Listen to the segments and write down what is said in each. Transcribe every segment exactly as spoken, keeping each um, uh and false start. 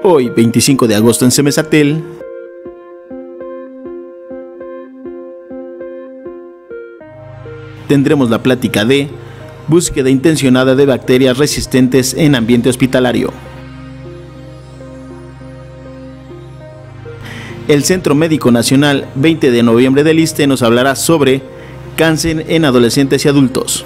Hoy, veinticinco de agosto en Semesatel, tendremos la plática de búsqueda intencionada de bacterias resistentes en ambiente hospitalario. El Centro Médico Nacional veinte de noviembre del ISSSTE nos hablará sobre cáncer en adolescentes y adultos.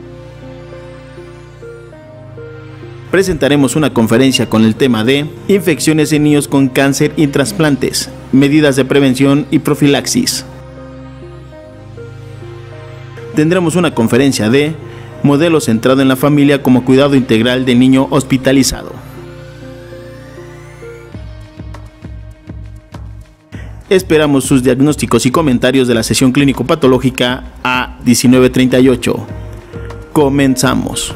Presentaremos una conferencia con el tema de infecciones en niños con cáncer y trasplantes, medidas de prevención y profilaxis. Tendremos una conferencia de modelo centrado en la familia como cuidado integral del niño hospitalizado. Esperamos sus diagnósticos y comentarios de la sesión clínico-patológica A diecinueve treinta y ocho. Comenzamos.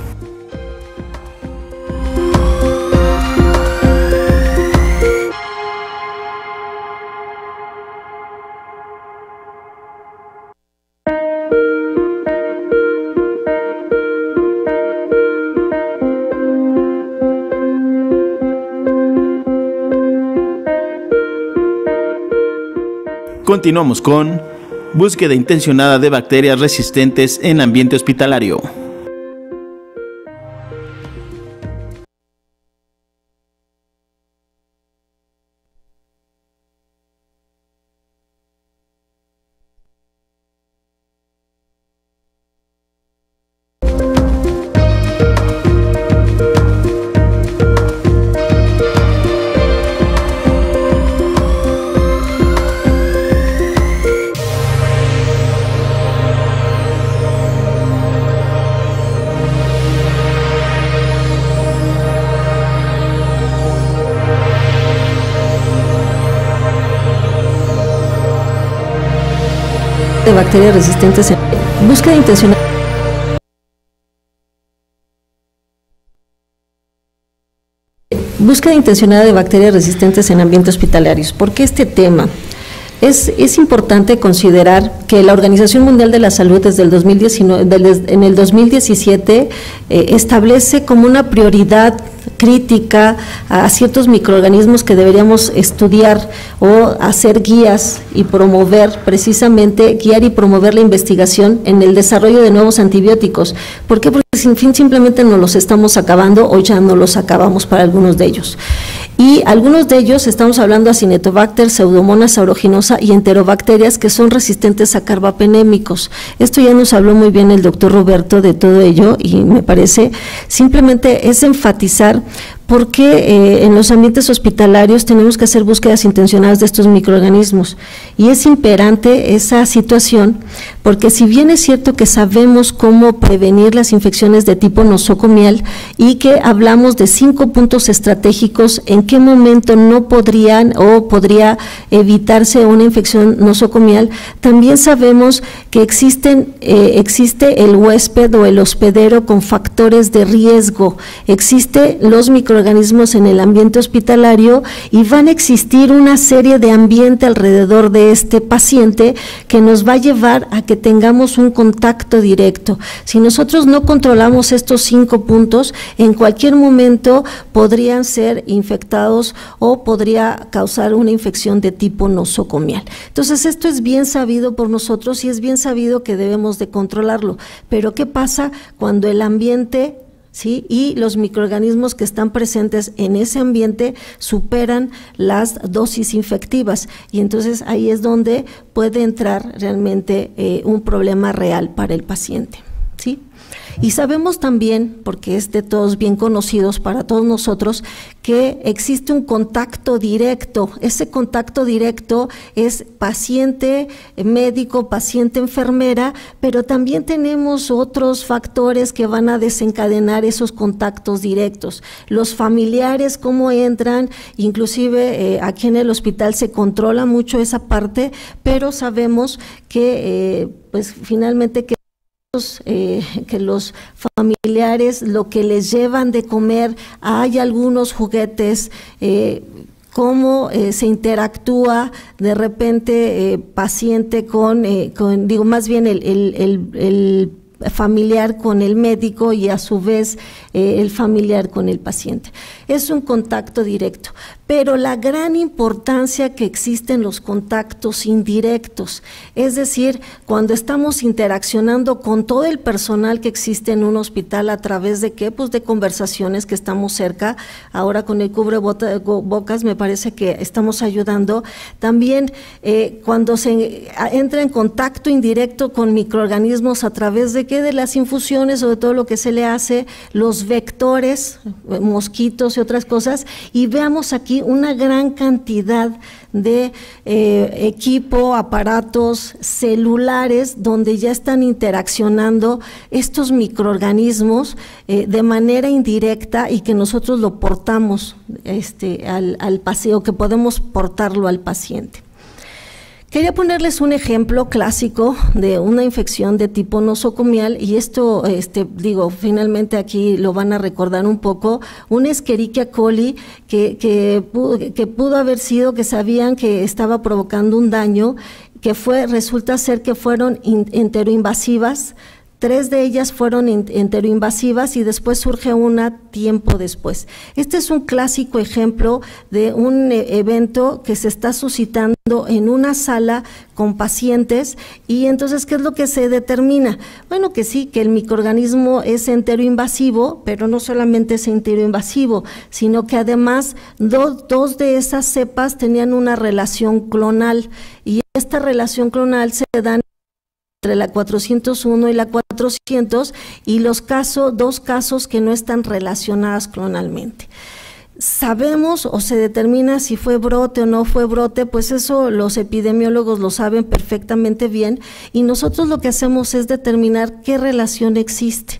Continuamos con búsqueda intencionada de bacterias resistentes en ambiente hospitalario. De bacterias resistentes en búsqueda intencionada búsqueda intencionada de bacterias resistentes en ambientes hospitalarios. ¿Por qué este tema? Es, es importante considerar que la Organización Mundial de la Salud desde el dos mil diecinueve, desde, en el dos mil diecisiete eh, establece como una prioridad crítica a ciertos microorganismos que deberíamos estudiar o hacer guías y promover, precisamente guiar y promover la investigación en el desarrollo de nuevos antibióticos. ¿Por qué? Porque sin fin simplemente no los estamos acabando o ya no los acabamos para algunos de ellos. Y algunos de ellos, estamos hablando de Acinetobacter, Pseudomonas aeruginosa y enterobacterias que son resistentes a carbapenémicos. Esto ya nos habló muy bien el doctor Roberto de todo ello y me parece, simplemente es enfatizar por qué eh, en los ambientes hospitalarios tenemos que hacer búsquedas intencionadas de estos microorganismos. Y es imperante esa situación, porque si bien es cierto que sabemos cómo prevenir las infecciones de tipo nosocomial y que hablamos de cinco puntos estratégicos en qué momento no podrían o podría evitarse una infección nosocomial, también sabemos que existen, eh, existe el huésped o el hospedero con factores de riesgo, existe los microorganismos organismos en el ambiente hospitalario y van a existir una serie de ambiente alrededor de este paciente que nos va a llevar a que tengamos un contacto directo. Si nosotros no controlamos estos cinco puntos, en cualquier momento podrían ser infectados o podría causar una infección de tipo nosocomial. Entonces esto es bien sabido por nosotros y es bien sabido que debemos de controlarlo, pero ¿qué pasa cuando el ambiente ¿sí? y los microorganismos que están presentes en ese ambiente superan las dosis infectivas? Y entonces ahí es donde puede entrar realmente eh, un problema real para el paciente, ¿sí? Y sabemos también, porque es de todos bien conocidos para todos nosotros, que existe un contacto directo. Ese contacto directo es paciente, médico, paciente, enfermera, pero también tenemos otros factores que van a desencadenar esos contactos directos. Los familiares, cómo entran, inclusive eh, aquí en el hospital se controla mucho esa parte, pero sabemos que eh, pues finalmente que Eh, que los familiares lo que les llevan de comer, hay algunos juguetes, eh, cómo eh, se interactúa de repente eh, paciente con, eh, con, digo más bien el, el, el, el familiar con el médico y a su vez eh, el familiar con el paciente. Es un contacto directo, pero la gran importancia que existen los contactos indirectos, es decir, cuando estamos interaccionando con todo el personal que existe en un hospital a través de qué, pues de conversaciones que estamos cerca, ahora con el cubrebocas me parece que estamos ayudando, también eh, cuando se entra en contacto indirecto con microorganismos a través de qué, de las infusiones o de todo lo que se le hace, los vectores, mosquitos y otras cosas, y veamos aquí una gran cantidad de eh, equipo, aparatos celulares donde ya están interaccionando estos microorganismos eh, de manera indirecta y que nosotros lo portamos este, al, al paciente, que podemos portarlo al paciente. Quería ponerles un ejemplo clásico de una infección de tipo nosocomial, y esto, este, digo, finalmente aquí lo van a recordar un poco, una Escherichia coli que, que, pudo, que pudo haber sido, que sabían que estaba provocando un daño, que fue, resulta ser que fueron enteroinvasivas. Tres de ellas fueron enteroinvasivas y después surge una tiempo después. Este es un clásico ejemplo de un evento que se está suscitando en una sala con pacientes, y entonces, ¿qué es lo que se determina? Bueno, que sí, que el microorganismo es enteroinvasivo, pero no solamente es enteroinvasivo, sino que además do, dos de esas cepas tenían una relación clonal, y esta relación clonal se da entre la cuatrocientos uno y la cuatrocientos, y los casos, dos casos que no están relacionadas clonalmente. Sabemos o se determina si fue brote o no fue brote, pues eso los epidemiólogos lo saben perfectamente bien, y nosotros lo que hacemos es determinar qué relación existe,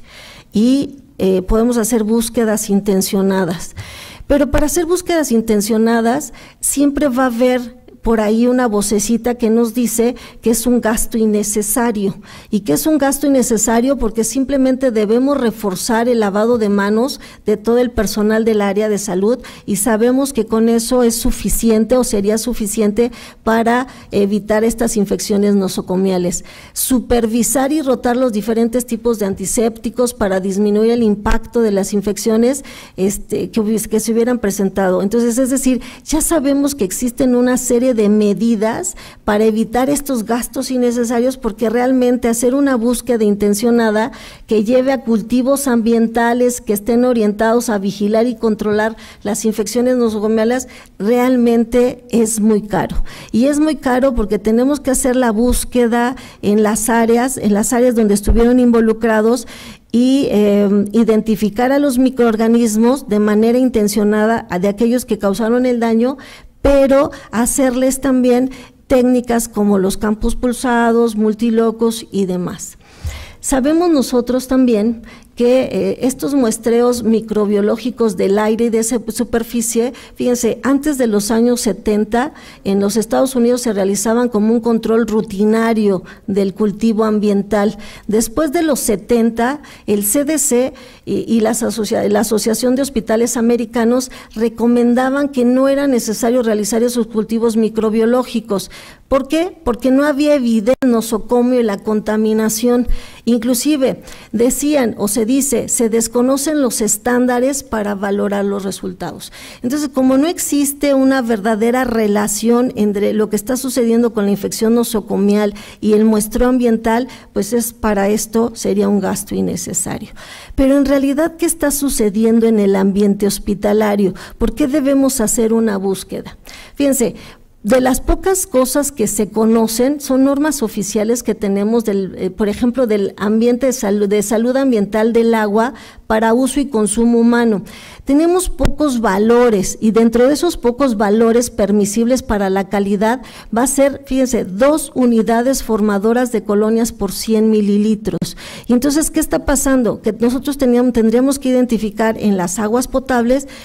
y eh, podemos hacer búsquedas intencionadas. Pero para hacer búsquedas intencionadas siempre va a haber por ahí una vocecita que nos dice que es un gasto innecesario, y que es un gasto innecesario porque simplemente debemos reforzar el lavado de manos de todo el personal del área de salud, y sabemos que con eso es suficiente o sería suficiente para evitar estas infecciones nosocomiales. Supervisar y rotar los diferentes tipos de antisépticos para disminuir el impacto de las infecciones este, que, que se hubieran presentado. Entonces, es decir, ya sabemos que existen una serie de de medidas para evitar estos gastos innecesarios, porque realmente hacer una búsqueda intencionada que lleve a cultivos ambientales que estén orientados a vigilar y controlar las infecciones nosocomiales realmente es muy caro, y es muy caro porque tenemos que hacer la búsqueda en las áreas, en las áreas donde estuvieron involucrados, y eh, identificar a los microorganismos de manera intencionada de aquellos que causaron el daño, pero hacerles también técnicas como los campos pulsados, multilocos y demás. Sabemos nosotros también que eh, estos muestreos microbiológicos del aire y de esa superficie, fíjense, antes de los años setenta, en los Estados Unidos se realizaban como un control rutinario del cultivo ambiental. Después de los setenta, el C D C y, y las asocia la Asociación de Hospitales Americanos recomendaban que no era necesario realizar esos cultivos microbiológicos. ¿Por qué? Porque no había evidencia del nosocomio y la contaminación. Inclusive decían o se dice, se desconocen los estándares para valorar los resultados. Entonces, como no existe una verdadera relación entre lo que está sucediendo con la infección nosocomial y el muestreo ambiental, pues es para esto sería un gasto innecesario. Pero en realidad, ¿qué está sucediendo en el ambiente hospitalario? ¿Por qué debemos hacer una búsqueda? Fíjense, de las pocas cosas que se conocen son normas oficiales que tenemos, del, eh, por ejemplo, del ambiente de salud, de salud ambiental del agua para uso y consumo humano. Tenemos pocos valores, y dentro de esos pocos valores permisibles para la calidad va a ser, fíjense, dos unidades formadoras de colonias por cien mililitros. Y entonces, ¿qué está pasando? Que nosotros teníamos, tendríamos que identificar en las aguas potables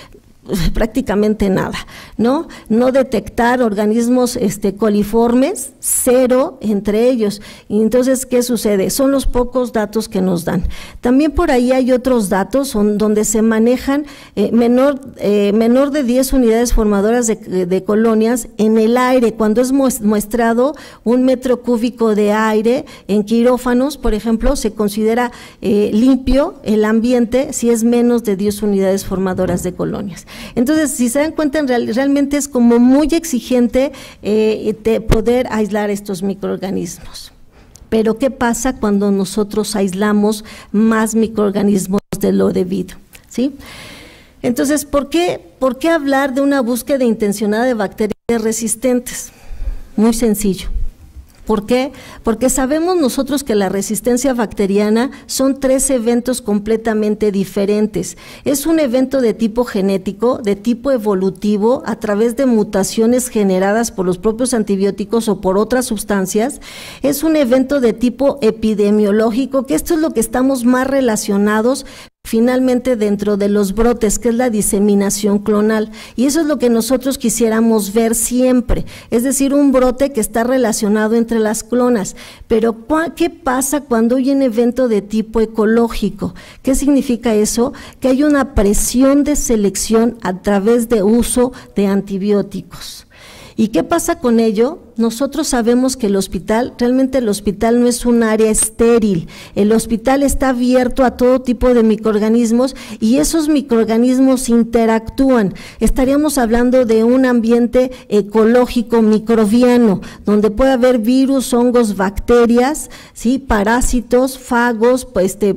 prácticamente nada, ¿no? No detectar organismos este, coliformes, cero entre ellos. Y entonces, ¿qué sucede? Son los pocos datos que nos dan. También por ahí hay otros datos son, donde se manejan eh, menor, eh, menor de diez unidades formadoras de, de colonias en el aire, cuando es muestrado un metro cúbico de aire en quirófanos, por ejemplo, se considera eh, limpio el ambiente si es menos de diez unidades formadoras de colonias. Entonces, si se dan cuenta, en real, realmente es como muy exigente eh, de poder aislar estos microorganismos. Pero, ¿qué pasa cuando nosotros aislamos más microorganismos de lo debido? ¿Sí? Entonces, ¿por qué, por qué hablar de una búsqueda intencionada de bacterias resistentes? Muy sencillo. ¿Por qué? Porque sabemos nosotros que la resistencia bacteriana son tres eventos completamente diferentes. Es un evento de tipo genético, de tipo evolutivo, a través de mutaciones generadas por los propios antibióticos o por otras sustancias. Es un evento de tipo epidemiológico, que esto es lo que estamos más relacionados finalmente dentro de los brotes, que es la diseminación clonal, y eso es lo que nosotros quisiéramos ver siempre, es decir, un brote que está relacionado entre las clonas. Pero ¿qué pasa cuando hay un evento de tipo ecológico? ¿Qué significa eso? Que hay una presión de selección a través de uso de antibióticos. ¿Y qué pasa con ello? Nosotros sabemos que el hospital, realmente el hospital no es un área estéril, el hospital está abierto a todo tipo de microorganismos y esos microorganismos interactúan. Estaríamos hablando de un ambiente ecológico microbiano, donde puede haber virus, hongos, bacterias, ¿sí? Parásitos, fagos, pues este,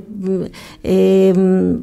eh,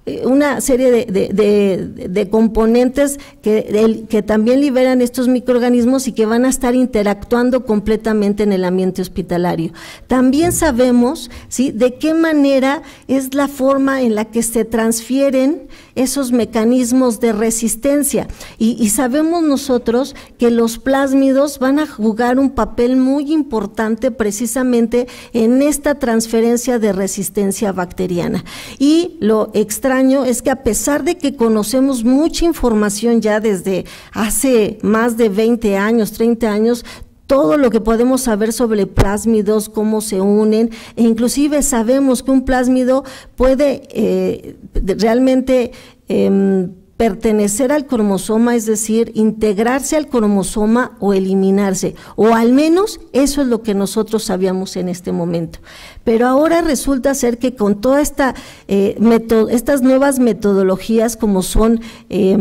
una serie de, de, de, de componentes que, de, que también liberan estos microorganismos y que van a estar interactuando completamente en el ambiente hospitalario. También sabemos, ¿sí?, de qué manera es la forma en la que se transfieren esos mecanismos de resistencia y, y sabemos nosotros que los plásmidos van a jugar un papel muy importante precisamente en esta transferencia de resistencia bacteriana. Y lo extraño es que a pesar de que conocemos mucha información ya desde hace más de veinte años, treinta años, todo lo que podemos saber sobre plásmidos, cómo se unen, e inclusive sabemos que un plásmido puede eh, realmente eh, pertenecer al cromosoma, es decir, integrarse al cromosoma o eliminarse, o al menos eso es lo que nosotros sabíamos en este momento. Pero ahora resulta ser que con toda esta eh, método, estas nuevas metodologías como son eh,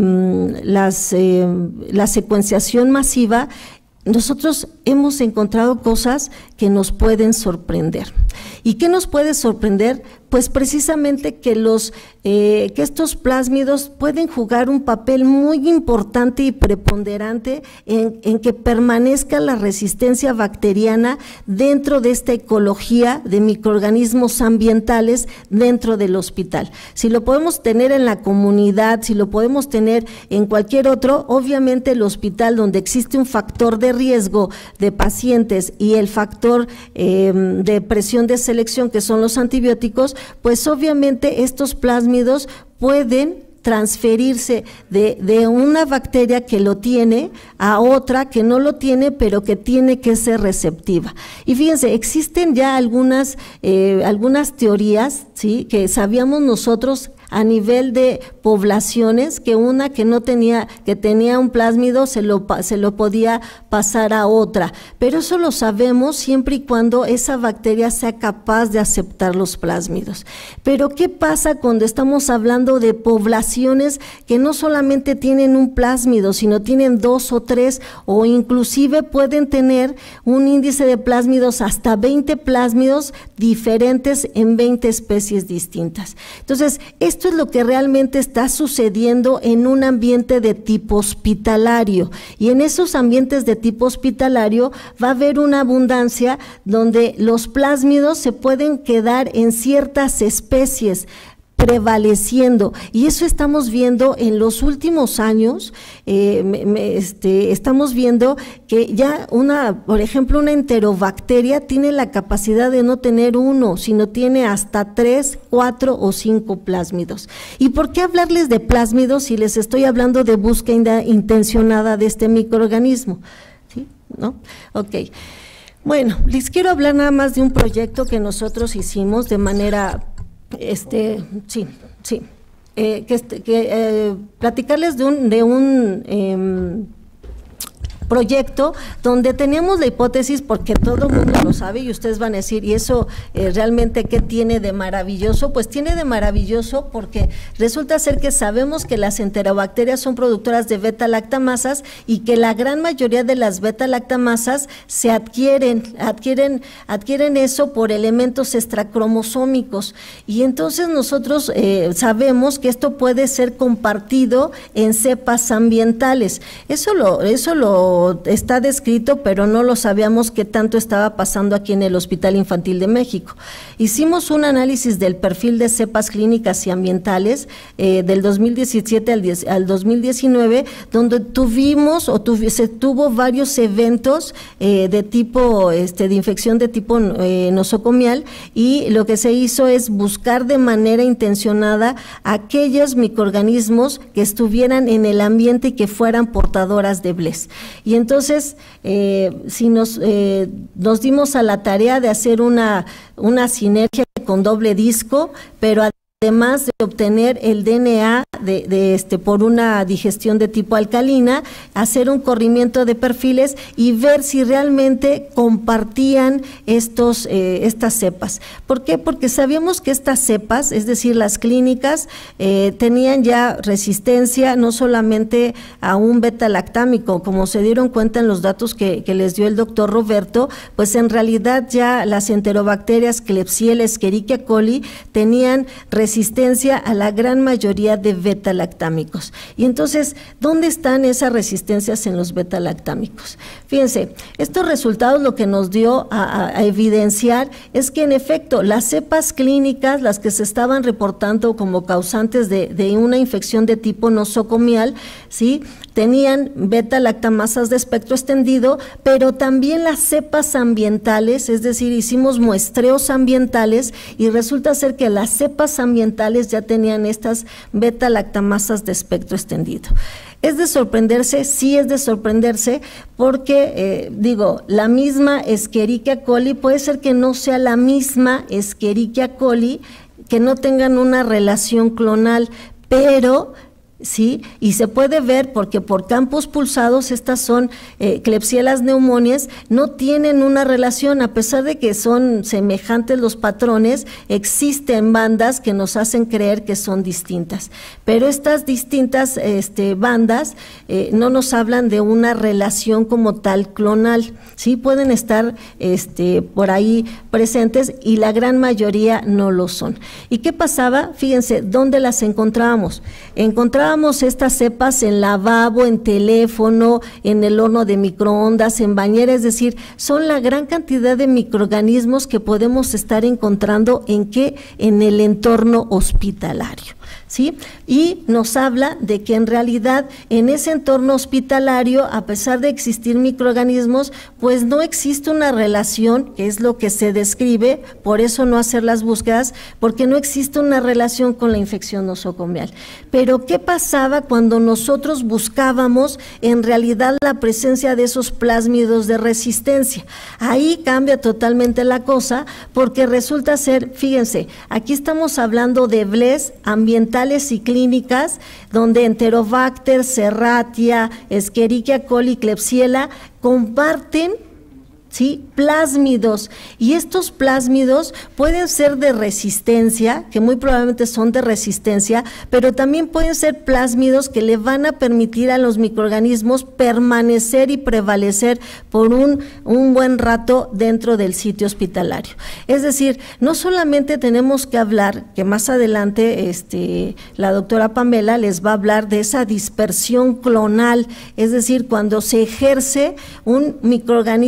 las, eh, la secuenciación masiva, nosotros hemos encontrado cosas que nos pueden sorprender. ¿Y qué nos puede sorprender? Pues precisamente que, los, eh, que estos plásmidos pueden jugar un papel muy importante y preponderante en, en que permanezca la resistencia bacteriana dentro de esta ecología de microorganismos ambientales dentro del hospital. Si lo podemos tener en la comunidad, si lo podemos tener en cualquier otro, obviamente el hospital donde existe un factor de riesgo de pacientes y el factor eh, de presión de selección que son los antibióticos, pues obviamente estos plásmidos pueden transferirse de, de una bacteria que lo tiene a otra que no lo tiene, pero que tiene que ser receptiva. Y fíjense, existen ya algunas, eh, algunas teorías, ¿sí?, que sabíamos nosotros a nivel de poblaciones, que una que no tenía, que tenía un plásmido se lo, se lo podía pasar a otra, pero eso lo sabemos siempre y cuando esa bacteria sea capaz de aceptar los plásmidos. Pero ¿qué pasa cuando estamos hablando de poblaciones que no solamente tienen un plásmido, sino tienen dos o tres, o inclusive pueden tener un índice de plásmidos hasta veinte plásmidos diferentes en veinte especies distintas? Entonces, esto Esto es lo que realmente está sucediendo en un ambiente de tipo hospitalario, y en esos ambientes de tipo hospitalario va a haber una abundancia donde los plásmidos se pueden quedar en ciertas especies, prevaleciendo, y eso estamos viendo en los últimos años. eh, me, me, este, estamos viendo que ya una, por ejemplo, una enterobacteria tiene la capacidad de no tener uno, sino tiene hasta tres, cuatro o cinco plásmidos. ¿Y por qué hablarles de plásmidos si les estoy hablando de búsqueda intencionada de este microorganismo? ¿Sí? ¿No? Ok. Bueno, les quiero hablar nada más de un proyecto que nosotros hicimos de manera, este, sí, sí, eh, que, que eh, platicarles de un, de un eh, proyecto donde teníamos la hipótesis, porque todo el mundo lo sabe y ustedes van a decir, ¿y eso eh, realmente qué tiene de maravilloso? Pues tiene de maravilloso porque resulta ser que sabemos que las enterobacterias son productoras de beta-lactamasas y que la gran mayoría de las beta-lactamasas se adquieren, adquieren, adquieren eso por elementos extracromosómicos, y entonces nosotros eh, sabemos que esto puede ser compartido en cepas ambientales. Eso lo, eso lo está descrito, pero no lo sabíamos qué tanto estaba pasando aquí en el Hospital Infantil de México. Hicimos un análisis del perfil de cepas clínicas y ambientales eh, del dos mil diecisiete al, diez, al dos mil diecinueve, donde tuvimos o tuvi, se tuvo varios eventos eh, de tipo, este, de infección de tipo eh, nosocomial, y lo que se hizo es buscar de manera intencionada aquellos microorganismos que estuvieran en el ambiente y que fueran portadoras de B L E S. Y entonces, eh, si nos, eh, nos dimos a la tarea de hacer una, una sinergia con doble disco, pero además de obtener el D N A de, de este por una digestión de tipo alcalina, hacer un corrimiento de perfiles y ver si realmente compartían estos eh, estas cepas. ¿Por qué? Porque sabíamos que estas cepas, es decir, las clínicas, eh, tenían ya resistencia no solamente a un beta-lactámico, como se dieron cuenta en los datos que, que les dio el doctor Roberto, pues en realidad ya las enterobacterias Klebsiella, Escherichia coli tenían resistencia resistencia a la gran mayoría de beta-lactámicos. Y entonces, ¿dónde están esas resistencias en los beta-lactámicos? Fíjense, estos resultados lo que nos dio a, a, a evidenciar es que en efecto las cepas clínicas, las que se estaban reportando como causantes de, de una infección de tipo nosocomial, ¿sí?, tenían beta-lactamasas de espectro extendido, pero también las cepas ambientales, es decir, hicimos muestreos ambientales y resulta ser que las cepas ambientales ya tenían estas beta-lactamasas de espectro extendido. ¿Es de sorprenderse? Sí, es de sorprenderse porque, eh, digo, la misma Escherichia coli puede ser que no sea la misma Escherichia coli, que no tengan una relación clonal, pero sí, y se puede ver porque por campos pulsados estas son eh, Klebsiella pneumoniae, no tienen una relación, a pesar de que son semejantes los patrones, existen bandas que nos hacen creer que son distintas, pero estas distintas este, bandas eh, no nos hablan de una relación como tal clonal, sí pueden estar este, por ahí presentes y la gran mayoría no lo son. ¿Y qué pasaba? Fíjense, ¿dónde las encontrábamos? Encontrábamos estas cepas en lavabo, en teléfono, en el horno de microondas, en bañera, es decir, son la gran cantidad de microorganismos que podemos estar encontrando en qué, en el entorno hospitalario, ¿sí? Y nos habla de que en realidad en ese entorno hospitalario, a pesar de existir microorganismos, pues no existe una relación, que es lo que se describe, por eso no hacer las búsquedas, porque no existe una relación con la infección nosocomial. Pero ¿qué pasaba cuando nosotros buscábamos en realidad la presencia de esos plásmidos de resistencia? Ahí cambia totalmente la cosa, porque resulta ser, fíjense, aquí estamos hablando de B L E S ambientales y clínicas, donde Enterobacter, Serratia, Escherichia coli, Klebsiella comparten, ¿sí?, plásmidos, y estos plásmidos pueden ser de resistencia, que muy probablemente son de resistencia, pero también pueden ser plásmidos que le van a permitir a los microorganismos permanecer y prevalecer por un, un buen rato dentro del sitio hospitalario. Es decir, no solamente tenemos que hablar, que más adelante este, la doctora Pamela les va a hablar de esa dispersión clonal, es decir, cuando se ejerce un microorganismo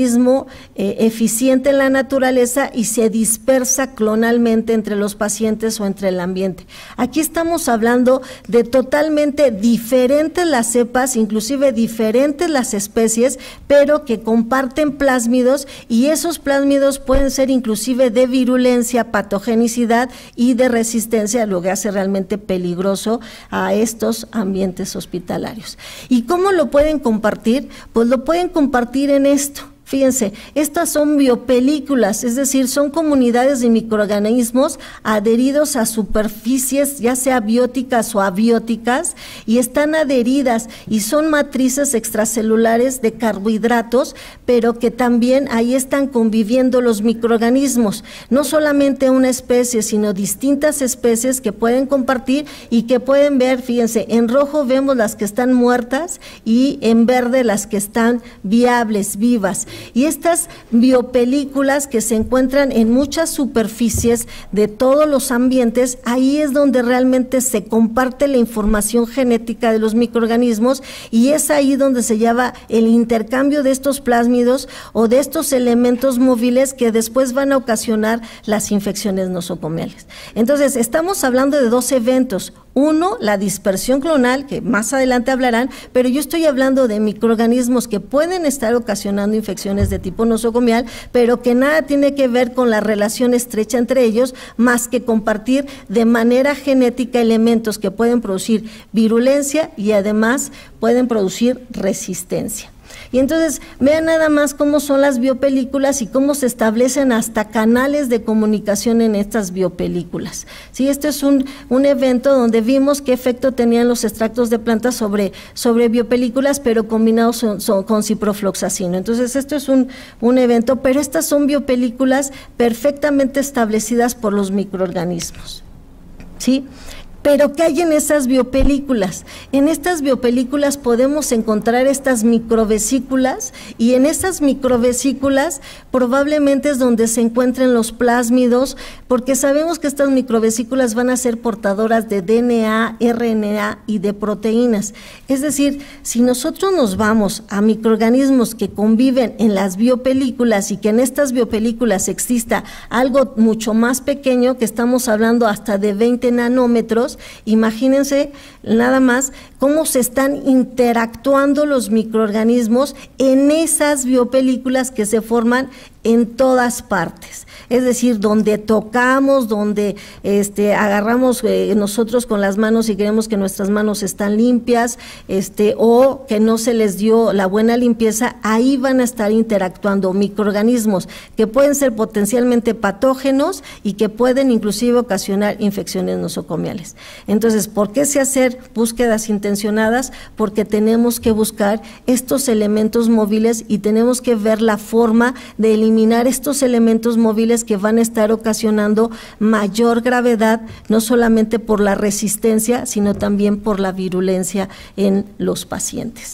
eh, eficiente en la naturaleza y se dispersa clonalmente entre los pacientes o entre el ambiente. Aquí estamos hablando de totalmente diferentes las cepas, inclusive diferentes las especies, pero que comparten plásmidos, y esos plásmidos pueden ser inclusive de virulencia, patogenicidad y de resistencia, lo que hace realmente peligroso a estos ambientes hospitalarios. ¿Y cómo lo pueden compartir? Pues lo pueden compartir en esto. Fíjense, estas son biopelículas, es decir, son comunidades de microorganismos adheridos a superficies, ya sea bióticas o abióticas, y están adheridas y son matrices extracelulares de carbohidratos, pero que también ahí están conviviendo los microorganismos, no solamente una especie, sino distintas especies que pueden compartir y que pueden ver, fíjense, en rojo vemos las que están muertas y en verde las que están viables, vivas. Y estas biopelículas que se encuentran en muchas superficies de todos los ambientes, ahí es donde realmente se comparte la información genética de los microorganismos, y es ahí donde se lleva el intercambio de estos plásmidos o de estos elementos móviles que después van a ocasionar las infecciones nosocomiales. Entonces, estamos hablando de dos eventos. Uno, la dispersión clonal, que más adelante hablarán, pero yo estoy hablando de microorganismos que pueden estar ocasionando infecciones de tipo nosocomial, pero que nada tiene que ver con la relación estrecha entre ellos, más que compartir de manera genética elementos que pueden producir virulencia y además pueden producir resistencia. Y entonces, vean nada más cómo son las biopelículas y cómo se establecen hasta canales de comunicación en estas biopelículas. Sí, este es un, un evento donde vimos qué efecto tenían los extractos de plantas sobre, sobre biopelículas, pero combinados son, son, con ciprofloxacino. Entonces, esto es un, un evento, pero estas son biopelículas perfectamente establecidas por los microorganismos. ¿Sí? Pero ¿qué hay en esas biopelículas? En estas biopelículas podemos encontrar estas microvesículas, y en esas microvesículas probablemente es donde se encuentren los plásmidos, porque sabemos que estas microvesículas van a ser portadoras de D N A, R N A y de proteínas. Es decir, si nosotros nos vamos a microorganismos que conviven en las biopelículas y que en estas biopelículas exista algo mucho más pequeño, que estamos hablando hasta de veinte nanómetros, imagínense nada más cómo se están interactuando los microorganismos en esas biopelículas que se forman en todas partes. Es decir, donde tocamos, donde este, agarramos eh, nosotros con las manos y creemos que nuestras manos están limpias, este, o que no se les dio la buena limpieza, ahí van a estar interactuando microorganismos que pueden ser potencialmente patógenos y que pueden inclusive ocasionar infecciones nosocomiales. Entonces, ¿por qué se hacer búsquedas intencionadas? Porque tenemos que buscar estos elementos móviles y tenemos que ver la forma de eliminar estos elementos móviles que van a estar ocasionando mayor gravedad, no solamente por la resistencia, sino también por la virulencia en los pacientes.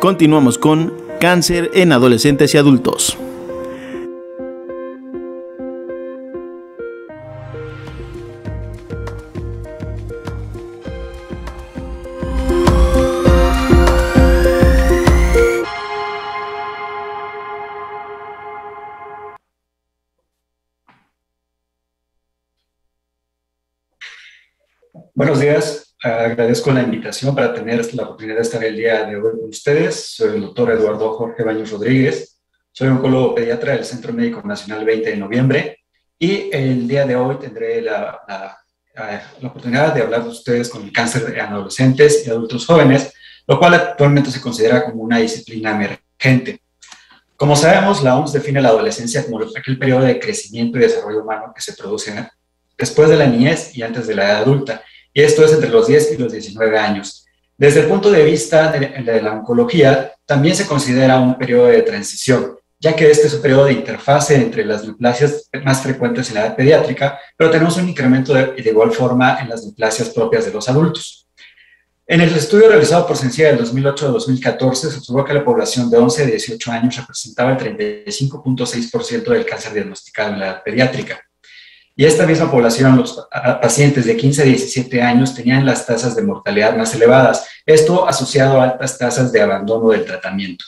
Continuamos con cáncer en adolescentes y adultos. Buenos días, agradezco la invitación para tener la oportunidad de estar el día de hoy con ustedes. Soy el doctor Eduardo Jorge Baños Rodríguez, soy oncólogo pediatra del Centro Médico Nacional veinte de noviembre y el día de hoy tendré la, la, la oportunidad de hablar de ustedes con el cáncer en adolescentes y adultos jóvenes, lo cual actualmente se considera como una disciplina emergente. Como sabemos, la O M S define la adolescencia como aquel periodo de crecimiento y desarrollo humano que se produce después de la niñez y antes de la edad adulta, y esto es entre los diez y los diecinueve años. Desde el punto de vista de, de la oncología, también se considera un periodo de transición, ya que este es un periodo de interfase entre las neoplasias más frecuentes en la edad pediátrica, pero tenemos un incremento de, de igual forma en las neoplasias propias de los adultos. En el estudio realizado por Sencilla del dos mil ocho a dos mil catorce, se observó que la población de once a dieciocho años representaba el treinta y cinco punto seis por ciento del cáncer diagnosticado en la edad pediátrica. Y esta misma población, los pacientes de quince a diecisiete años, tenían las tasas de mortalidad más elevadas, esto asociado a altas tasas de abandono del tratamiento.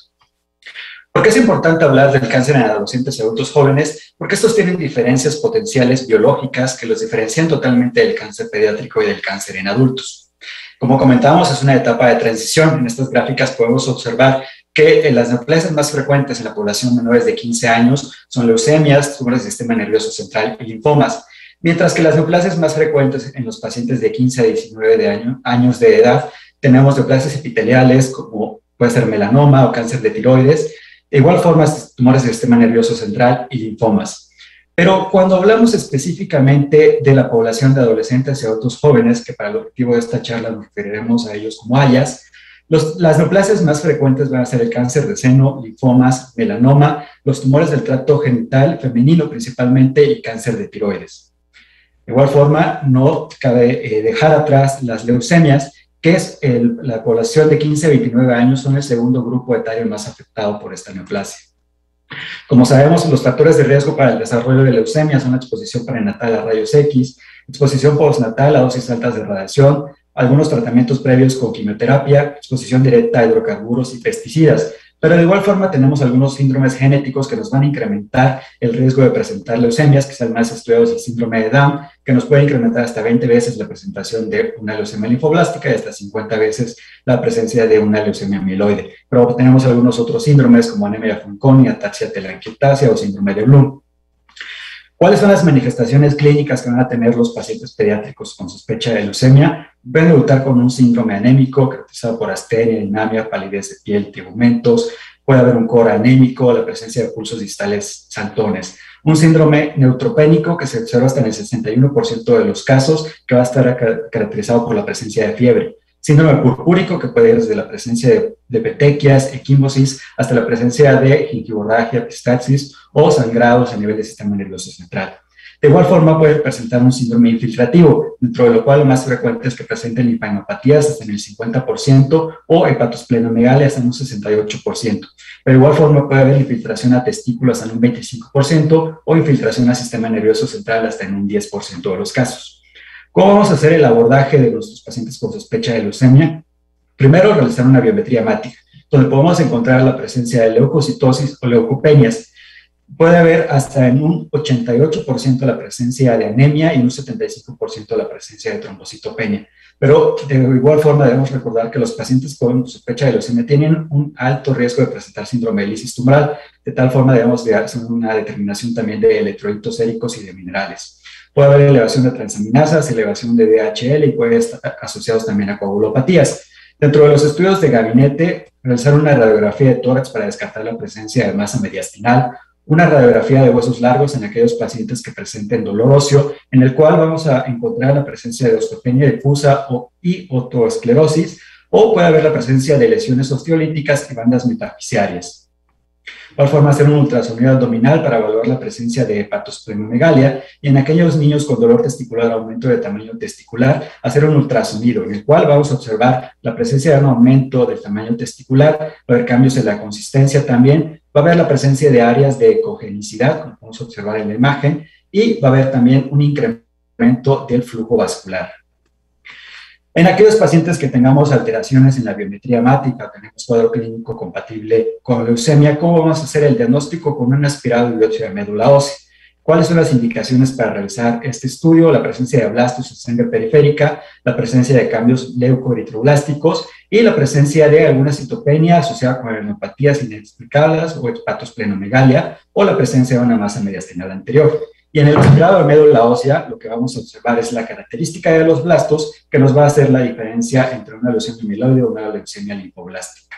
¿Por qué es importante hablar del cáncer en adolescentes y adultos jóvenes? Porque estos tienen diferencias potenciales biológicas que los diferencian totalmente del cáncer pediátrico y del cáncer en adultos. Como comentábamos, es una etapa de transición. En estas gráficas podemos observar que las neoplasias más frecuentes en la población menores de quince años son leucemias, tumores del sistema nervioso central y linfomas, mientras que las neoplasias más frecuentes en los pacientes de quince a diecinueve de año, años de edad tenemos neoplasias epiteliales como puede ser melanoma o cáncer de tiroides, de igual forma tumores del sistema nervioso central y linfomas. Pero cuando hablamos específicamente de la población de adolescentes y adultos jóvenes, que para el objetivo de esta charla nos referiremos a ellos como hayas, Los, las neoplasias más frecuentes van a ser el cáncer de seno, linfomas, melanoma, los tumores del tracto genital femenino principalmente y cáncer de tiroides. De igual forma, no cabe eh, dejar atrás las leucemias, que es el, la población de quince a veintinueve años, son el segundo grupo etario más afectado por esta neoplasia. Como sabemos, los factores de riesgo para el desarrollo de leucemia son la exposición prenatal a rayos X, exposición postnatal a dosis altas de radiación, algunos tratamientos previos con quimioterapia, exposición directa a hidrocarburos y pesticidas. Pero de igual forma tenemos algunos síndromes genéticos que nos van a incrementar el riesgo de presentar leucemias, que es el más estudiado, es el síndrome de Down, que nos puede incrementar hasta veinte veces la presentación de una leucemia linfoblástica y hasta cincuenta veces la presencia de una leucemia mieloide. Pero tenemos algunos otros síndromes como anemia de Fanconi, ataxia telangiectasia o síndrome de Bloom. ¿Cuáles son las manifestaciones clínicas que van a tener los pacientes pediátricos con sospecha de leucemia? Pueden debutar con un síndrome anémico caracterizado por astenia, anemia, palidez de piel, tegumentos, puede haber un core anémico, la presencia de pulsos distales saltones. Un síndrome neutropénico que se observa hasta en el sesenta y uno por ciento de los casos, que va a estar caracterizado por la presencia de fiebre. Síndrome purpúrico, que puede ir desde la presencia de, de petequias, equimosis, hasta la presencia de gingivorragia, epistaxis o sangrados a nivel del sistema nervioso central. De igual forma puede presentar un síndrome infiltrativo, dentro de lo cual lo más frecuente es que presenten linfadenopatías hasta en el cincuenta por ciento o hepatosplenomegalia hasta en un sesenta y ocho por ciento. Pero de igual forma puede haber infiltración a testículos hasta en un veinticinco por ciento o infiltración al sistema nervioso central hasta en un diez por ciento de los casos. ¿Cómo vamos a hacer el abordaje de nuestros pacientes con sospecha de leucemia? Primero, realizar una biometría hemática, donde podemos encontrar la presencia de leucocitosis o leucopenias. Puede haber hasta en un ochenta y ocho por ciento la presencia de anemia y en un setenta y cinco por ciento la presencia de trombocitopenia. Pero de igual forma debemos recordar que los pacientes con sospecha de leucemia tienen un alto riesgo de presentar síndrome de lisis tumoral. De tal forma debemos de hacer una determinación también de electrolitos séricos y de minerales. Puede haber elevación de transaminasas, elevación de D H L y puede estar asociados también a coagulopatías. Dentro de los estudios de gabinete, realizar una radiografía de tórax para descartar la presencia de masa mediastinal, una radiografía de huesos largos en aquellos pacientes que presenten dolor óseo, en el cual vamos a encontrar la presencia de osteopenia difusa o, y otoesclerosis, o puede haber la presencia de lesiones osteolíticas y bandas metafisiarias. igual forma, hacer un ultrasonido abdominal para evaluar la presencia de hepatosplenomegalia, y en aquellos niños con dolor testicular, aumento de tamaño testicular, hacer un ultrasonido en el cual vamos a observar la presencia de un aumento del tamaño testicular, va a haber cambios en la consistencia también, va a haber la presencia de áreas de ecogenicidad, como podemos observar en la imagen, y va a haber también un incremento del flujo vascular. En aquellos pacientes que tengamos alteraciones en la biometría hemática, tenemos cuadro clínico compatible con leucemia, ¿cómo vamos a hacer el diagnóstico? Con un aspirado de biopsia de médula ósea. ¿Cuáles son las indicaciones para realizar este estudio? La presencia de blastos en sangre periférica, la presencia de cambios leucoeritroblásticos y la presencia de alguna citopenia asociada con adenopatías inexplicables o hepatosplenomegalia, o la presencia de una masa mediastinal anterior. Y en el aspirado de médula ósea, lo que vamos a observar es la característica de los blastos que nos va a hacer la diferencia entre una leucemia mieloide o una leucemia linfoblástica.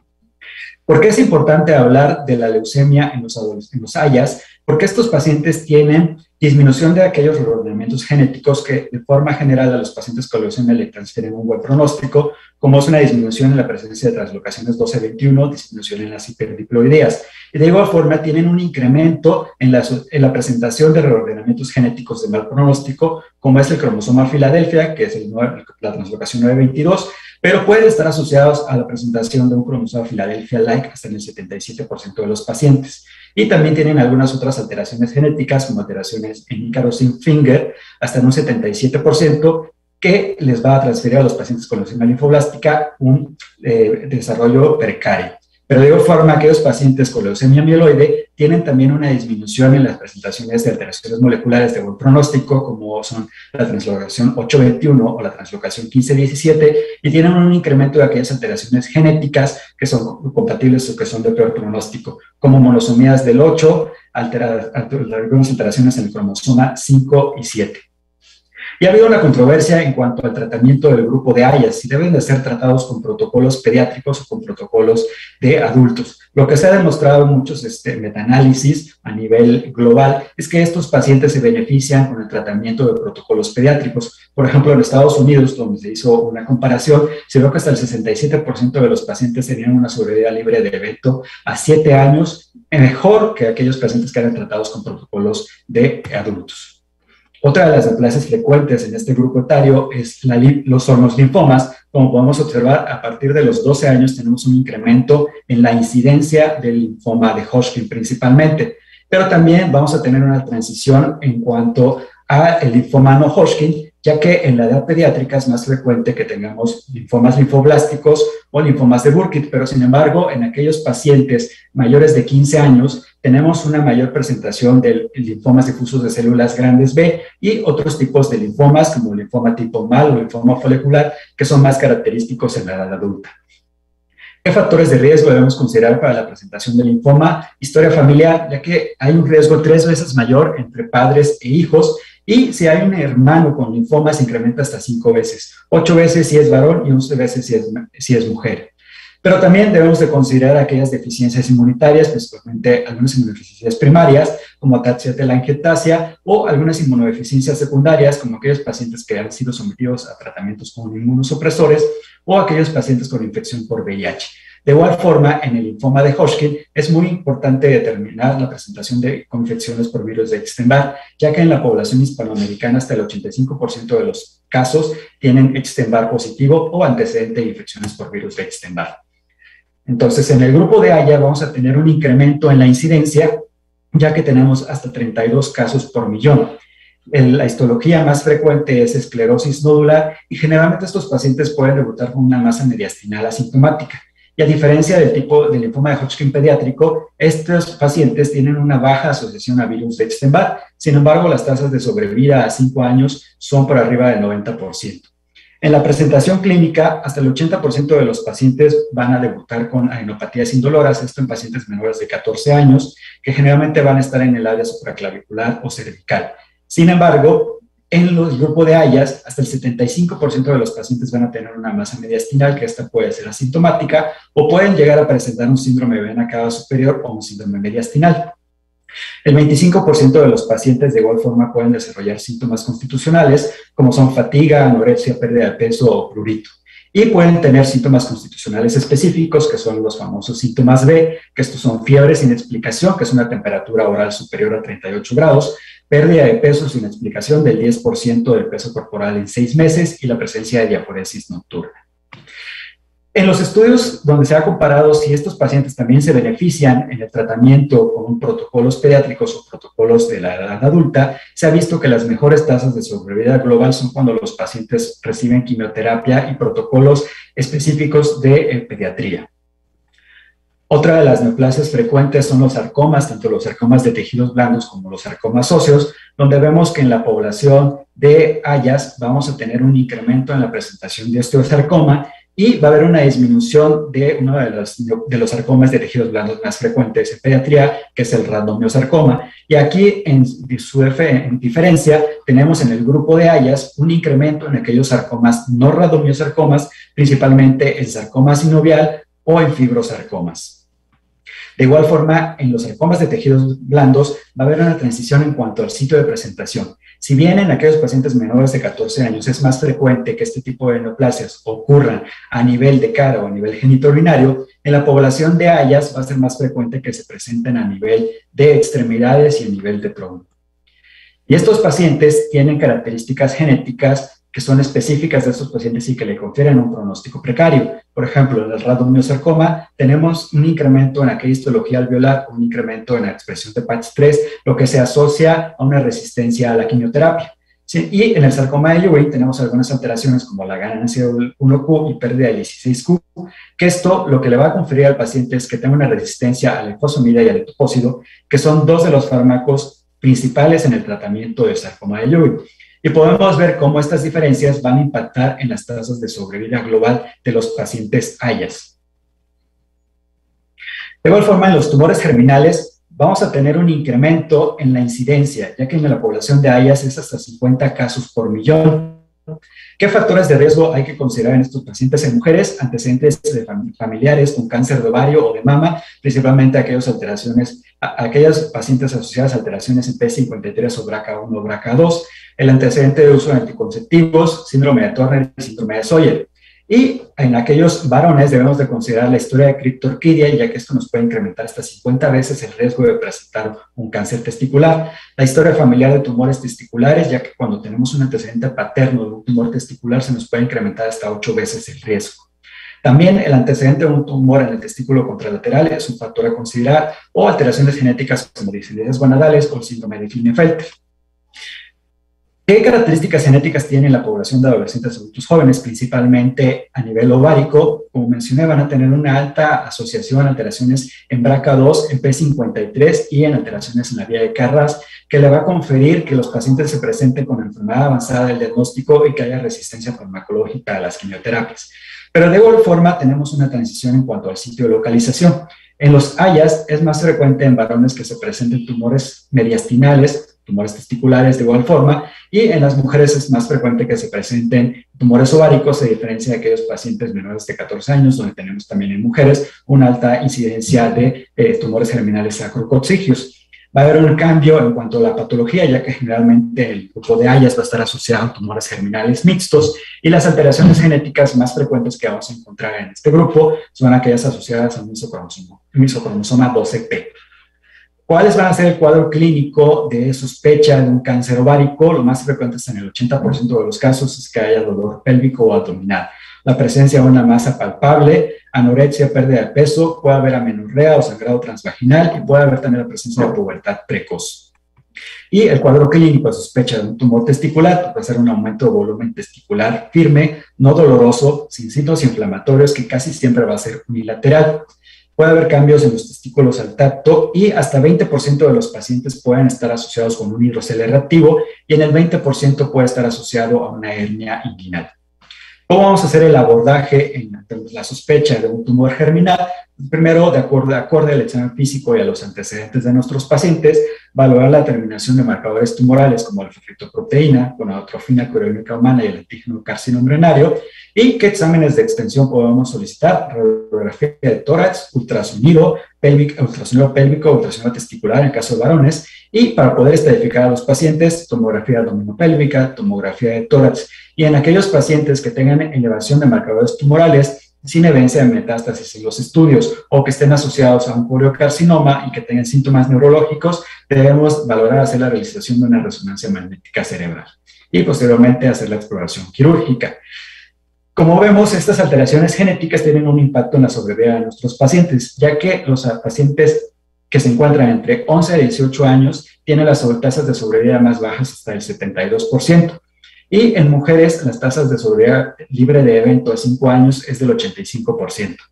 ¿Por qué es importante hablar de la leucemia en los, en los hayas? Porque estos pacientes tienen disminución de aquellos reordenamientos genéticos que de forma general a los pacientes con leucemia le transfieren un buen pronóstico, como es una disminución en la presencia de translocaciones doce veintiuno, disminución en las hiperdiploideas. Y de igual forma tienen un incremento en la, en la presentación de reordenamientos genéticos de mal pronóstico, como es el cromosoma Filadelfia, que es el, la translocación nueve veintidós, pero pueden estar asociados a la presentación de un cromosoma Filadelfia-like hasta en el setenta y siete por ciento de los pacientes. Y también tienen algunas otras alteraciones genéticas, como alteraciones en Icaro-Zinc Finger, hasta en un setenta y siete por ciento, que les va a transferir a los pacientes con leucemia linfoblástica un eh, desarrollo precario. Pero de igual forma, aquellos pacientes con leucemia mieloide tienen también una disminución en las presentaciones de alteraciones moleculares de buen pronóstico, como son la translocación ocho veintiuno o la translocación quince diecisiete, y tienen un incremento de aquellas alteraciones genéticas que son compatibles o que son de peor pronóstico, como monosomías del ocho, altera, algunas alteraciones en el cromosoma cinco y siete. Y ha habido una controversia en cuanto al tratamiento del grupo de hayas, si deben de ser tratados con protocolos pediátricos o con protocolos de adultos. Lo que se ha demostrado en muchos este, metaanálisis a nivel global es que estos pacientes se benefician con el tratamiento de protocolos pediátricos. Por ejemplo, en Estados Unidos, donde se hizo una comparación, se vio que hasta el sesenta y siete por ciento de los pacientes tenían una sobrevida libre de evento a siete años, mejor que aquellos pacientes que eran tratados con protocolos de adultos. Otra de las neoplasias frecuentes en este grupo etario es la, los hornoslinfomas. Como podemos observar, a partir de los doce años tenemos un incremento en la incidencia del linfoma de Hodgkin principalmente, pero también vamos a tener una transición en cuanto al linfoma no Hodgkin, ya que en la edad pediátrica es más frecuente que tengamos linfomas linfoblásticos o linfomas de Burkitt, pero sin embargo, en aquellos pacientes mayores de quince años, tenemos una mayor presentación de linfomas difusos de células grandes B y otros tipos de linfomas, como el linfoma tipo M A L o linfoma folicular, que son más característicos en la edad adulta. ¿Qué factores de riesgo debemos considerar para la presentación del linfoma? Historia familiar, ya que hay un riesgo tres veces mayor entre padres e hijos, y si hay un hermano con linfoma se incrementa hasta cinco veces, ocho veces si es varón y once veces si es, si es mujer. Pero también debemos de considerar aquellas deficiencias inmunitarias, principalmente algunas inmunodeficiencias primarias, como ataxia telangiectasia, o algunas inmunodeficiencias secundarias, como aquellos pacientes que han sido sometidos a tratamientos con inmunosupresores, o aquellos pacientes con infección por V I H. De igual forma, en el linfoma de Hodgkin es muy importante determinar la presentación de infecciones por virus de Epstein-Barr, ya que en la población hispanoamericana hasta el ochenta y cinco por ciento de los casos tienen Epstein-Barr positivo o antecedente de infecciones por virus de Epstein-Barr. Entonces, en el grupo de haya vamos a tener un incremento en la incidencia, ya que tenemos hasta treinta y dos casos por millón. El, la histología más frecuente es esclerosis nodular y generalmente estos pacientes pueden debutar con una masa mediastinal asintomática. Y a diferencia del tipo de linfoma de Hodgkin pediátrico, estos pacientes tienen una baja asociación a virus de Epstein-Barr. Sin embargo, las tasas de sobrevida a cinco años son por arriba del noventa por ciento. En la presentación clínica, hasta el ochenta por ciento de los pacientes van a debutar con adenopatías indoloras, esto en pacientes menores de catorce años, que generalmente van a estar en el área supraclavicular o cervical. Sin embargo, en el grupo de hayas, hasta el setenta y cinco por ciento de los pacientes van a tener una masa mediastinal, que esta puede ser asintomática, o pueden llegar a presentar un síndrome de vena cava superior o un síndrome mediastinal. El veinticinco por ciento de los pacientes de igual forma pueden desarrollar síntomas constitucionales, como son fatiga, anorexia, pérdida de peso o prurito. y pueden tener síntomas constitucionales específicos, que son los famosos síntomas B, que estos son fiebre sin explicación, que es una temperatura oral superior a treinta y ocho grados, pérdida de peso sin explicación del diez por ciento del peso corporal en seis meses y la presencia de diaforesis nocturna. En los estudios donde se ha comparado si estos pacientes también se benefician en el tratamiento con protocolos pediátricos o protocolos de la edad adulta, se ha visto que las mejores tasas de sobrevida global son cuando los pacientes reciben quimioterapia y protocolos específicos de eh, pediatría. Otra de las neoplasias frecuentes son los sarcomas, tanto los sarcomas de tejidos blandos como los sarcomas óseos, donde vemos que en la población de hayas vamos a tener un incremento en la presentación de osteosarcoma y va a haber una disminución de uno de los, de los sarcomas de tejidos blandos más frecuentes en pediatría, que es el radomiosarcoma. Y aquí, en su en diferencia, tenemos en el grupo de hayas un incremento en aquellos sarcomas no radomiosarcomas, principalmente el sarcoma sinovial o en fibrosarcomas. De igual forma, en los sarcomas de tejidos blandos va a haber una transición en cuanto al sitio de presentación. Si bien en aquellos pacientes menores de catorce años es más frecuente que este tipo de neoplasias ocurran a nivel de cara o a nivel genitourinario, en la población de hayas va a ser más frecuente que se presenten a nivel de extremidades y a nivel de tronco. Y estos pacientes tienen características genéticas que son específicas de estos pacientes y que le confieren un pronóstico precario. Por ejemplo, en el radomiosarcoma tenemos un incremento en aquella histología alveolar, un incremento en la expresión de P A T tres, lo que se asocia a una resistencia a la quimioterapia. ¿Sí? Y en el sarcoma de Ewing tenemos algunas alteraciones como la ganancia del uno Q y pérdida del dieciséis Q, que esto lo que le va a conferir al paciente es que tenga una resistencia a la ifosfamida y al etoposide, que son dos de los fármacos principales en el tratamiento del sarcoma de Ewing. Y podemos ver cómo estas diferencias van a impactar en las tasas de sobrevida global de los pacientes hayas. De igual forma, en los tumores germinales vamos a tener un incremento en la incidencia, ya que en la población de hayas es hasta cincuenta casos por millón. ¿Qué factores de riesgo hay que considerar en estos pacientes? En mujeres, antecedentes de familiares con cáncer de ovario o de mama, principalmente aquellas alteraciones, aquellas pacientes asociadas a alteraciones en P cincuenta y tres o B R C A uno o B R C A dos, el antecedente de uso de anticonceptivos, síndrome de Turner y síndrome de Sawyer. Y en aquellos varones debemos de considerar la historia de criptorquidia, ya que esto nos puede incrementar hasta cincuenta veces el riesgo de presentar un cáncer testicular. La historia familiar de tumores testiculares, ya que cuando tenemos un antecedente paterno de un tumor testicular se nos puede incrementar hasta ocho veces el riesgo. También el antecedente de un tumor en el testículo contralateral es un factor a considerar, o alteraciones genéticas como disfunciones gonadales o el síndrome de Klinefelter. ¿Qué características genéticas tiene la población de adolescentes adultos jóvenes? Principalmente a nivel ovárico, como mencioné, van a tener una alta asociación a alteraciones en B R C A dos, en P cincuenta y tres y en alteraciones en la vía de Carras, que le va a conferir que los pacientes se presenten con enfermedad avanzada del diagnóstico y que haya resistencia farmacológica a las quimioterapias. Pero de igual forma tenemos una transición en cuanto al sitio de localización. En los hayas es más frecuente en varones que se presenten tumores mediastinales, tumores testiculares de igual forma, y en las mujeres es más frecuente que se presenten tumores ováricos, a diferencia de aquellos pacientes menores de catorce años, donde tenemos también en mujeres una alta incidencia de eh, tumores germinales sacrococcígeos. Va a haber un cambio en cuanto a la patología, ya que generalmente el grupo de hayas va a estar asociado a tumores germinales mixtos, y las alteraciones genéticas más frecuentes que vamos a encontrar en este grupo son aquellas asociadas al misocromosoma, misocromosoma doce P. ¿Cuáles van a ser el cuadro clínico de sospecha de un cáncer ovárico? Lo más frecuente es en el ochenta por ciento de los casos es que haya dolor pélvico o abdominal. La presencia de una masa palpable, anorexia, pérdida de peso, puede haber amenorrea o sangrado transvaginal y puede haber también la presencia de pubertad precoz. Y el cuadro clínico de sospecha de un tumor testicular puede ser un aumento de volumen testicular firme, no doloroso, sin síntomas inflamatorios, que casi siempre va a ser unilateral. Puede haber cambios en los testículos al tacto y hasta veinte por ciento de los pacientes pueden estar asociados con un hidrocele reactivo y en el veinte por ciento puede estar asociado a una hernia inguinal. ¿Cómo vamos a hacer el abordaje en la sospecha de un tumor germinal? Primero, de acuerdo, de acuerdo al examen físico y a los antecedentes de nuestros pacientes, valorar la determinación de marcadores tumorales como la alfa-fetoproteína, gonadotrofina cureómica humana y el antígeno carcinoembrionario, y qué exámenes de extensión podemos solicitar: radiografía de tórax, ultrasonido, pélvica, ultrasonido pélvico, ultrasonido testicular en el caso de varones, y para poder estadificar a los pacientes, tomografía abdominopélvica, tomografía de tórax, y en aquellos pacientes que tengan elevación de marcadores tumorales sin evidencia de metástasis en los estudios o que estén asociados a un coriocarcinoma y que tengan síntomas neurológicos, debemos valorar hacer la realización de una resonancia magnética cerebral y posteriormente hacer la exploración quirúrgica. Como vemos, estas alteraciones genéticas tienen un impacto en la sobrevida de nuestros pacientes, ya que los pacientes que se encuentran entre once a dieciocho años tienen las tasas de sobrevida más bajas hasta el setenta y dos por ciento. Y en mujeres, las tasas de sobrevida libre de evento a cinco años es del ochenta y cinco por ciento.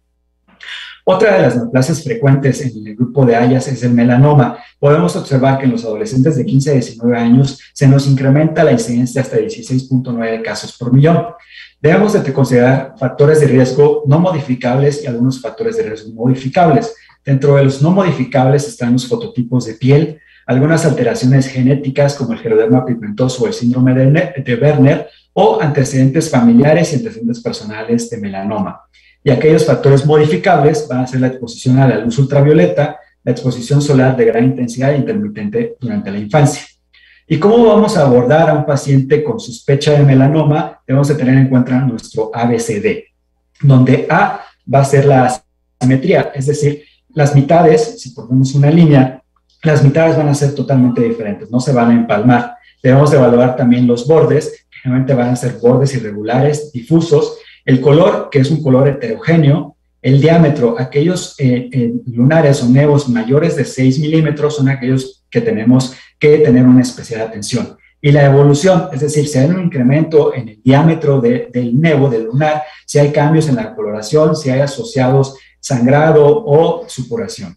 Otra de las neoplasias frecuentes en el grupo de Hayas es el melanoma. Podemos observar que en los adolescentes de quince a diecinueve años se nos incrementa la incidencia hasta dieciséis punto nueve casos por millón. Debemos de considerar factores de riesgo no modificables y algunos factores de riesgo modificables. Dentro de los no modificables están los fototipos de piel, algunas alteraciones genéticas como el geroderma pigmentoso o el síndrome de, de Werner, o antecedentes familiares y antecedentes personales de melanoma. Y aquellos factores modificables van a ser la exposición a la luz ultravioleta, la exposición solar de gran intensidad e intermitente durante la infancia. ¿Y cómo vamos a abordar a un paciente con sospecha de melanoma? Debemos de tener en cuenta nuestro A B C D, donde A va a ser la simetría, es decir, las mitades, si ponemos una línea, las mitades van a ser totalmente diferentes, no se van a empalmar. Debemos de evaluar también los bordes, que generalmente van a ser bordes irregulares, difusos, el color, que es un color heterogéneo, el diámetro, aquellos eh, eh, lunares o nevos mayores de seis milímetros son aquellos que tenemos que tener una especial atención. Y la evolución, es decir, si hay un incremento en el diámetro de, del nevo, del lunar, si hay cambios en la coloración, si hay asociados sangrado o supuración.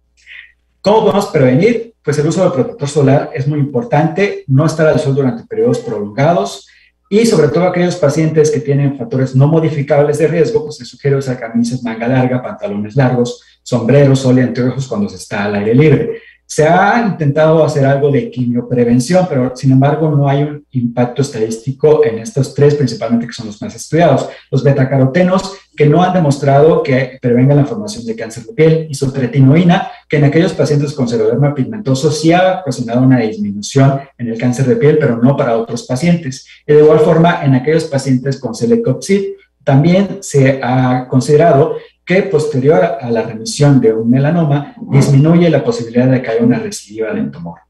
¿Cómo podemos prevenir? Pues el uso del protector solar es muy importante, no estar al sol durante periodos prolongados y sobre todo aquellos pacientes que tienen factores no modificables de riesgo, pues se sugiere usar camisas manga larga, pantalones largos, sombreros, sol y anteojos cuando se está al aire libre. Se ha intentado hacer algo de quimioprevención, pero sin embargo no hay un impacto estadístico en estos tres, principalmente que son los más estudiados. Los betacarotenos, que no han demostrado que prevengan la formación de cáncer de piel, isotretinoína, que en aquellos pacientes con seroderma pigmentoso sí ha ocasionado una disminución en el cáncer de piel, pero no para otros pacientes. Y de igual forma, en aquellos pacientes con celecoxib, también se ha considerado que posterior a la remisión de un melanoma disminuye la posibilidad de que haya una recidiva del tumor.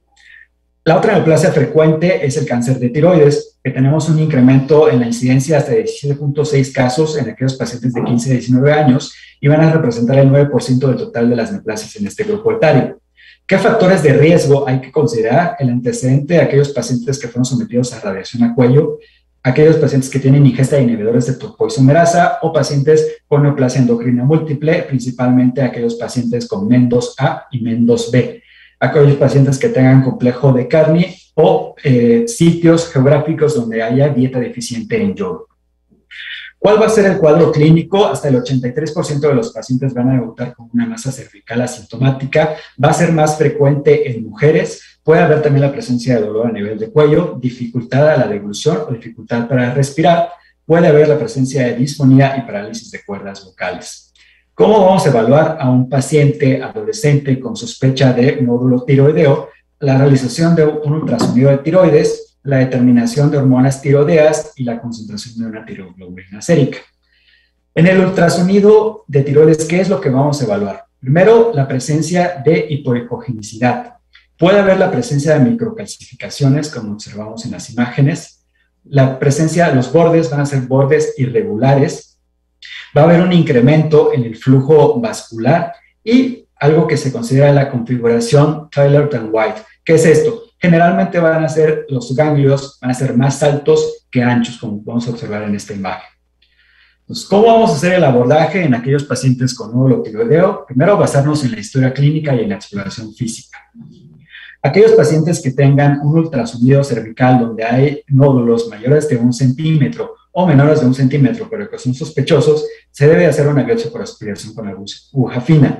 La otra neoplasia frecuente es el cáncer de tiroides, que tenemos un incremento en la incidencia hasta diecisiete punto seis casos en aquellos pacientes de quince a diecinueve años y van a representar el nueve por ciento del total de las neoplasias en este grupo etario. ¿Qué factores de riesgo hay que considerar? El antecedente de aquellos pacientes que fueron sometidos a radiación a cuello, aquellos pacientes que tienen ingesta de inhibidores de topoisomerasa o pacientes con neoplasia endocrina múltiple, principalmente aquellos pacientes con men dos A y men dos B, aquellos pacientes que tengan complejo de Carney o eh, sitios geográficos donde haya dieta deficiente en yodo. ¿Cuál va a ser el cuadro clínico? Hasta el ochenta y tres por ciento de los pacientes van a debutar con una masa cervical asintomática, va a ser más frecuente en mujeres. Puede haber también la presencia de dolor a nivel de cuello, dificultad a la deglución o dificultad para respirar. Puede haber la presencia de disfonía y parálisis de cuerdas vocales. ¿Cómo vamos a evaluar a un paciente adolescente con sospecha de nódulo tiroideo? La realización de un ultrasonido de tiroides, la determinación de hormonas tiroideas y la concentración de una tiroglobulina sérica. En el ultrasonido de tiroides, ¿qué es lo que vamos a evaluar? Primero, la presencia de hipoecogenicidad. Puede haber la presencia de microcalcificaciones, como observamos en las imágenes. La presencia de los bordes van a ser bordes irregulares. Va a haber un incremento en el flujo vascular y algo que se considera la configuración Taylor-White. ¿Qué es esto? Generalmente van a ser los ganglios, van a ser más altos que anchos, como vamos a observar en esta imagen. Entonces, ¿cómo vamos a hacer el abordaje en aquellos pacientes con nódulo tiroideo? Primero, basarnos en la historia clínica y en la exploración física. Aquellos pacientes que tengan un ultrasonido cervical donde hay nódulos mayores de un centímetro o menores de un centímetro, pero que son sospechosos, se debe hacer una biopsia por aspiración con aguja fina.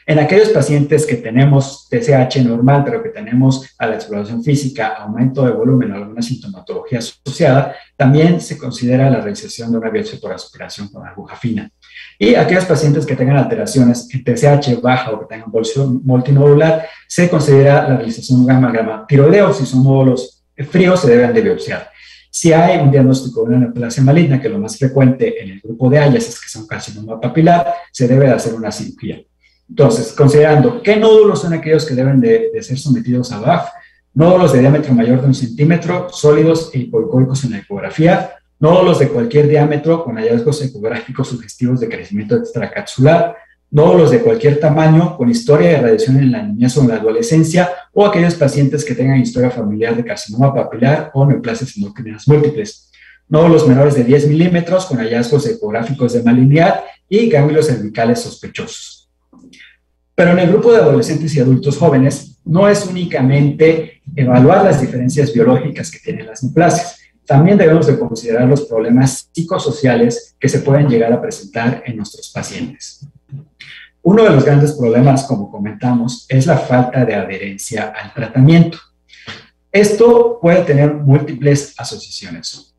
En aquellos pacientes que tenemos T S H normal, pero que tenemos a la exploración física aumento de volumen o alguna sintomatología asociada, también se considera la realización de una biopsia por aspiración con aguja fina. Y aquellos pacientes que tengan alteraciones en T S H baja o que tengan evolución multinodular, se considera la realización de un gamma-gamma tiroideo. Si son nódulos fríos, se deben de biopsiar. Si hay un diagnóstico de una neoplasia maligna, que lo más frecuente en el grupo de Hayas es que sea un carcinoma papilar, se debe de hacer una cirugía. Entonces, considerando qué nódulos son aquellos que deben de, de ser sometidos a B A F, nódulos de diámetro mayor de un centímetro, sólidos e hipoicóicos en la ecografía, nódulos de cualquier diámetro con hallazgos ecográficos sugestivos de crecimiento extracapsular, nódulos de cualquier tamaño con historia de radiación en la niñez o en la adolescencia, o aquellos pacientes que tengan historia familiar de carcinoma papilar o neoplasias endocrinas múltiples. Nódulos menores de diez milímetros con hallazgos ecográficos de malignidad y ganglios cervicales sospechosos. Pero en el grupo de adolescentes y adultos jóvenes no es únicamente evaluar las diferencias biológicas que tienen las neoplasias. También debemos de considerar los problemas psicosociales que se pueden llegar a presentar en nuestros pacientes. Uno de los grandes problemas, como comentamos, es la falta de adherencia al tratamiento. Esto puede tener múltiples asociaciones.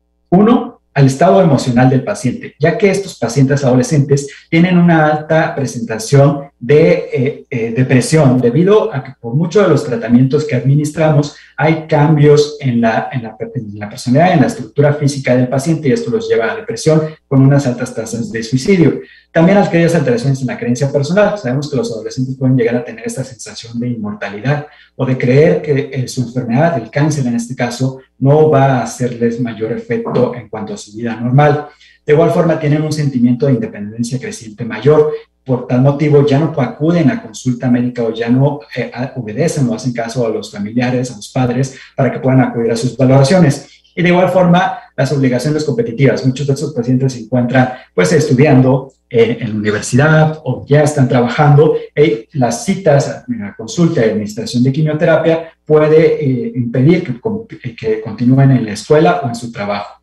Uno, al estado emocional del paciente, ya que estos pacientes adolescentes tienen una alta presentación de eh, eh, depresión, debido a que por muchos de los tratamientos que administramos hay cambios en la, en, la, en la personalidad, en la estructura física del paciente, y esto los lleva a depresión con unas altas tasas de suicidio. También aquellas alteraciones en la creencia personal. Sabemos que los adolescentes pueden llegar a tener esta sensación de inmortalidad o de creer que eh, su enfermedad, el cáncer en este caso, no va a hacerles mayor efecto en cuanto a su vida normal. De igual forma, tienen un sentimiento de independencia creciente mayor. Por tal motivo, ya no acuden a consulta médica o ya no eh, obedecen o hacen caso a los familiares, a los padres, para que puedan acudir a sus valoraciones. Y de igual forma, las obligaciones competitivas. Muchos de estos pacientes se encuentran pues estudiando eh, en la universidad o ya están trabajando, y las citas, la consulta de administración de quimioterapia puede eh, impedir que, que continúen en la escuela o en su trabajo.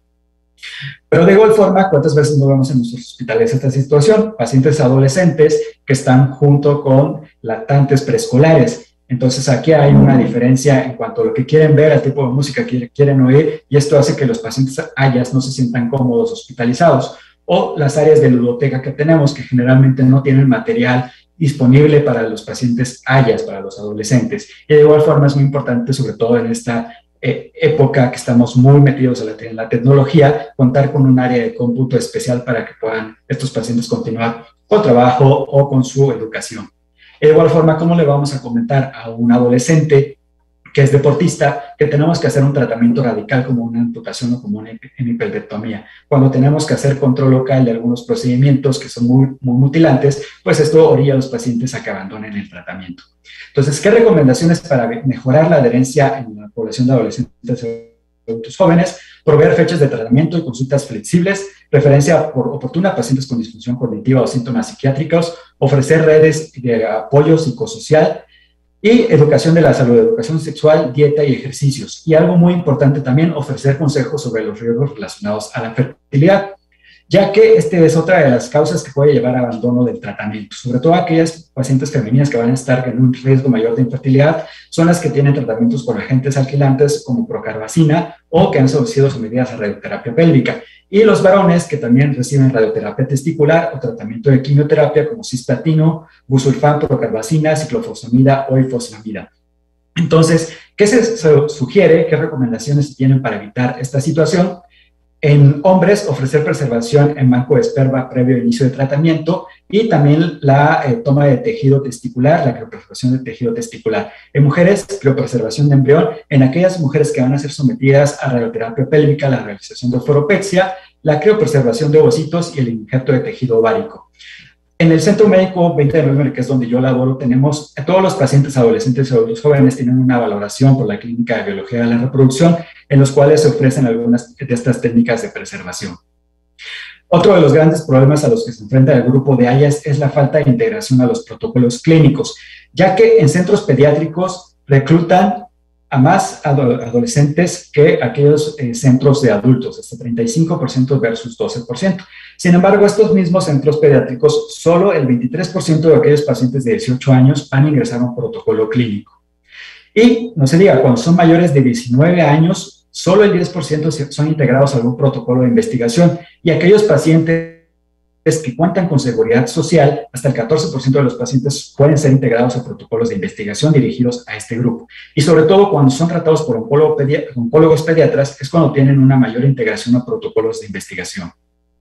Pero de igual forma, ¿cuántas veces no vemos en nuestros hospitales esta situación? Pacientes adolescentes que están junto con lactantes preescolares. Entonces aquí hay una diferencia en cuanto a lo que quieren ver, al tipo de música que quieren oír, y esto hace que los pacientes Hayas no se sientan cómodos hospitalizados. O las áreas de ludoteca que tenemos, que generalmente no tienen material disponible para los pacientes Hayas, para los adolescentes. Y de igual forma es muy importante, sobre todo en esta eh, época que estamos muy metidos en la, en la tecnología, contar con un área de cómputo especial para que puedan estos pacientes continuar con trabajo o con su educación. De igual forma, ¿cómo le vamos a comentar a un adolescente que es deportista que tenemos que hacer un tratamiento radical como una amputación o como una hemipelvectomía? Cuando tenemos que hacer control local de algunos procedimientos que son muy, muy mutilantes, pues esto orilla a los pacientes a que abandonen el tratamiento. Entonces, ¿qué recomendaciones para mejorar la adherencia en la población de adolescentes y adultos jóvenes? Proveer fechas de tratamiento y consultas flexibles, referencia por oportuna a pacientes con disfunción cognitiva o síntomas psiquiátricos, ofrecer redes de apoyo psicosocial y educación de la salud, educación sexual, dieta y ejercicios. Y algo muy importante también, ofrecer consejos sobre los riesgos relacionados a la fertilidad, ya que este es otra de las causas que puede llevar a abandono del tratamiento. Sobre todo aquellas pacientes femeninas que van a estar en un riesgo mayor de infertilidad son las que tienen tratamientos con agentes alquilantes como procarbacina o que han sido sometidas a radioterapia pélvica. Y los varones que también reciben radioterapia testicular o tratamiento de quimioterapia como cisplatino, busulfán, procarbacina, ciclofosfamida o ifosfamida. Entonces, ¿qué se sugiere? ¿Qué recomendaciones se tienen para evitar esta situación? En hombres, ofrecer preservación en banco de esperma previo al inicio de tratamiento y también la eh, toma de tejido testicular, la criopreservación de tejido testicular. En mujeres, criopreservación de embrión. En aquellas mujeres que van a ser sometidas a radioterapia pélvica, la realización de oforopexia, la criopreservación de ovocitos y el injerto de tejido ovárico. En el Centro Médico veinte de noviembre, que es donde yo laboro, tenemos a todos los pacientes adolescentes y adultos jóvenes tienen una valoración por la Clínica de Biología de la Reproducción, en los cuales se ofrecen algunas de estas técnicas de preservación. Otro de los grandes problemas a los que se enfrenta el grupo de Hayas es la falta de integración a los protocolos clínicos, ya que en centros pediátricos reclutan a más ado adolescentes que aquellos eh, centros de adultos, hasta treinta y cinco por ciento versus doce por ciento. Sin embargo, estos mismos centros pediátricos, solo el veintitrés por ciento de aquellos pacientes de dieciocho años van a ingresar a un protocolo clínico. Y no se diga, cuando son mayores de diecinueve años, solo el diez por ciento son integrados a algún protocolo de investigación, y aquellos pacientes que cuentan con seguridad social, hasta el catorce por ciento de los pacientes pueden ser integrados a protocolos de investigación dirigidos a este grupo. Y sobre todo cuando son tratados por oncólogo pedi- oncólogos pediatras, es cuando tienen una mayor integración a protocolos de investigación.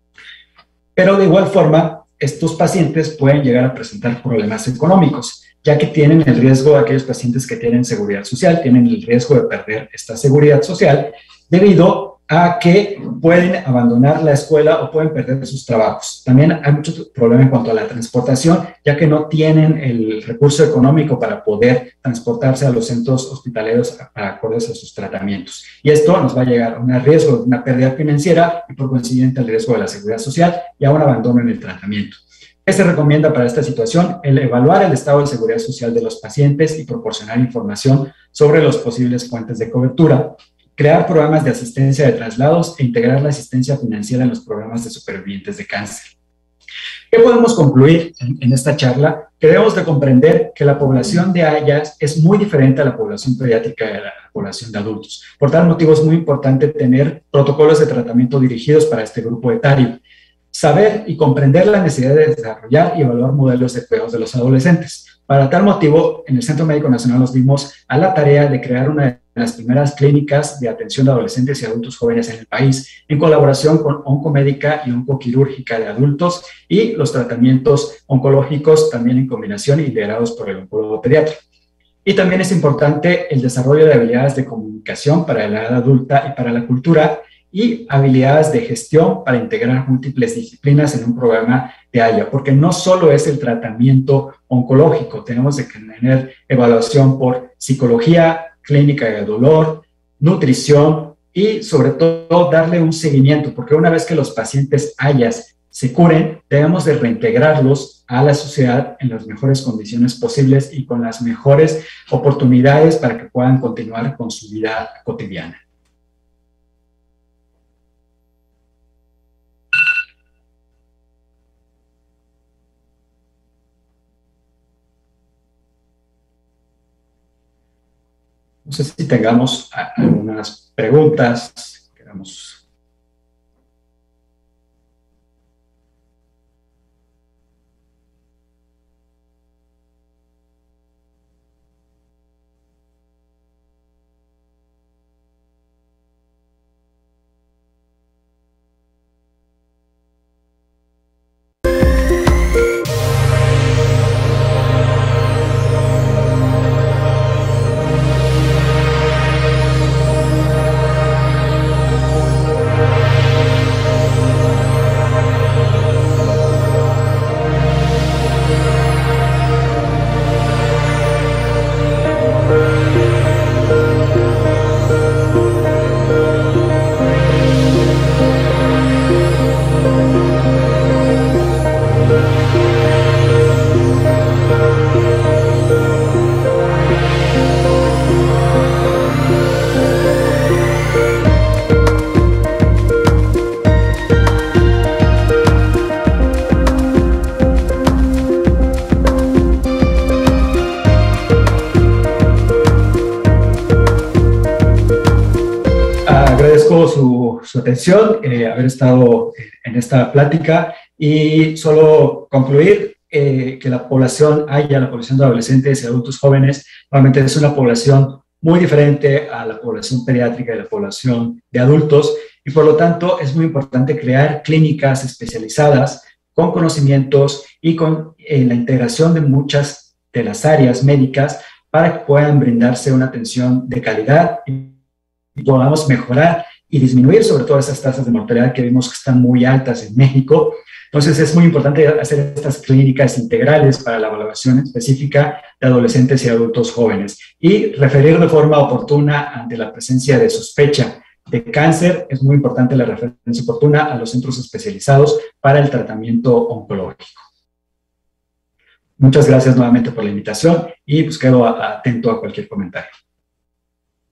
Pero de igual forma, estos pacientes pueden llegar a presentar problemas económicos, ya que tienen el riesgo de aquellos pacientes que tienen seguridad social, tienen el riesgo de perder esta seguridad social debido a que pueden abandonar la escuela o pueden perder sus trabajos. También hay muchos problemas en cuanto a la transportación, ya que no tienen el recurso económico para poder transportarse a los centros hospitalarios acordes a sus tratamientos. Y esto nos va a llegar a un riesgo de una pérdida financiera y por consiguiente al riesgo de la seguridad social y a un abandono en el tratamiento. ¿Qué se recomienda para esta situación? El evaluar el estado de seguridad social de los pacientes y proporcionar información sobre los posibles fuentes de cobertura, crear programas de asistencia de traslados e integrar la asistencia financiera en los programas de supervivientes de cáncer. ¿Qué podemos concluir en, en esta charla? Que debemos de comprender que la población de hayas es muy diferente a la población pediátrica y a la población de adultos. Por tal motivo es muy importante tener protocolos de tratamiento dirigidos para este grupo etario. Saber y comprender la necesidad de desarrollar y evaluar modelos de cuidados de los adolescentes. Para tal motivo, en el Centro Médico Nacional nos dimos a la tarea de crear una de las primeras clínicas de atención de adolescentes y adultos jóvenes en el país, en colaboración con Oncomédica y Oncoquirúrgica de adultos, y los tratamientos oncológicos también en combinación y liderados por el oncólogo pediatra. Y también es importante el desarrollo de habilidades de comunicación para la edad adulta y para la cultura, y habilidades de gestión para integrar múltiples disciplinas en un programa de haya, porque no solo es el tratamiento oncológico, tenemos que tener evaluación por psicología, clínica de dolor, nutrición y sobre todo darle un seguimiento, porque una vez que los pacientes hayas se curen, debemos de reintegrarlos a la sociedad en las mejores condiciones posibles y con las mejores oportunidades para que puedan continuar con su vida cotidiana. No sé si tengamos algunas preguntas. Queramos... Agradezco su, su atención, eh, haber estado en esta plática y solo concluir eh, que la población haya, la población de adolescentes y adultos jóvenes, realmente es una población muy diferente a la población pediátrica y la población de adultos y por lo tanto es muy importante crear clínicas especializadas con conocimientos y con eh, la integración de muchas de las áreas médicas para que puedan brindarse una atención de calidad y podamos mejorar y disminuir sobre todo esas tasas de mortalidad que vimos que están muy altas en México. Entonces es muy importante hacer estas clínicas integrales para la evaluación específica de adolescentes y adultos jóvenes y referir de forma oportuna ante la presencia de sospecha de cáncer. Es muy importante la referencia oportuna a los centros especializados para el tratamiento oncológico. Muchas gracias nuevamente por la invitación y pues quedo atento a cualquier comentario.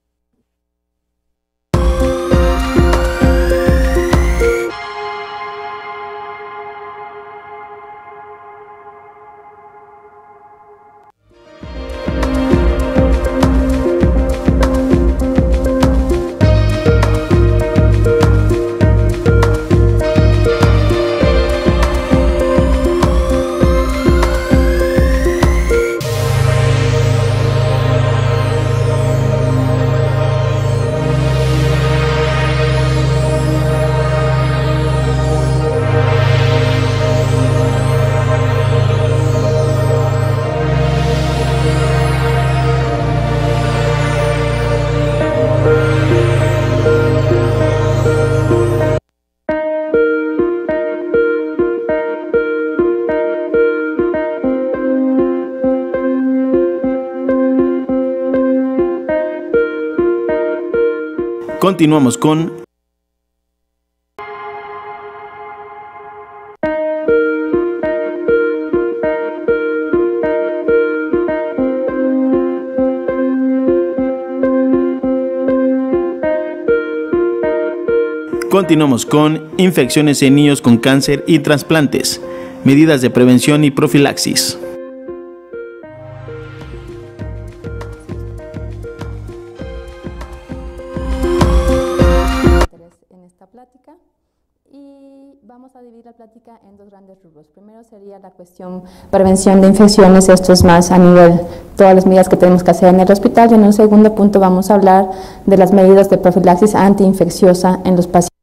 Continuamos con Continuamos con infecciones en niños con cáncer y trasplantes, medidas de prevención y profilaxis. En esta plática y vamos a dividir la plática en dos grandes rubros. Primero sería la cuestión prevención de infecciones, esto es más a nivel todas las medidas que tenemos que hacer en el hospital, y en un segundo punto vamos a hablar de las medidas de profilaxis antiinfecciosa en los pacientes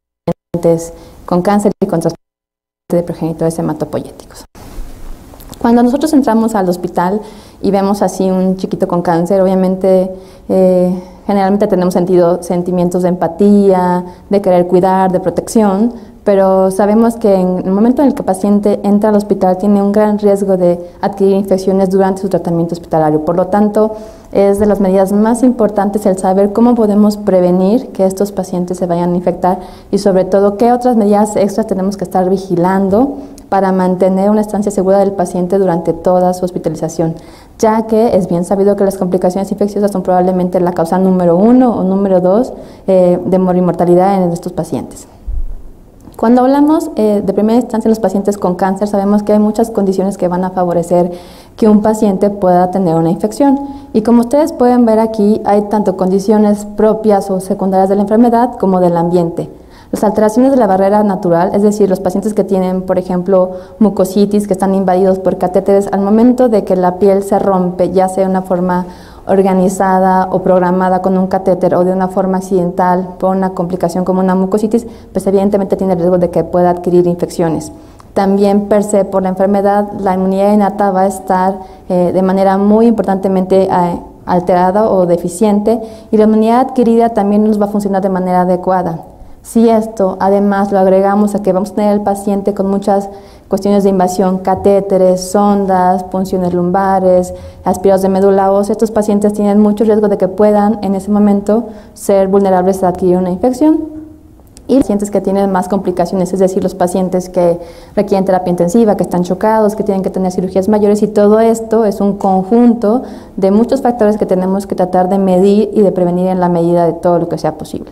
con cáncer y con trasplante de progenitores hematopoyéticos. Cuando nosotros entramos al hospital y vemos así un chiquito con cáncer, obviamente eh, generalmente tenemos sentido, sentimientos de empatía, de querer cuidar, de protección, pero sabemos que en el momento en el que el paciente entra al hospital tiene un gran riesgo de adquirir infecciones durante su tratamiento hospitalario. Por lo tanto, es de las medidas más importantes el saber cómo podemos prevenir que estos pacientes se vayan a infectar y sobre todo qué otras medidas extras tenemos que estar vigilando para mantener una estancia segura del paciente durante toda su hospitalización, ya que es bien sabido que las complicaciones infecciosas son probablemente la causa número uno o número dos eh, de mortalidad en estos pacientes. Cuando hablamos eh, de primera instancia en los pacientes con cáncer, sabemos que hay muchas condiciones que van a favorecer que un paciente pueda tener una infección. Y como ustedes pueden ver aquí, hay tanto condiciones propias o secundarias de la enfermedad como del ambiente. Las alteraciones de la barrera natural, es decir, los pacientes que tienen, por ejemplo, mucositis, que están invadidos por catéteres, al momento de que la piel se rompe, ya sea de una forma organizada o programada con un catéter o de una forma accidental por una complicación como una mucositis, pues evidentemente tiene el riesgo de que pueda adquirir infecciones. También per se por la enfermedad, la inmunidad innata va a estar eh, de manera muy importantemente eh, alterada o deficiente, y la inmunidad adquirida también nos va a funcionar de manera adecuada. Si esto además lo agregamos a que vamos a tener al paciente con muchas cuestiones de invasión, catéteres, sondas, punciones lumbares, aspirados de médula ósea, estos pacientes tienen mucho riesgo de que puedan en ese momento ser vulnerables a adquirir una infección. Y pacientes que tienen más complicaciones, es decir, los pacientes que requieren terapia intensiva, que están chocados, que tienen que tener cirugías mayores, y todo esto es un conjunto de muchos factores que tenemos que tratar de medir y de prevenir en la medida de todo lo que sea posible.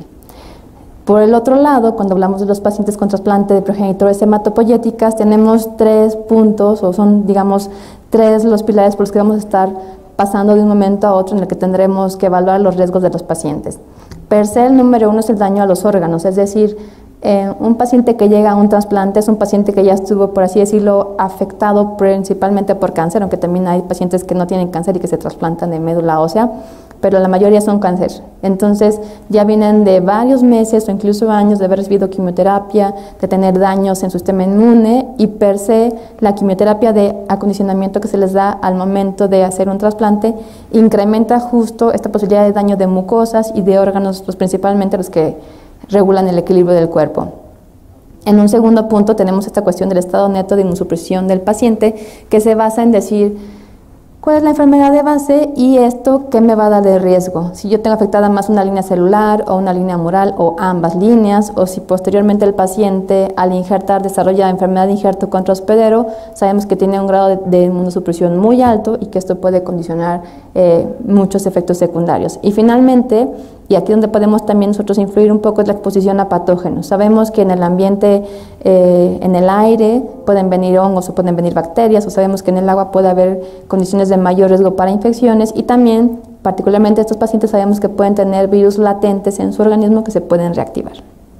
Por el otro lado, cuando hablamos de los pacientes con trasplante de progenitores hematopoyéticas, tenemos tres puntos, o son, digamos, tres los pilares por los que vamos a estar pasando de un momento a otro en el que tendremos que evaluar los riesgos de los pacientes. Per se, el número uno es el daño a los órganos, es decir, eh, un paciente que llega a un trasplante es un paciente que ya estuvo, por así decirlo, afectado principalmente por cáncer, aunque también hay pacientes que no tienen cáncer y que se trasplantan de médula ósea, pero la mayoría son cáncer. Entonces ya vienen de varios meses o incluso años de haber recibido quimioterapia, de tener daños en su sistema inmune, y per se la quimioterapia de acondicionamiento que se les da al momento de hacer un trasplante incrementa justo esta posibilidad de daño de mucosas y de órganos, pues principalmente los que regulan el equilibrio del cuerpo. En un segundo punto tenemos esta cuestión del estado neto de inmunosupresión del paciente, que se basa en decir ¿cuál es la enfermedad de base y esto qué me va a dar de riesgo? Si yo tengo afectada más una línea celular o una línea humoral o ambas líneas, o si posteriormente el paciente al injertar desarrolla enfermedad de injerto contra hospedero, sabemos que tiene un grado de, de inmunosupresión muy alto y que esto puede condicionar eh, muchos efectos secundarios. Y finalmente, y aquí donde podemos también nosotros influir un poco, es la exposición a patógenos. Sabemos que en el ambiente, eh, en el aire, pueden venir hongos o pueden venir bacterias, o sabemos que en el agua puede haber condiciones de mayor riesgo para infecciones, y también, particularmente estos pacientes, sabemos que pueden tener virus latentes en su organismo que se pueden reactivar.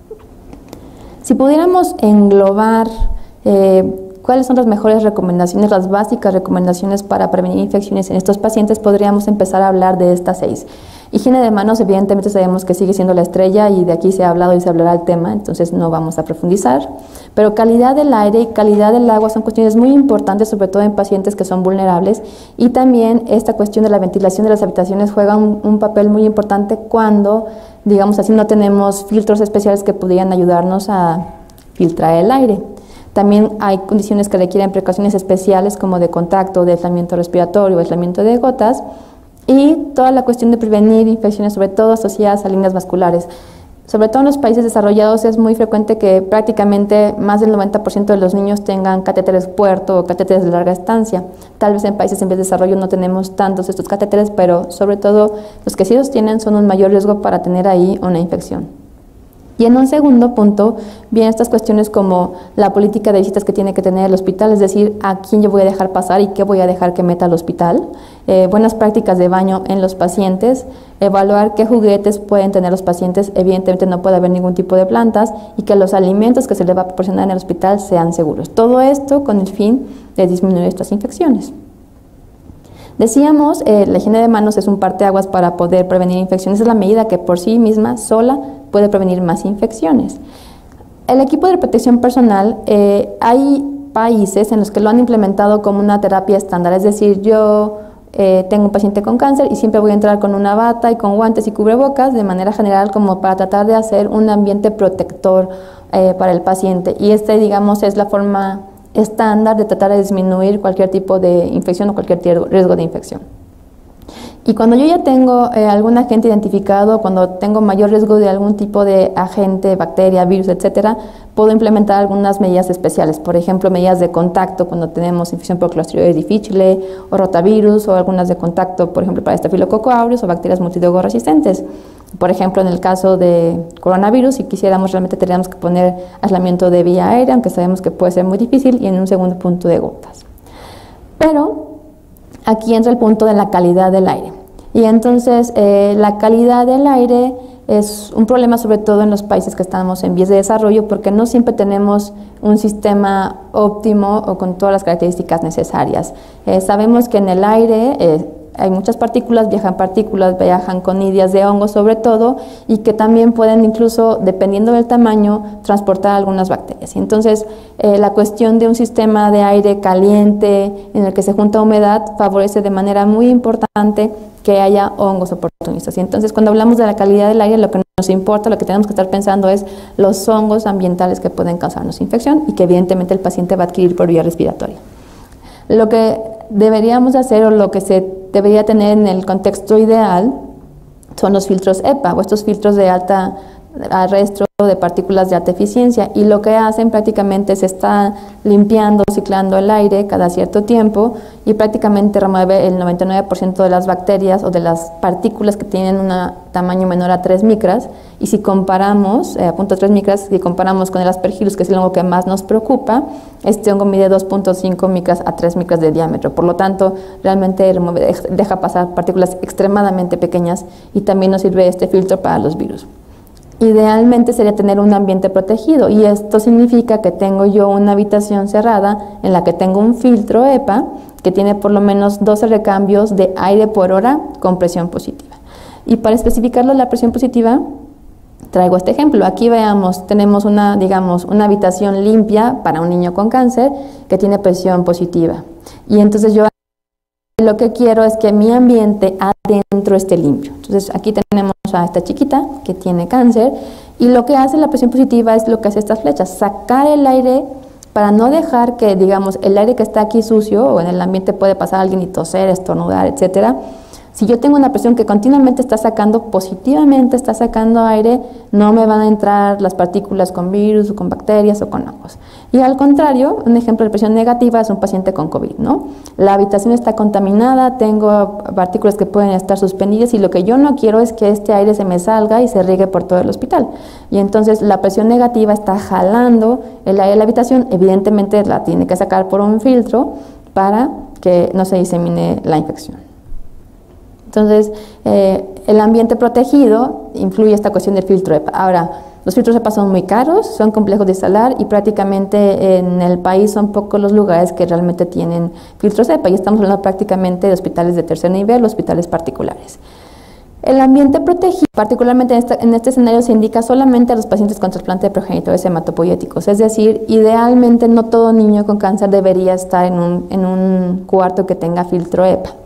Si pudiéramos englobar eh, cuáles son las mejores recomendaciones, las básicas recomendaciones para prevenir infecciones en estos pacientes, podríamos empezar a hablar de estas seis. Higiene de manos, evidentemente sabemos que sigue siendo la estrella y de aquí se ha hablado y se hablará el tema, entonces no vamos a profundizar. Pero calidad del aire y calidad del agua son cuestiones muy importantes, sobre todo en pacientes que son vulnerables, y también esta cuestión de la ventilación de las habitaciones juega un, un papel muy importante cuando, digamos así, no tenemos filtros especiales que pudieran ayudarnos a filtrar el aire. También hay condiciones que requieren precauciones especiales como de contacto, de aislamiento respiratorio, aislamiento de gotas, y toda la cuestión de prevenir infecciones, sobre todo asociadas a líneas vasculares. Sobre todo en los países desarrollados es muy frecuente que prácticamente más del noventa por ciento de los niños tengan catéteres puerto o catéteres de larga estancia. Tal vez en países en vías de desarrollo no tenemos tantos estos catéteres, pero sobre todo los que sí los tienen son un mayor riesgo para tener ahí una infección. Y en un segundo punto vienen estas cuestiones como la política de visitas que tiene que tener el hospital, es decir, a quién yo voy a dejar pasar y qué voy a dejar que meta al hospital, eh, buenas prácticas de baño en los pacientes, evaluar qué juguetes pueden tener los pacientes, evidentemente no puede haber ningún tipo de plantas, y que los alimentos que se les va a proporcionar en el hospital sean seguros. Todo esto con el fin de disminuir estas infecciones. Decíamos, eh, la higiene de manos es un parteaguas para poder prevenir infecciones, es la medida que por sí misma, sola, puede prevenir más infecciones. El equipo de protección personal, eh, hay países en los que lo han implementado como una terapia estándar, es decir, yo eh, tengo un paciente con cáncer y siempre voy a entrar con una bata y con guantes y cubrebocas de manera general como para tratar de hacer un ambiente protector eh, para el paciente, y este, digamos, es la forma estándar de tratar de disminuir cualquier tipo de infección o cualquier riesgo de infección. Y cuando yo ya tengo eh, algún agente identificado, cuando tengo mayor riesgo de algún tipo de agente, bacteria, virus, etcétera, puedo implementar algunas medidas especiales. Por ejemplo, medidas de contacto cuando tenemos infección por Clostridium difficile o rotavirus, o algunas de contacto, por ejemplo, para Staphylococcus aureus o bacterias multidrogo resistentes. Por ejemplo, en el caso de coronavirus, si quisiéramos, realmente tendríamos que poner aislamiento de vía aérea, aunque sabemos que puede ser muy difícil, y en un segundo punto de gotas. Pero aquí entra el punto de la calidad del aire. Y entonces eh, la calidad del aire es un problema sobre todo en los países que estamos en vías de desarrollo, porque no siempre tenemos un sistema óptimo o con todas las características necesarias. Eh, sabemos que en el aire eh, hay muchas partículas, viajan partículas, viajan conidias de hongos sobre todo, y que también pueden incluso, dependiendo del tamaño, transportar algunas bacterias. Entonces, eh, la cuestión de un sistema de aire caliente en el que se junta humedad favorece de manera muy importante que haya hongos oportunistas. Y entonces, cuando hablamos de la calidad del aire, lo que nos importa, lo que tenemos que estar pensando es los hongos ambientales que pueden causarnos infección y que evidentemente el paciente va a adquirir por vía respiratoria. Lo que deberíamos hacer, o lo que se debería tener en el contexto ideal, son los filtros E P A o estos filtros de alta arrastre de partículas de alta eficiencia, y lo que hacen prácticamente es estar limpiando, ciclando el aire cada cierto tiempo, y prácticamente remueve el noventa y nueve por ciento de las bacterias o de las partículas que tienen un tamaño menor a tres micras. Y si comparamos, eh, a punto tres micras, si comparamos con el Aspergillus, que es el hongo que más nos preocupa, este hongo mide dos punto cinco micras a tres micras de diámetro. Por lo tanto, realmente remueve, deja pasar partículas extremadamente pequeñas, y también nos sirve este filtro para los virus. Idealmente sería tener un ambiente protegido, y esto significa que tengo yo una habitación cerrada en la que tengo un filtro E P A que tiene por lo menos doce recambios de aire por hora con presión positiva. Y para especificarlo la presión positiva, traigo este ejemplo. Aquí veamos, tenemos una, digamos, una habitación limpia para un niño con cáncer que tiene presión positiva. Y entonces yo lo que quiero es que mi ambiente adentro esté limpio. Entonces aquí tenemos a esta chiquita que tiene cáncer, y lo que hace la presión positiva es lo que hace estas flechas, sacar el aire para no dejar que, digamos, el aire que está aquí sucio, o en el ambiente puede pasar alguien y toser, estornudar, etcétera. Si yo tengo una presión que continuamente está sacando, positivamente está sacando aire, no me van a entrar las partículas con virus, o con bacterias, o con hongos. Y al contrario, un ejemplo de presión negativa es un paciente con COVID, ¿no? La habitación está contaminada, tengo partículas que pueden estar suspendidas, y lo que yo no quiero es que este aire se me salga y se riegue por todo el hospital. Y entonces la presión negativa está jalando el aire de la habitación, evidentemente la tiene que sacar por un filtro para que no se disemine la infección. Entonces, eh, el ambiente protegido influye esta cuestión del filtro E P A. Ahora, los filtros E P A son muy caros, son complejos de instalar, y prácticamente en el país son pocos los lugares que realmente tienen filtros E P A, y estamos hablando prácticamente de hospitales de tercer nivel, hospitales particulares. El ambiente protegido, particularmente en este, en este escenario, se indica solamente a los pacientes con trasplante de progenitores hematopoyéticos, es decir, idealmente no todo niño con cáncer debería estar en un, en un cuarto que tenga filtro E P A.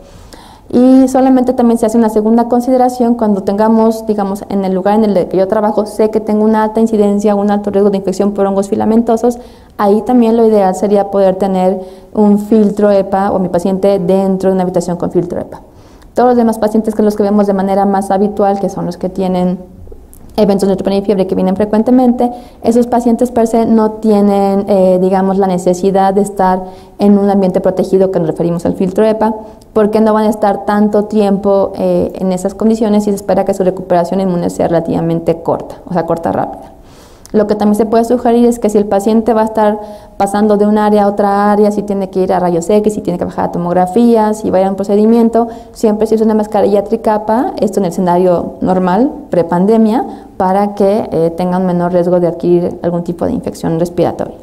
Y solamente también se hace una segunda consideración cuando tengamos, digamos, en el lugar en el que yo trabajo, sé que tengo una alta incidencia, un alto riesgo de infección por hongos filamentosos, ahí también lo ideal sería poder tener un filtro E P A, o mi paciente dentro de una habitación con filtro E P A. Todos los demás pacientes, que los que vemos de manera más habitual, que son los que tienen eventos de neutropenia y fiebre que vienen frecuentemente, esos pacientes per se no tienen, eh, digamos, la necesidad de estar en un ambiente protegido, que nos referimos al filtro E P A, porque no van a estar tanto tiempo eh, en esas condiciones y se espera que su recuperación inmune sea relativamente corta, o sea, corta rápida. Lo que también se puede sugerir es que si el paciente va a estar pasando de un área a otra área, si tiene que ir a rayos X, si tiene que bajar a tomografía, si va a ir a un procedimiento, siempre se usa una mascarilla tricapa, esto en el escenario normal, prepandemia, para que eh, tenga un menor riesgo de adquirir algún tipo de infección respiratoria.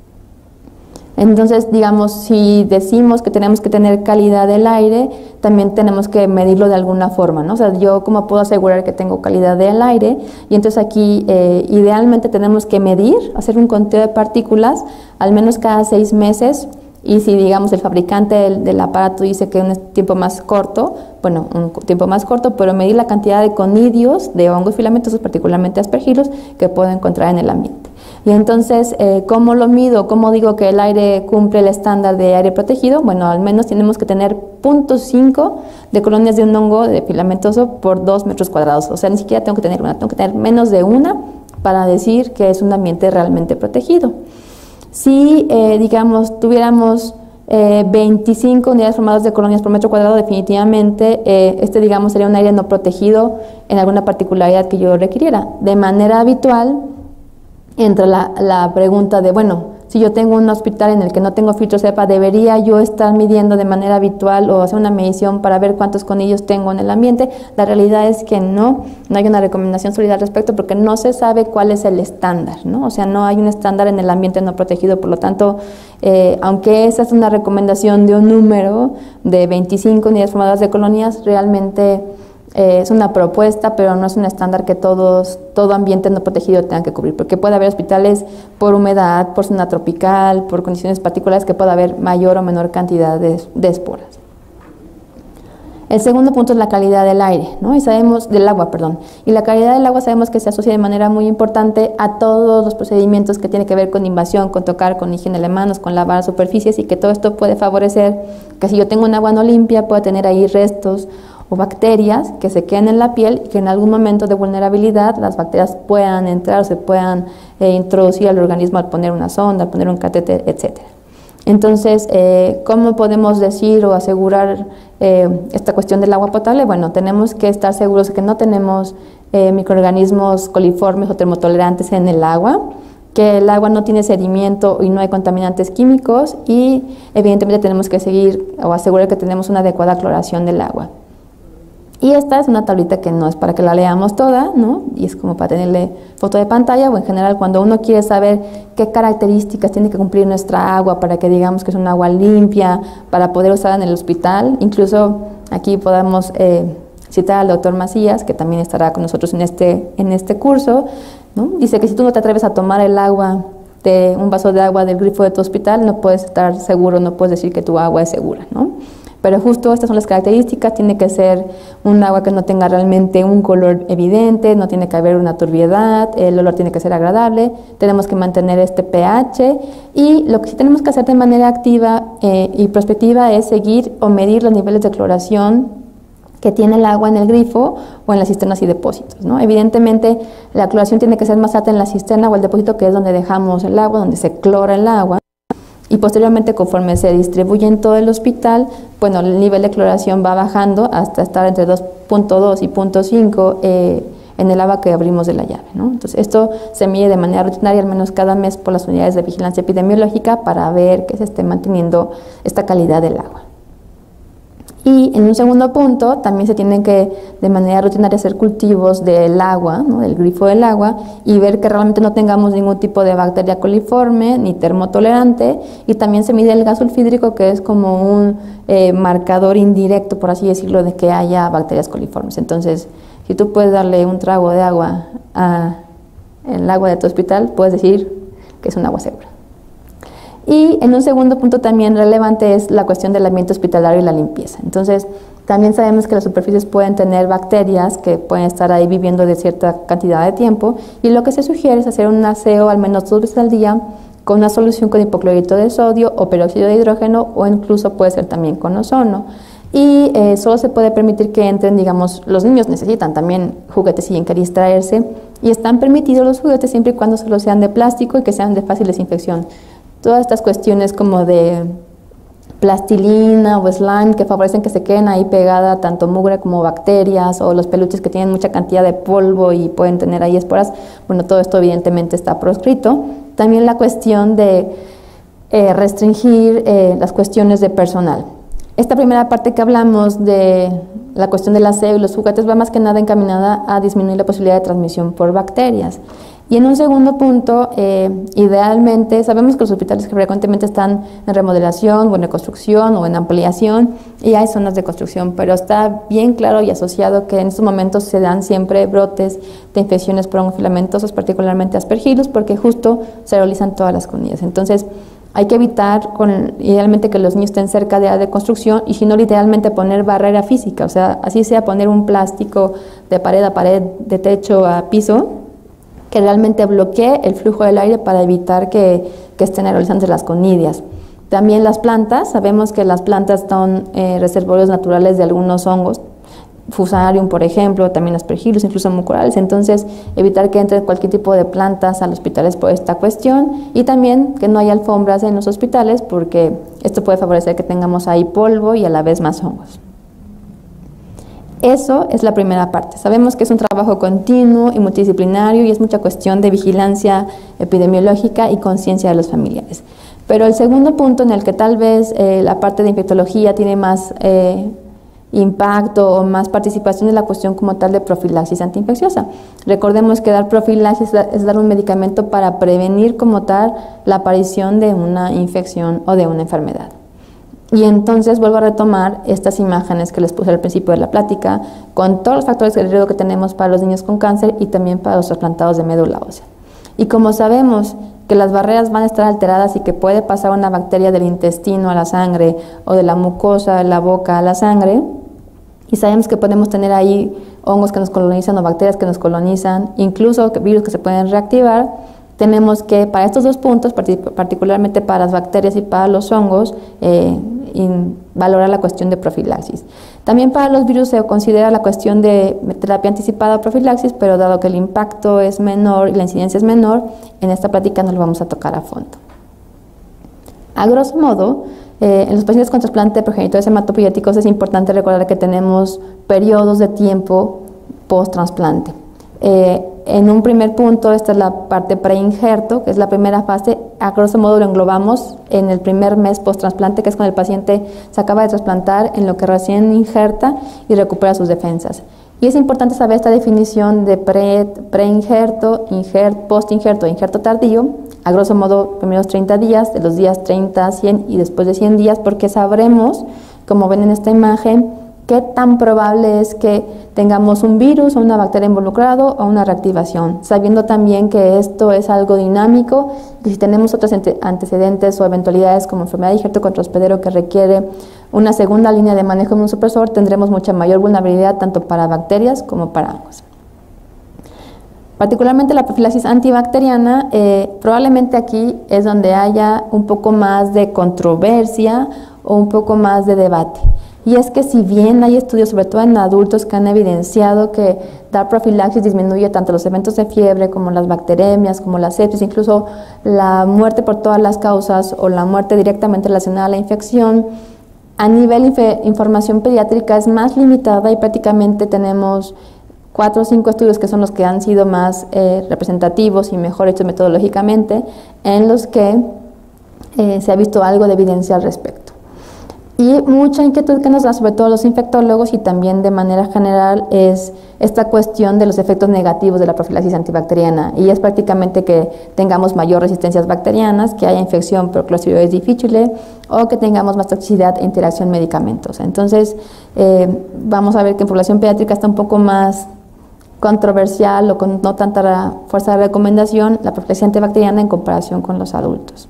Entonces, digamos, si decimos que tenemos que tener calidad del aire, también tenemos que medirlo de alguna forma, ¿no? O sea, yo cómo puedo asegurar que tengo calidad del aire, y entonces aquí eh, idealmente tenemos que medir, hacer un conteo de partículas al menos cada seis meses, y si digamos el fabricante del, del aparato dice que un tiempo más corto, bueno, un tiempo más corto, pero medir la cantidad de conidios, de hongos filamentosos, particularmente aspergillus, que puedo encontrar en el ambiente. Y entonces, eh, ¿cómo lo mido? ¿Cómo digo que el aire cumple el estándar de aire protegido? Bueno, al menos tenemos que tener cero punto cinco de colonias de un hongo de filamentoso por dos metros cuadrados. O sea, ni siquiera tengo que tener una, tengo que tener menos de una para decir que es un ambiente realmente protegido. Si, eh, digamos, tuviéramos eh, veinticinco unidades formadas de colonias por metro cuadrado, definitivamente eh, este, digamos, sería un área no protegido en alguna particularidad que yo requiriera. De manera habitual, entra la, la pregunta de, bueno, si yo tengo un hospital en el que no tengo filtros E P A, ¿debería yo estar midiendo de manera habitual o hacer una medición para ver cuántos conillos tengo en el ambiente? La realidad es que no, no hay una recomendación sólida al respecto porque no se sabe cuál es el estándar, ¿no? O sea, no hay un estándar en el ambiente no protegido, por lo tanto, eh, aunque esa es una recomendación de un número de veinticinco unidades formadas de colonias, realmente Eh, es una propuesta, pero no es un estándar que todos, todo ambiente no protegido tenga que cubrir, porque puede haber hospitales por humedad, por zona tropical, por condiciones particulares que pueda haber mayor o menor cantidad de, de esporas. El segundo punto es la calidad del aire, ¿no? Y sabemos, del agua, perdón. Y la calidad del agua sabemos que se asocia de manera muy importante a todos los procedimientos que tienen que ver con invasión, con tocar, con higiene de manos, con lavar superficies, y que todo esto puede favorecer que si yo tengo un agua no limpia, pueda tener ahí restos o bacterias que se queden en la piel y que en algún momento de vulnerabilidad las bacterias puedan entrar o se puedan eh, introducir al organismo al poner una sonda, al poner un catéter, etcétera. Entonces, eh, ¿cómo podemos decir o asegurar eh, esta cuestión del agua potable? Bueno, tenemos que estar seguros de que no tenemos eh, microorganismos coliformes o termotolerantes en el agua, que el agua no tiene sedimento y no hay contaminantes químicos, y evidentemente tenemos que seguir o asegurar que tenemos una adecuada cloración del agua. Y esta es una tablita que no es para que la leamos toda, ¿no? Y es como para tenerle foto de pantalla, o en general cuando uno quiere saber qué características tiene que cumplir nuestra agua para que digamos que es un agua limpia, para poder usarla en el hospital. Incluso aquí podemos eh, citar al doctor Macías, que también estará con nosotros en este, en este curso, ¿no? Dice que si tú no te atreves a tomar el agua de un vaso de agua del grifo de tu hospital, no puedes estar seguro, no puedes decir que tu agua es segura, ¿no? Pero justo estas son las características. Tiene que ser un agua que no tenga realmente un color evidente, no tiene que haber una turbiedad, el olor tiene que ser agradable, tenemos que mantener este pH, y lo que sí tenemos que hacer de manera activa eh, y prospectiva es seguir o medir los niveles de cloración que tiene el agua en el grifo o en las cisternas y depósitos, ¿no? Evidentemente la cloración tiene que ser más alta en la cisterna o el depósito, que es donde dejamos el agua, donde se clora el agua. Y posteriormente, conforme se distribuye en todo el hospital, bueno, el nivel de cloración va bajando hasta estar entre dos punto dos y cero punto cinco eh, en el agua que abrimos de la llave, ¿no? Entonces, esto se mide de manera rutinaria, al menos cada mes, por las unidades de vigilancia epidemiológica para ver que se esté manteniendo esta calidad del agua. Y en un segundo punto, también se tienen que de manera rutinaria hacer cultivos del agua, ¿no? Del grifo del agua, y ver que realmente no tengamos ningún tipo de bacteria coliforme ni termotolerante, y también se mide el gas sulfídrico, que es como un eh, marcador indirecto, por así decirlo, de que haya bacterias coliformes. Entonces, si tú puedes darle un trago de agua al agua de tu hospital, puedes decir que es un agua segura. Y en un segundo punto también relevante es la cuestión del ambiente hospitalario y la limpieza. Entonces, también sabemos que las superficies pueden tener bacterias que pueden estar ahí viviendo de cierta cantidad de tiempo, y lo que se sugiere es hacer un aseo al menos dos veces al día con una solución con hipoclorito de sodio o peróxido de hidrógeno, o incluso puede ser también con ozono. Y eh, solo se puede permitir que entren, digamos, los niños necesitan también juguetes si quieren distraerse, y están permitidos los juguetes siempre y cuando solo sean de plástico y que sean de fácil desinfección. Todas estas cuestiones como de plastilina o slime que favorecen que se queden ahí pegada tanto mugre como bacterias, o los peluches que tienen mucha cantidad de polvo y pueden tener ahí esporas, bueno, todo esto evidentemente está proscrito. También la cuestión de eh, restringir eh, las cuestiones de personal. Esta primera parte que hablamos de la cuestión del aseo y los juguetes va más que nada encaminada a disminuir la posibilidad de transmisión por bacterias. Y en un segundo punto, eh, idealmente, sabemos que los hospitales que frecuentemente están en remodelación o en reconstrucción o en ampliación, y hay zonas de construcción, pero está bien claro y asociado que en estos momentos se dan siempre brotes de infecciones por hongos filamentosos, particularmente aspergillus, porque justo se realizan todas las comunidades. Entonces, hay que evitar, con, idealmente, que los niños estén cerca de áreas de construcción, y si no, idealmente poner barrera física, o sea, así sea poner un plástico de pared a pared, de techo a piso, que realmente bloquee el flujo del aire para evitar que, que estén aerolizándose las conidias. También las plantas, sabemos que las plantas son eh, reservorios naturales de algunos hongos, Fusarium, por ejemplo, también aspergillus, incluso mucorales. Entonces, evitar que entre cualquier tipo de plantas a los hospitales por esta cuestión, y también que no haya alfombras en los hospitales, porque esto puede favorecer que tengamos ahí polvo y a la vez más hongos. Eso es la primera parte. Sabemos que es un trabajo continuo y multidisciplinario y es mucha cuestión de vigilancia epidemiológica y conciencia de los familiares. Pero el segundo punto, en el que tal vez eh, la parte de infectología tiene más eh, impacto o más participación, es la cuestión como tal de profilaxis antiinfecciosa. Recordemos que dar profilaxis es dar un medicamento para prevenir como tal la aparición de una infección o de una enfermedad. Y entonces vuelvo a retomar estas imágenes que les puse al principio de la plática, con todos los factores de riesgo que tenemos para los niños con cáncer y también para los trasplantados de médula ósea. Y como sabemos que las barreras van a estar alteradas y que puede pasar una bacteria del intestino a la sangre o de la mucosa de la boca a la sangre, y sabemos que podemos tener ahí hongos que nos colonizan o bacterias que nos colonizan, incluso virus que se pueden reactivar, tenemos que para estos dos puntos, particularmente para las bacterias y para los hongos, eh, valorar la cuestión de profilaxis. También para los virus se considera la cuestión de terapia anticipada o profilaxis, pero dado que el impacto es menor y la incidencia es menor, en esta plática no lo vamos a tocar a fondo. A grosso modo, eh, en los pacientes con trasplante de progenitores hematopoyéticos es importante recordar que tenemos periodos de tiempo post-trasplante. Eh, en un primer punto, esta es la parte preinjerto, que es la primera fase. A grosso modo lo englobamos en el primer mes post-trasplante, que es cuando el paciente se acaba de trasplantar, en lo que recién injerta y recupera sus defensas. Y es importante saber esta definición de pre, preinjerto, injerto, post-injerto, injerto tardío, a grosso modo primeros treinta días, de los días treinta a cien y después de cien días, porque sabremos, como ven en esta imagen, qué tan probable es que tengamos un virus o una bacteria involucrado o una reactivación, sabiendo también que esto es algo dinámico, y si tenemos otros antecedentes o eventualidades como enfermedad de injerto contra hospedero que requiere una segunda línea de manejo inmunosupresor, tendremos mucha mayor vulnerabilidad tanto para bacterias como para hongos. Particularmente la profilaxis antibacteriana, eh, probablemente aquí es donde haya un poco más de controversia o un poco más de debate. Y es que si bien hay estudios, sobre todo en adultos, que han evidenciado que dar profilaxis disminuye tanto los eventos de fiebre como las bacteremias, como la sepsis, incluso la muerte por todas las causas o la muerte directamente relacionada a la infección, a nivel de información pediátrica es más limitada y prácticamente tenemos cuatro o cinco estudios que son los que han sido más eh, representativos y mejor hechos metodológicamente, en los que eh, se ha visto algo de evidencia al respecto. Y mucha inquietud que nos da sobre todo los infectólogos y también de manera general es esta cuestión de los efectos negativos de la profilaxis antibacteriana, y es prácticamente que tengamos mayor resistencias bacterianas, que haya infección por Clostridium difficile o que tengamos más toxicidad e interacción medicamentos. Entonces eh, vamos a ver que en población pediátrica está un poco más controversial o con no tanta fuerza de recomendación la profilaxis antibacteriana en comparación con los adultos.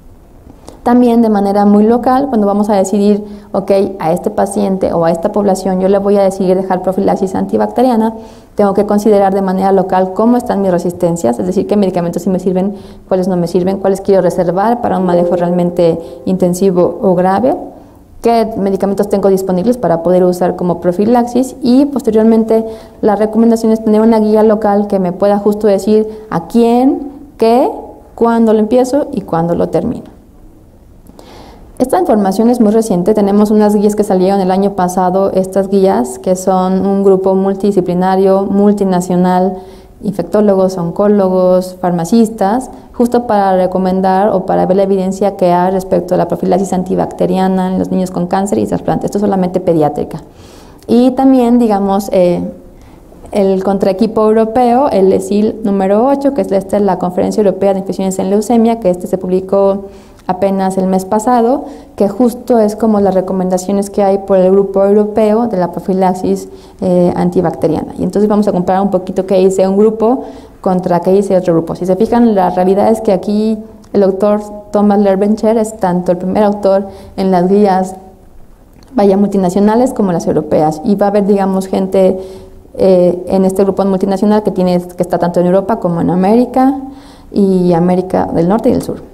También de manera muy local, cuando vamos a decidir, ok, a este paciente o a esta población yo le voy a decidir dejar profilaxis antibacteriana, tengo que considerar de manera local cómo están mis resistencias, es decir, qué medicamentos sí me sirven, cuáles no me sirven, cuáles quiero reservar para un manejo realmente intensivo o grave. qué medicamentos tengo disponibles para poder usar como profilaxis, y posteriormente la recomendación es tener una guía local que me pueda justo decir a quién, qué, cuándo lo empiezo y cuándo lo termino. Esta información es muy reciente, tenemos unas guías que salieron el año pasado, estas guías que son un grupo multidisciplinario, multinacional, infectólogos, oncólogos, farmacistas, justo para recomendar o para ver la evidencia que hay respecto a la profilaxis antibacteriana en los niños con cáncer y trasplante. Esto es solamente pediátrica. Y también, digamos, eh, el contraequipo europeo, el E S I L número ocho, que es esta, la Conferencia Europea de Infecciones en Leucemia, que este se publicó apenas el mes pasado, que justo es como las recomendaciones que hay por el grupo europeo de la profilaxis eh, antibacteriana. Y entonces vamos a comparar un poquito qué dice un grupo contra qué dice otro grupo. Si se fijan, la realidad es que aquí el doctor Thomas Lerbencher es tanto el primer autor en las guías, vaya, multinacionales como las europeas, y va a haber, digamos, gente eh, en este grupo multinacional que, tiene, que está tanto en Europa como en América, y América del Norte y del Sur.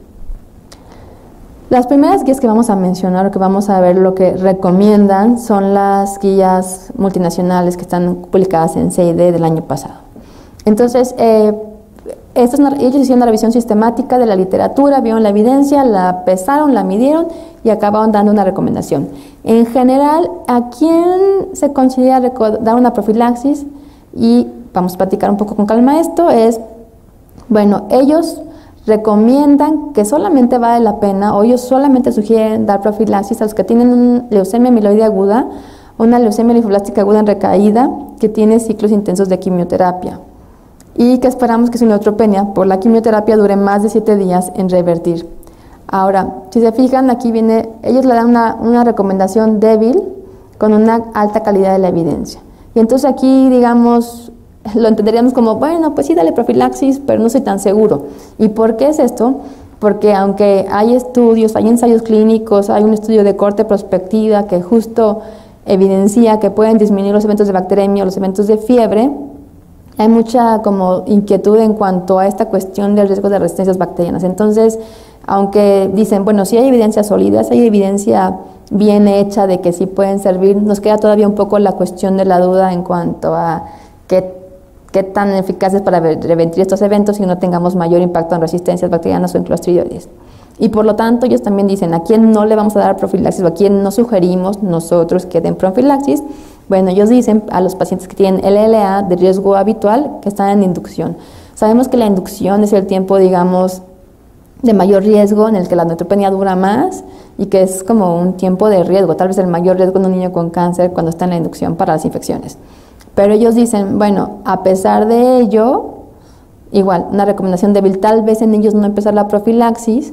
Las primeras guías que vamos a mencionar o que vamos a ver lo que recomiendan son las guías multinacionales que están publicadas en C I D del año pasado. Entonces, eh, esta es una, ellos hicieron una revisión sistemática de la literatura, vieron la evidencia, la pesaron, la midieron y acabaron dando una recomendación. En general, ¿a quién se considera dar una profilaxis? Y vamos a platicar un poco con calma esto. Es, bueno, ellos recomiendan que solamente vale la pena, o ellos solamente sugieren dar profilaxis a los que tienen una leucemia amiloide aguda, una leucemia linfoblástica aguda en recaída, que tiene ciclos intensos de quimioterapia, y que esperamos que su neutropenia por la quimioterapia dure más de siete días en revertir. Ahora, si se fijan, aquí viene, ellos le dan una, una recomendación débil con una alta calidad de la evidencia. Y entonces aquí, digamos, lo entenderíamos como, bueno, pues sí, dale profilaxis, pero no soy tan seguro. ¿Y por qué es esto? Porque aunque hay estudios, hay ensayos clínicos, hay un estudio de corte prospectiva que justo evidencia que pueden disminuir los eventos de bacteremia o los eventos de fiebre, hay mucha como inquietud en cuanto a esta cuestión del riesgo de resistencias bacterianas. Entonces, aunque dicen, bueno, sí hay evidencia sólida, hay evidencia bien hecha de que sí pueden servir, nos queda todavía un poco la cuestión de la duda en cuanto a qué qué tan eficaz es para revertir estos eventos y no tengamos mayor impacto en resistencias bacterianas o en clostridioides. Y por lo tanto, ellos también dicen, ¿a quién no le vamos a dar profilaxis o a quién no sugerimos nosotros que den profilaxis? Bueno, ellos dicen a los pacientes que tienen L L A de riesgo habitual, que están en inducción. Sabemos que la inducción es el tiempo, digamos, de mayor riesgo, en el que la neutropenia dura más y que es como un tiempo de riesgo, tal vez el mayor riesgo en un niño con cáncer cuando está en la inducción para las infecciones. Pero ellos dicen, bueno, a pesar de ello, igual, una recomendación débil, tal vez en ellos no empezar la profilaxis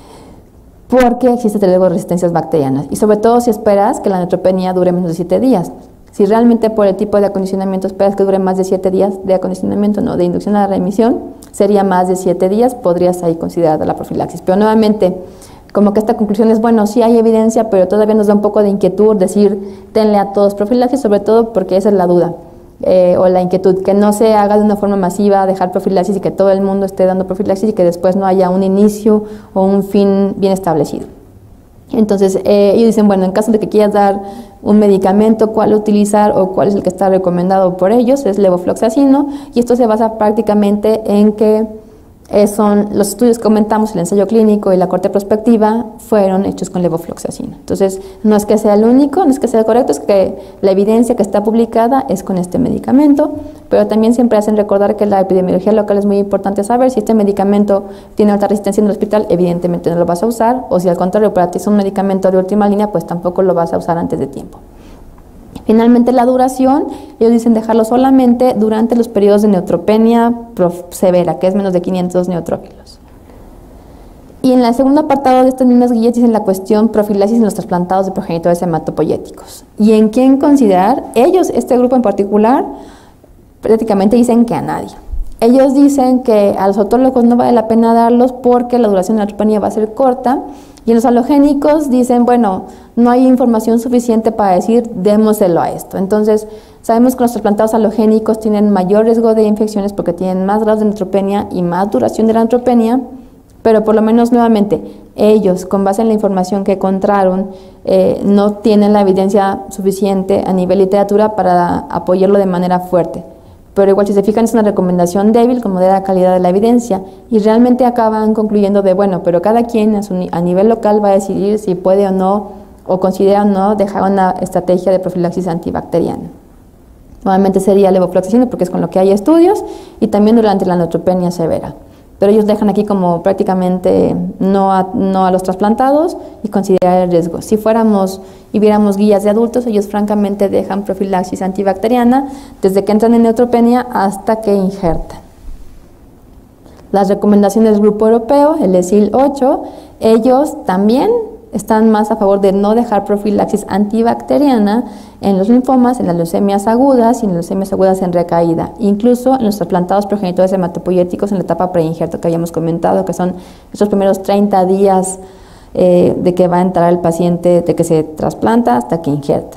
porque existe el riesgo de resistencias bacterianas. Y sobre todo si esperas que la neutropenia dure menos de siete días. Si realmente por el tipo de acondicionamiento esperas que dure más de siete días de acondicionamiento, no, de inducción a la remisión, sería más de siete días, podrías ahí considerar la profilaxis. Pero nuevamente, como que esta conclusión es, bueno, sí hay evidencia, pero todavía nos da un poco de inquietud decir, tenle a todos profilaxis, sobre todo porque esa es la duda. Eh, o la inquietud, que no se haga de una forma masiva, dejar profilaxis y que todo el mundo esté dando profilaxis y que después no haya un inicio o un fin bien establecido. Entonces, eh, ellos dicen, bueno, en caso de que quieras dar un medicamento, cuál utilizar o cuál es el que está recomendado por ellos, es levofloxacino, y esto se basa prácticamente en que Eh, son los estudios que comentamos, el ensayo clínico y la corte prospectiva fueron hechos con levofloxacino. Entonces, no es que sea el único, no es que sea el correcto, es que la evidencia que está publicada es con este medicamento, pero también siempre hacen recordar que la epidemiología local es muy importante saber. Si este medicamento tiene alta resistencia en el hospital, evidentemente no lo vas a usar, o si al contrario, para ti es un medicamento de última línea, pues tampoco lo vas a usar antes de tiempo. Finalmente, la duración, ellos dicen dejarlo solamente durante los periodos de neutropenia severa, que es menos de quinientos neutrófilos. Y en el segundo apartado de estas mismas guías dicen la cuestión profilaxis en los trasplantados de progenitores hematopoyéticos. ¿Y en quién considerar? Ellos, este grupo en particular, prácticamente dicen que a nadie. Ellos dicen que a los autologos no vale la pena darlos porque la duración de la neutropenia va a ser corta. Y en los halogénicos dicen, bueno, no hay información suficiente para decir, démoselo a esto. Entonces, sabemos que los trasplantados halogénicos tienen mayor riesgo de infecciones porque tienen más grados de neutropenia y más duración de la neutropenia, pero por lo menos, nuevamente, ellos, con base en la información que encontraron, eh, no tienen la evidencia suficiente a nivel literatura para apoyarlo de manera fuerte. Pero igual, si se fijan, es una recomendación débil como de la calidad de la evidencia, y realmente acaban concluyendo de, bueno, pero cada quien a, su, a nivel local va a decidir si puede o no, o considera o no dejar una estrategia de profilaxis antibacteriana. Nuevamente sería levofloxacina, porque es con lo que hay estudios, y también durante la neutropenia severa. Pero ellos dejan aquí como prácticamente no a, no a los trasplantados y considerar el riesgo. Si fuéramos y viéramos guías de adultos, ellos francamente dejan profilaxis antibacteriana desde que entran en neutropenia hasta que injertan. Las recomendaciones del grupo europeo, el E S I L ocho, ellos también están más a favor de no dejar profilaxis antibacteriana en los linfomas, en las leucemias agudas y en las leucemias agudas en recaída, incluso en los trasplantados progenitores hematopoyéticos en la etapa preinjerto que habíamos comentado, que son esos primeros treinta días eh, de que va a entrar el paciente, de que se trasplanta hasta que injerta.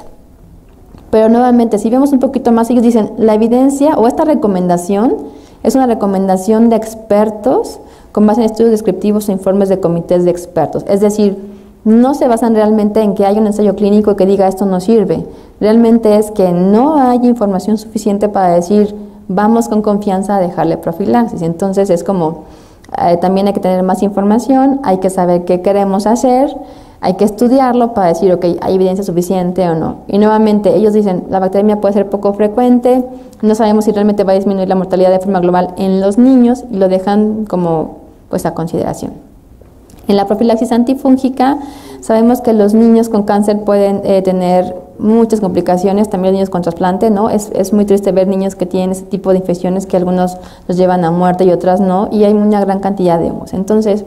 Pero nuevamente, si vemos un poquito más, ellos dicen, la evidencia o esta recomendación es una recomendación de expertos con base en estudios descriptivos e informes de comités de expertos, es decir, no se basan realmente en que haya un ensayo clínico que diga esto no sirve. Realmente es que no hay información suficiente para decir vamos con confianza a dejarle profilaxis. Entonces es como eh, también hay que tener más información, hay que saber qué queremos hacer, hay que estudiarlo para decir ok, hay evidencia suficiente o no. Y nuevamente ellos dicen la bacteriemia puede ser poco frecuente, no sabemos si realmente va a disminuir la mortalidad de forma global en los niños y lo dejan como pues a consideración. En la profilaxis antifúngica sabemos que los niños con cáncer pueden eh, tener muchas complicaciones, también los niños con trasplante, ¿no? Es, es muy triste ver niños que tienen ese tipo de infecciones que algunos los llevan a muerte y otras no, y hay una gran cantidad de hongos. Entonces,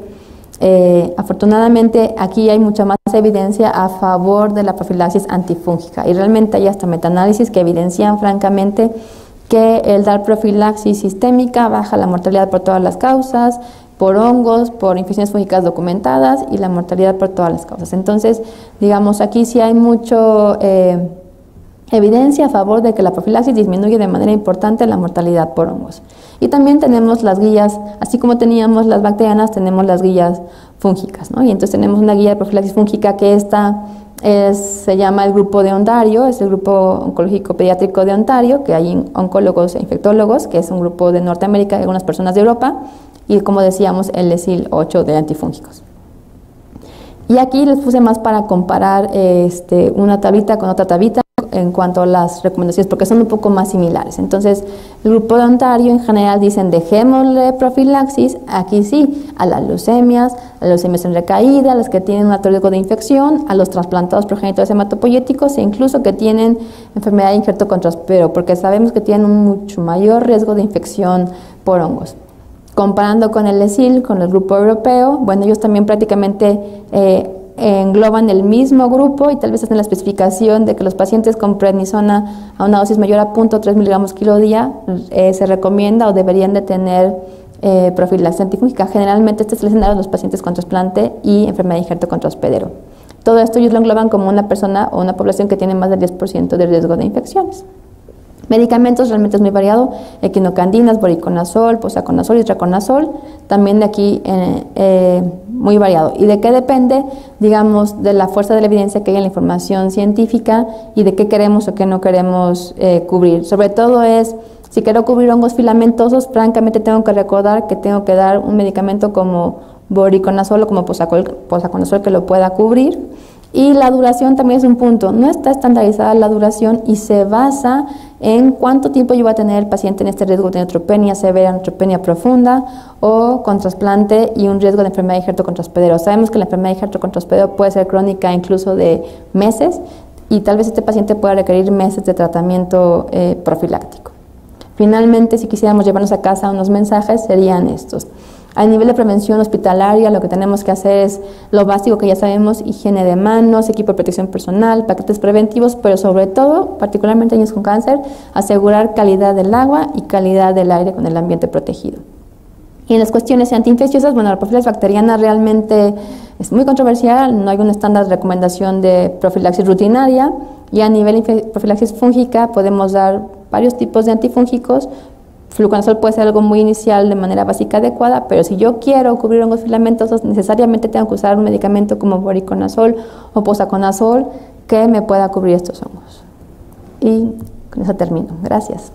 eh, afortunadamente aquí hay mucha más evidencia a favor de la profilaxis antifúngica y realmente hay hasta metaanálisis que evidencian francamente que el dar profilaxis sistémica baja la mortalidad por todas las causas, por hongos, por infecciones fúngicas documentadas y la mortalidad por todas las causas. Entonces, digamos, aquí sí hay mucha eh, evidencia a favor de que la profilaxis disminuye de manera importante la mortalidad por hongos. Y también tenemos las guías, así como teníamos las bacterianas, tenemos las guías fúngicas, ¿no? Y entonces tenemos una guía de profilaxis fúngica que esta es, se llama el grupo de Ontario, es el grupo oncológico pediátrico de Ontario, que hay oncólogos e infectólogos, que es un grupo de Norteamérica y algunas personas de Europa, y como decíamos el E S I L ocho de antifúngicos. Y aquí les puse más para comparar este, una tablita con otra tablita en cuanto a las recomendaciones, porque son un poco más similares. Entonces, el grupo de Ontario en general dicen dejémosle profilaxis, aquí sí, a las leucemias, a las leucemias en recaída, a las que tienen un alto riesgo de infección, a los trasplantados progenitores hematopoyéticos e incluso que tienen enfermedad de injerto con trospero, porque sabemos que tienen un mucho mayor riesgo de infección por hongos. Comparando con el E S I L, con el grupo europeo, bueno, ellos también prácticamente eh, engloban el mismo grupo y tal vez hacen la especificación de que los pacientes con prednisona a una dosis mayor a cero punto tres miligramos kilo día eh, se recomienda o deberían de tener eh, profilaxis antifúngica. Generalmente este es el escenario de los pacientes con trasplante y enfermedad de injerto con trospedero. Todo esto ellos lo engloban como una persona o una población que tiene más del diez por ciento de riesgo de infecciones. Medicamentos realmente es muy variado, equinocandinas, voriconazol, posaconazol y traconazol, también de aquí eh, eh, muy variado. ¿Y de qué depende? Digamos, de la fuerza de la evidencia que hay en la información científica y de qué queremos o qué no queremos eh, cubrir. Sobre todo es, si quiero cubrir hongos filamentosos, francamente tengo que recordar que tengo que dar un medicamento como voriconazol o como posaconazol que lo pueda cubrir. Y la duración también es un punto, no está estandarizada la duración y se basa en cuánto tiempo yo va a tener el paciente en este riesgo de neutropenia severa, neutropenia profunda o con trasplante y un riesgo de enfermedad de injerto con trospedero. Sabemos que la enfermedad de injerto con trospedero puede ser crónica incluso de meses y tal vez este paciente pueda requerir meses de tratamiento eh, profiláctico. Finalmente, si quisiéramos llevarnos a casa unos mensajes, serían estos. A nivel de prevención hospitalaria, lo que tenemos que hacer es lo básico que ya sabemos, higiene de manos, equipo de protección personal, paquetes preventivos, pero sobre todo, particularmente en niños con cáncer, asegurar calidad del agua y calidad del aire con el ambiente protegido. Y en las cuestiones antiinfecciosas, bueno, la profilaxis bacteriana realmente es muy controversial, no hay un estándar de recomendación de profilaxis rutinaria, y a nivel de profilaxis fúngica podemos dar varios tipos de antifúngicos, fluconazol puede ser algo muy inicial de manera básica adecuada, pero si yo quiero cubrir hongos filamentosos, necesariamente tengo que usar un medicamento como voriconazol o posaconazol que me pueda cubrir estos hongos. Y con eso termino. Gracias.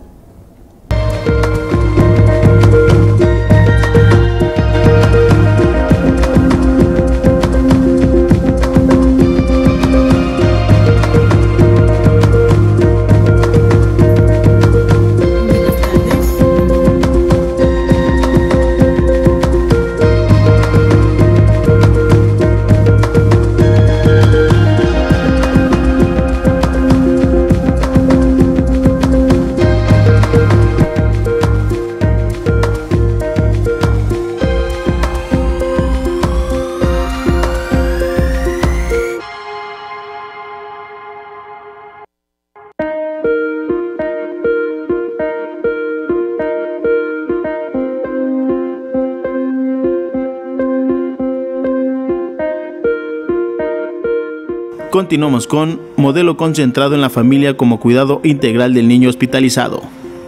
Continuamos con modelo concentrado en la familia como cuidado integral del niño hospitalizado.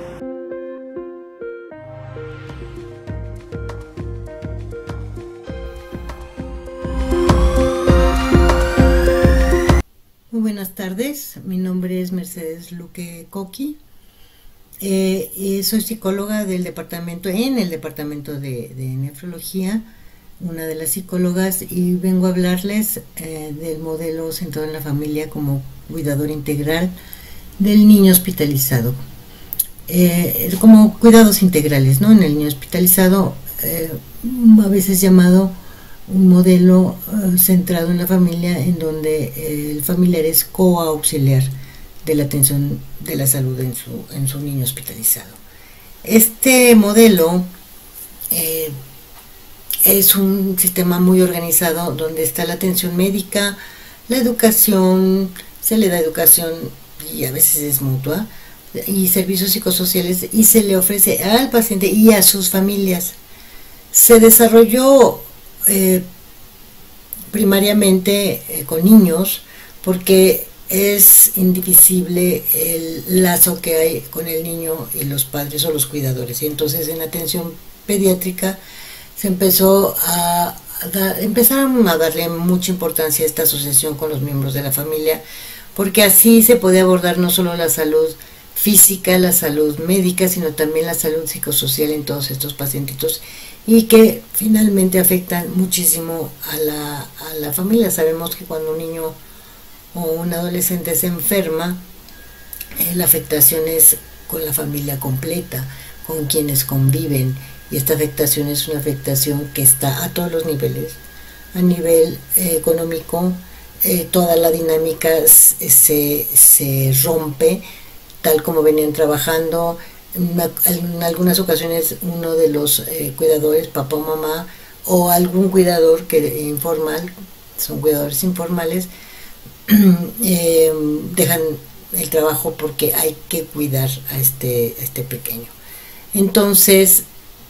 Muy buenas tardes, mi nombre es Mercedes Luque Coqui, eh, eh, soy psicóloga del departamento, en el departamento de, de nefrología, una de las psicólogas, y vengo a hablarles eh, del modelo centrado en la familia como cuidador integral del niño hospitalizado. Eh, como cuidados integrales, ¿no? En el niño hospitalizado, eh, a veces llamado un modelo uh, centrado en la familia, en donde eh, el familiar es coauxiliar de la atención de la salud en su, en su niño hospitalizado. Este modelo eh, es un sistema muy organizado donde está la atención médica, la educación, se le da educación y a veces es mutua, y servicios psicosociales, y se le ofrece al paciente y a sus familias. Se desarrolló eh, primariamente eh, con niños porque es indivisible el lazo que hay con el niño y los padres o los cuidadores, y entonces en atención pediátrica se empezó a, a dar, empezaron a darle mucha importancia a esta asociación con los miembros de la familia, porque así se podía abordar no solo la salud física, la salud médica, sino también la salud psicosocial en todos estos pacientitos, y que finalmente afectan muchísimo a la, a la familia. Sabemos que cuando un niño o un adolescente se enferma, eh, la afectación es con la familia completa, con quienes conviven, y esta afectación es una afectación que está a todos los niveles. A nivel eh, económico, eh, toda la dinámica se, se rompe, tal como venían trabajando. En algunas ocasiones uno de los eh, cuidadores, papá o mamá, o algún cuidador que informal, son cuidadores informales, eh, dejan el trabajo porque hay que cuidar a este, a este pequeño. Entonces,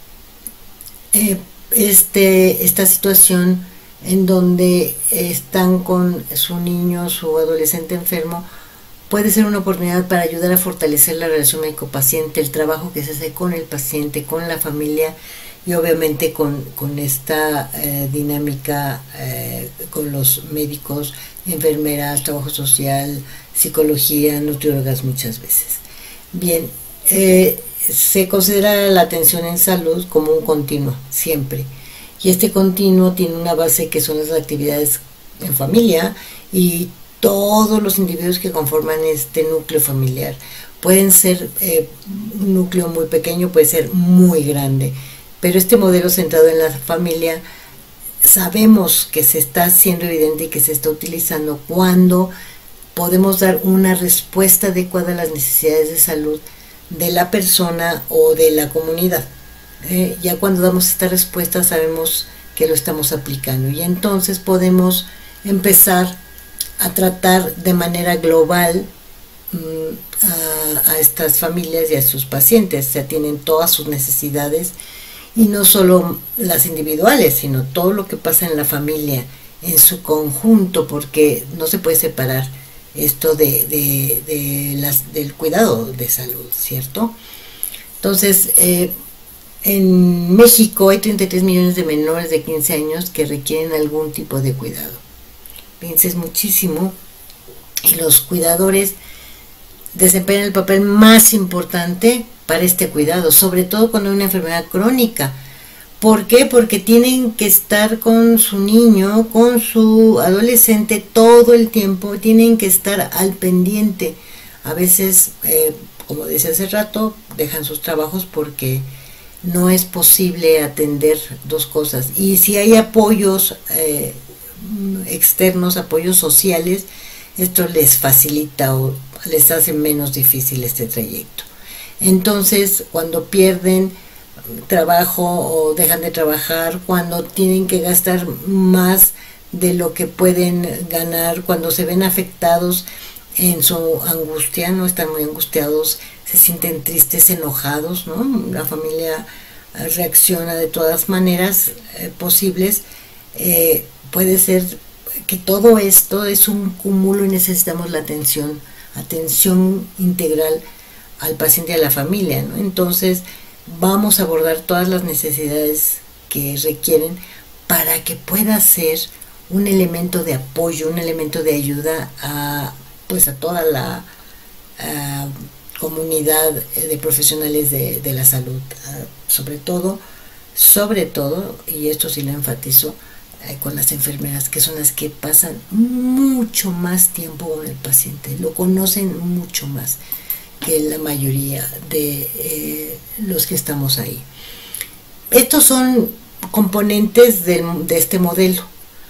eh, este, esta situación en donde están con su niño, su adolescente enfermo, puede ser una oportunidad para ayudar a fortalecer la relación médico-paciente, el trabajo que se hace con el paciente, con la familia, y obviamente con, con esta eh, dinámica eh, con los médicos, enfermeras, trabajo social, psicología, nutriólogas muchas veces. Bien, eh, se considera la atención en salud como un continuo, siempre. Y este continuo tiene una base que son las actividades en familia, y todos los individuos que conforman este núcleo familiar. Pueden ser eh, un núcleo muy pequeño, puede ser muy grande, pero este modelo centrado en la familia sabemos que se está haciendo evidente y que se está utilizando cuando podemos dar una respuesta adecuada a las necesidades de salud de la persona o de la comunidad. Eh, ya cuando damos esta respuesta sabemos que lo estamos aplicando, y entonces podemos empezar a tratar de manera global mmm, a, a estas familias y a sus pacientes. Se atienden todas sus necesidades, y no solo las individuales, sino todo lo que pasa en la familia en su conjunto, porque no se puede separar esto de, de, de las, del cuidado de salud, ¿cierto? Entonces, eh, en México hay treinta y tres millones de menores de quince años que requieren algún tipo de cuidado. Fíjense, es muchísimo, y los cuidadores desempeñan el papel más importante para este cuidado, sobre todo cuando hay una enfermedad crónica. ¿Por qué? Porque tienen que estar con su niño, con su adolescente todo el tiempo, tienen que estar al pendiente. A veces, eh, como decía hace rato, dejan sus trabajos porque no es posible atender dos cosas. Y si hay apoyos eh, externos, apoyos sociales, esto les facilita o les hace menos difícil este trayecto. Entonces, cuando pierden trabajo o dejan de trabajar, cuando tienen que gastar más de lo que pueden ganar, cuando se ven afectados en su angustia, no están muy angustiados, se sienten tristes, enojados, ¿no? La familia reacciona de todas maneras eh, posibles. Eh, puede ser que todo esto es un cúmulo y necesitamos la atención, atención integral al paciente y a la familia, ¿no? Entonces, vamos a abordar todas las necesidades que requieren para que pueda ser un elemento de apoyo, un elemento de ayuda a, pues a toda la a, comunidad de profesionales de, de la salud, a, sobre todo, sobre todo, y esto sí lo enfatizo, eh, con las enfermeras, que son las que pasan mucho más tiempo con el paciente, lo conocen mucho más que la mayoría de eh, los que estamos ahí. Estos son componentes de, de este modelo.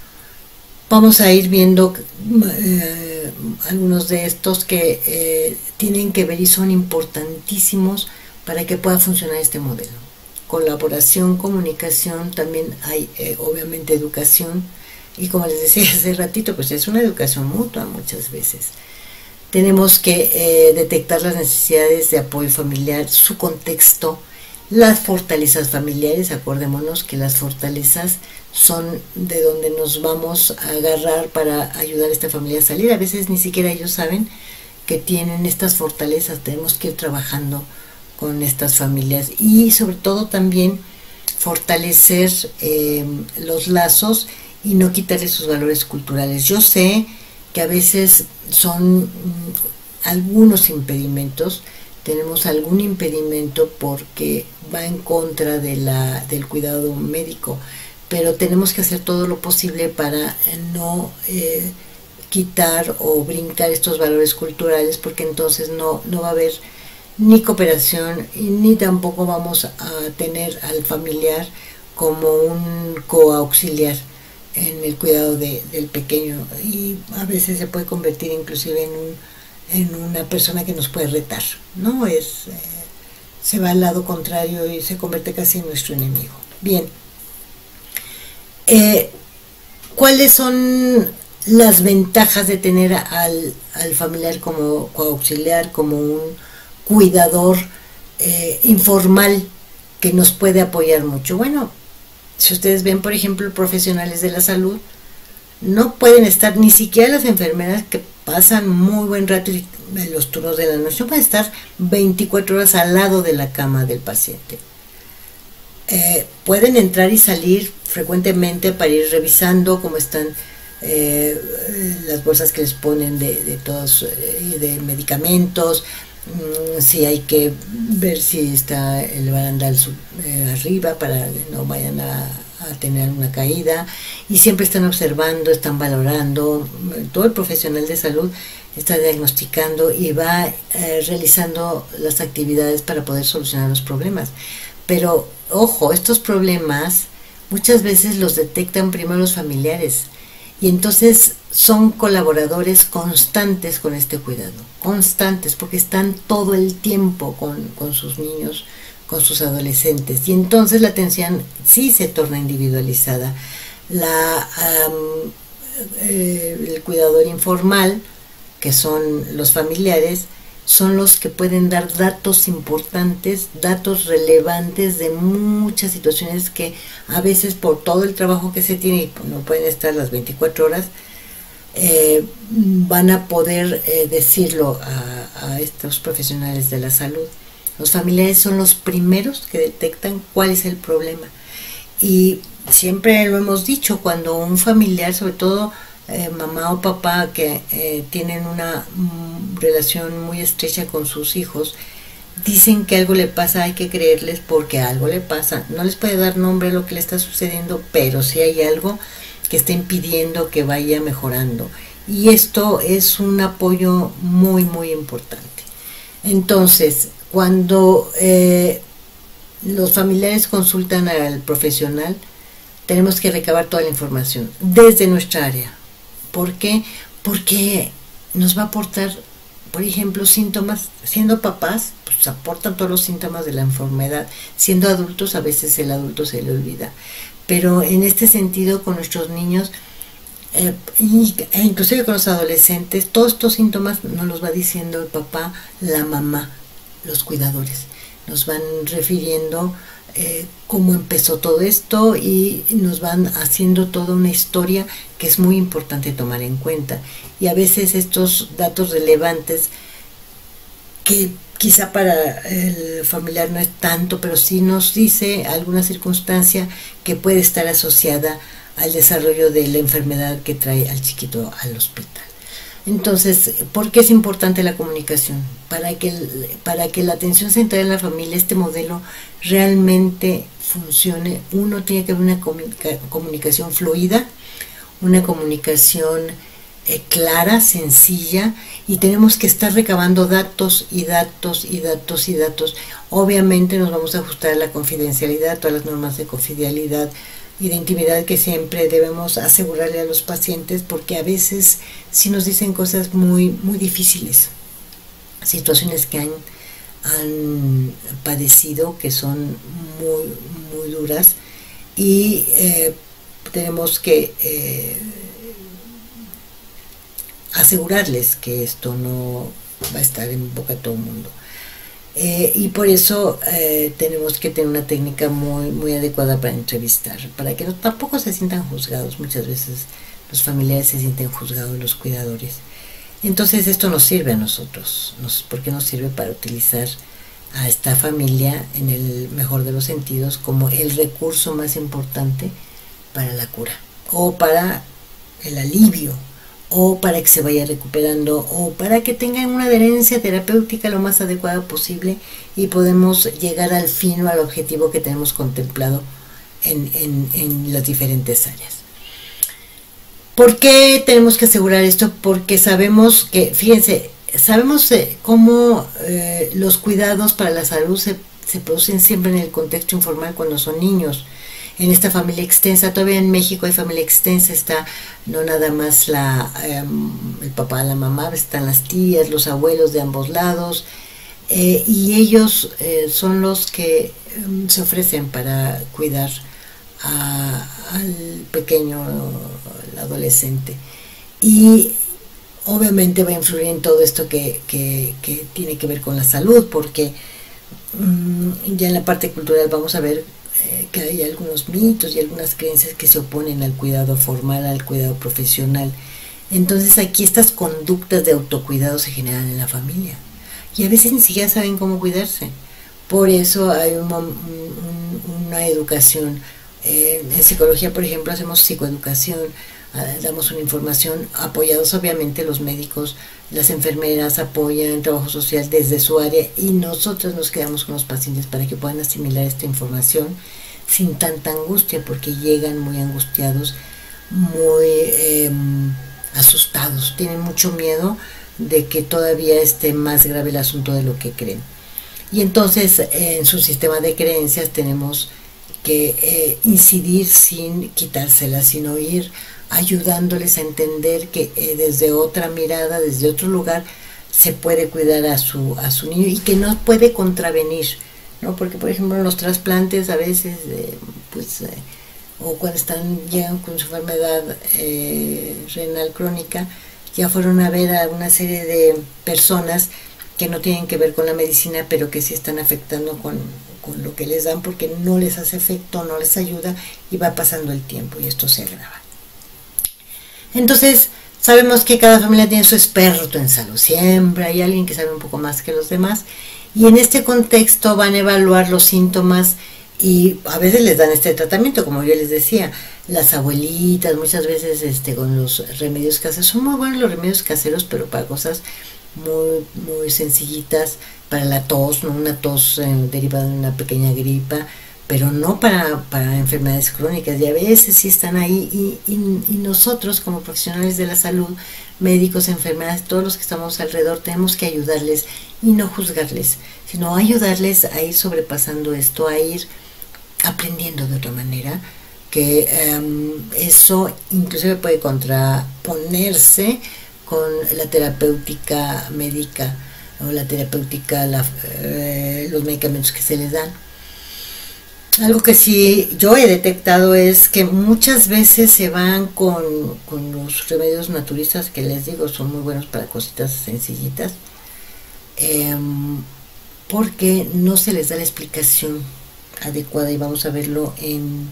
Vamos a ir viendo eh, algunos de estos que eh, tienen que ver y son importantísimos para que pueda funcionar este modelo. Colaboración, comunicación, también hay eh, obviamente educación, y como les decía hace ratito, pues es una educación mutua muchas veces. Tenemos que eh, detectar las necesidades de apoyo familiar, su contexto, las fortalezas familiares. Acordémonos que las fortalezas son de donde nos vamos a agarrar para ayudar a esta familia a salir. A veces ni siquiera ellos saben que tienen estas fortalezas. Tenemos que ir trabajando con estas familias y sobre todo también fortalecer eh, los lazos y no quitarles sus valores culturales. Yo sé que a veces son mm, algunos impedimentos, tenemos algún impedimento porque va en contra de la, del cuidado médico, pero tenemos que hacer todo lo posible para no eh, quitar o brincar estos valores culturales, porque entonces no, no va a haber ni cooperación y ni tampoco vamos a tener al familiar como un coauxiliar en el cuidado de, del pequeño, y a veces se puede convertir inclusive en, un, en una persona que nos puede retar, ¿no? Es, eh, se va al lado contrario y se convierte casi en nuestro enemigo. Bien, eh, ¿cuáles son las ventajas de tener al, al familiar como coauxiliar, como un cuidador eh, informal que nos puede apoyar mucho? Bueno, si ustedes ven, por ejemplo, profesionales de la salud, no pueden estar, ni siquiera las enfermeras que pasan muy buen rato en los turnos de la noche, no pueden estar veinticuatro horas al lado de la cama del paciente. Eh, pueden entrar y salir frecuentemente para ir revisando cómo están eh, las bolsas que les ponen de, de todos, eh, de medicamentos, mmm, si hay que ver si está el barandal sub, eh, arriba para que no vayan a, a tener una caída, y siempre están observando, están valorando. Todo el profesional de salud está diagnosticando y va eh, realizando las actividades para poder solucionar los problemas. Pero ojo, estos problemas muchas veces los detectan primero los familiares, y entonces son colaboradores constantes con este cuidado, constantes, porque están todo el tiempo con, con sus niños, con sus adolescentes, y entonces la atención sí se torna individualizada. La, um, eh, el cuidador informal, que son los familiares, son los que pueden dar datos importantes, datos relevantes de muchas situaciones que a veces por todo el trabajo que se tiene, y no pueden estar las veinticuatro horas, eh, van a poder eh, decirlo a, a estos profesionales de la salud. Los familiares son los primeros que detectan cuál es el problema. Y siempre lo hemos dicho, cuando un familiar, sobre todo eh, mamá o papá, que eh, tienen una mm, relación muy estrecha con sus hijos, dicen que algo le pasa, hay que creerles porque algo le pasa. No les puede dar nombre a lo que le está sucediendo, pero sí hay algo que está impidiendo que vaya mejorando. Y esto es un apoyo muy, muy importante. Entonces, cuando eh, los familiares consultan al profesional, tenemos que recabar toda la información desde nuestra área. ¿Por qué? Porque nos va a aportar, por ejemplo, síntomas. Siendo papás, pues aportan todos los síntomas de la enfermedad. Siendo adultos, a veces el adulto se le olvida. Pero en este sentido, con nuestros niños, eh, e inclusive con los adolescentes, todos estos síntomas nos los va diciendo el papá, la mamá, los cuidadores. Nos van refiriendo eh, cómo empezó todo esto y nos van haciendo toda una historia que es muy importante tomar en cuenta. Y a veces estos datos relevantes, que quizá para el familiar no es tanto, pero sí nos dice alguna circunstancia que puede estar asociada al desarrollo de la enfermedad que trae al chiquito al hospital. Entonces, ¿por qué es importante la comunicación? Para que, para que la atención central en la familia, este modelo, realmente funcione, uno tiene que haber una comunica, comunicación fluida, una comunicación eh, clara, sencilla, y tenemos que estar recabando datos y datos y datos y datos. Obviamente nos vamos a ajustar a la confidencialidad, todas las normas de confidencialidad y de intimidad que siempre debemos asegurarle a los pacientes, porque a veces sí nos dicen cosas muy, muy difíciles, situaciones que han, han padecido, que son muy, muy duras, y eh, tenemos que eh, asegurarles que esto no va a estar en boca de todo el mundo. Eh, y por eso eh, tenemos que tener una técnica muy, muy adecuada para entrevistar, para que no, tampoco se sientan juzgados. Muchas veces los familiares se sienten juzgados, los cuidadores. Entonces esto nos sirve a nosotros, nos, porque nos sirve para utilizar a esta familia, en el mejor de los sentidos, como el recurso más importante para la cura, o para el alivio, o para que se vaya recuperando, o para que tengan una adherencia terapéutica lo más adecuada posible y podemos llegar al fin o al objetivo que tenemos contemplado en, en, en las diferentes áreas. ¿Por qué tenemos que asegurar esto? Porque sabemos que, fíjense, sabemos eh, cómo eh, los cuidados para la salud se, se producen siempre en el contexto informal cuando son niños. En esta familia extensa, todavía en México hay familia extensa, está no nada más la, eh, el papá, la mamá, están las tías, los abuelos de ambos lados, eh, y ellos eh, son los que eh, se ofrecen para cuidar a, al pequeño, al adolescente. Y obviamente va a influir en todo esto que, que, que tiene que ver con la salud, porque mmm, ya en la parte cultural vamos a ver que hay algunos mitos y algunas creencias que se oponen al cuidado formal, al cuidado profesional. Entonces aquí estas conductas de autocuidado se generan en la familia y a veces ni siquiera saben cómo cuidarse. Por eso hay un, un, una educación. Eh, en psicología, por ejemplo, hacemos psicoeducación, eh, damos una información, apoyados obviamente los médicos, las enfermeras apoyan el trabajo social desde su área y nosotros nos quedamos con los pacientes para que puedan asimilar esta información sin tanta angustia, porque llegan muy angustiados, muy eh, asustados, tienen mucho miedo de que todavía esté más grave el asunto de lo que creen. Y entonces en su sistema de creencias tenemos que eh, incidir sin quitárselas, sino ir ayudándoles a entender que eh, desde otra mirada, desde otro lugar, se puede cuidar a su, a su niño y que no puede contravenir, ¿no? Porque, por ejemplo, en los trasplantes a veces, eh, pues, eh, o cuando están, llegan con su enfermedad eh, renal crónica, ya fueron a ver a una serie de personas que no tienen que ver con la medicina, pero que sí están afectando con, con lo que les dan, porque no les hace efecto, no les ayuda, y va pasando el tiempo y esto se agrava. Entonces, sabemos que cada familia tiene su experto en salud, siempre hay alguien que sabe un poco más que los demás, y en este contexto van a evaluar los síntomas y a veces les dan este tratamiento, como yo les decía. Las abuelitas muchas veces este, con los remedios caseros, son muy buenos los remedios caseros, pero para cosas muy, muy sencillitas, para la tos, ¿no? Una tos eh, derivada de una pequeña gripa, pero no para, para enfermedades crónicas, y a veces sí están ahí, y, y, y nosotros como profesionales de la salud, médicos, enfermeras, todos los que estamos alrededor, tenemos que ayudarles y no juzgarles, sino ayudarles a ir sobrepasando esto, a ir aprendiendo de otra manera, que um, eso inclusive puede contraponerse con la terapéutica médica o la terapéutica, la, eh, los medicamentos que se les dan. Algo que sí yo he detectado es que muchas veces se van con, con los remedios naturistas, que les digo son muy buenos para cositas sencillitas, eh, porque no se les da la explicación adecuada, y vamos a verlo en,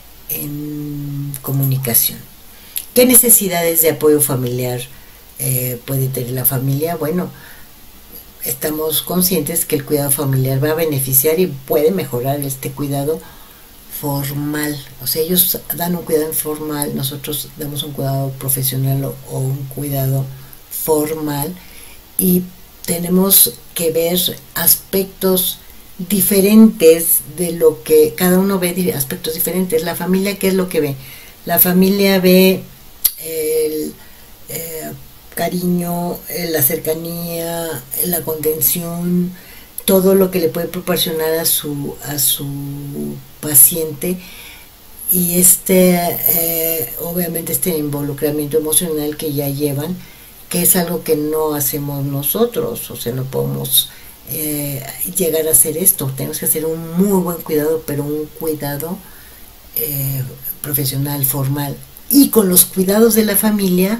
en comunicación. ¿Qué necesidades de apoyo familiar eh, puede tener la familia? Bueno, estamos conscientes que el cuidado familiar va a beneficiar y puede mejorar este cuidado formal. O sea, ellos dan un cuidado informal, nosotros damos un cuidado profesional o, o un cuidado formal, y tenemos que ver aspectos diferentes de lo que cada uno ve, aspectos diferentes. La familia, ¿qué es lo que ve? La familia ve el eh, cariño, la cercanía, la contención, todo lo que le puede proporcionar a su, a su paciente, y este eh, obviamente este involucramiento emocional que ya llevan, que es algo que no hacemos nosotros. O sea, no podemos eh, llegar a hacer esto, tenemos que hacer un muy buen cuidado, pero un cuidado eh, profesional, formal, y con los cuidados de la familia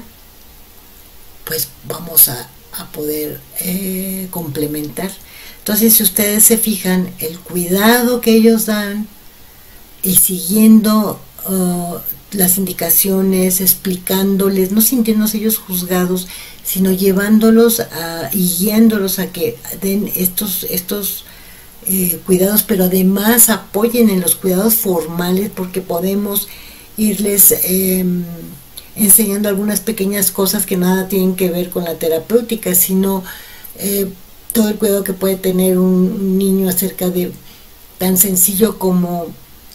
pues vamos a, a poder eh, complementar. Entonces, si ustedes se fijan, el cuidado que ellos dan y siguiendo uh, las indicaciones, explicándoles, no sintiéndose ellos juzgados, sino llevándolos a, y guiándolos a que den estos, estos eh, cuidados, pero además apoyen en los cuidados formales, porque podemos irles eh, enseñando algunas pequeñas cosas que nada tienen que ver con la terapéutica, sino eh, todo el cuidado que puede tener un, un niño acerca de tan sencillo como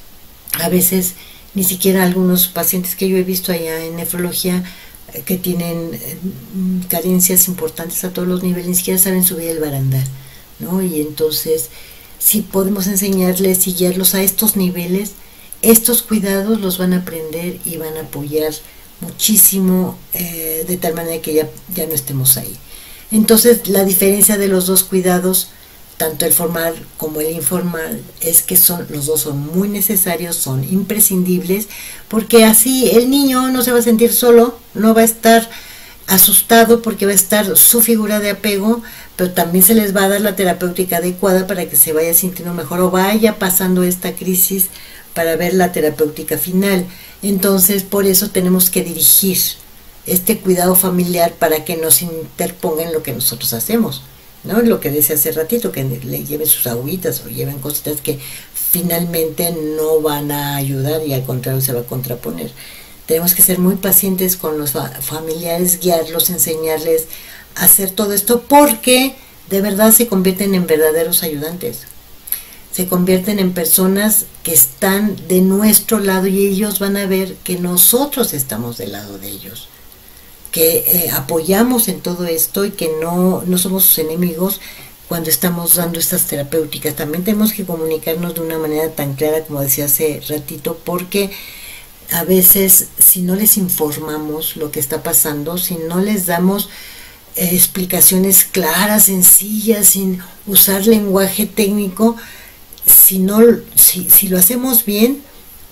a veces ni siquiera algunos pacientes que yo he visto allá en nefrología eh, que tienen eh, carencias importantes a todos los niveles, ni siquiera saben subir el barandal, ¿no? Y entonces, si podemos enseñarles y guiarlos a estos niveles, estos cuidados los van a aprender y van a apoyar muchísimo, eh, de tal manera que ya, ya no estemos ahí. Entonces, la diferencia de los dos cuidados, tanto el formal como el informal, es que son, los dos son muy necesarios, son imprescindibles, porque así el niño no se va a sentir solo, no va a estar asustado porque va a estar su figura de apego, pero también se les va a dar la terapéutica adecuada para que se vaya sintiendo mejor o vaya pasando esta crisis para ver la terapéutica final. Entonces, por eso tenemos que dirigir este cuidado familiar para que nos interponga en lo que nosotros hacemos, ¿no? Lo que decía hace ratito, que le lleven sus agüitas o lleven cositas que finalmente no van a ayudar y al contrario se va a contraponer. Tenemos que ser muy pacientes con los familiares, guiarlos, enseñarles a hacer todo esto, porque de verdad se convierten en verdaderos ayudantes. Se convierten en personas que están de nuestro lado y ellos van a ver que nosotros estamos del lado de ellos, que eh, apoyamos en todo esto y que no, no somos sus enemigos cuando estamos dando estas terapéuticas. También tenemos que comunicarnos de una manera tan clara como decía hace ratito, porque a veces si no les informamos lo que está pasando, si no les damos eh, explicaciones claras, sencillas, sin usar lenguaje técnico, si, no, si, si lo hacemos bien,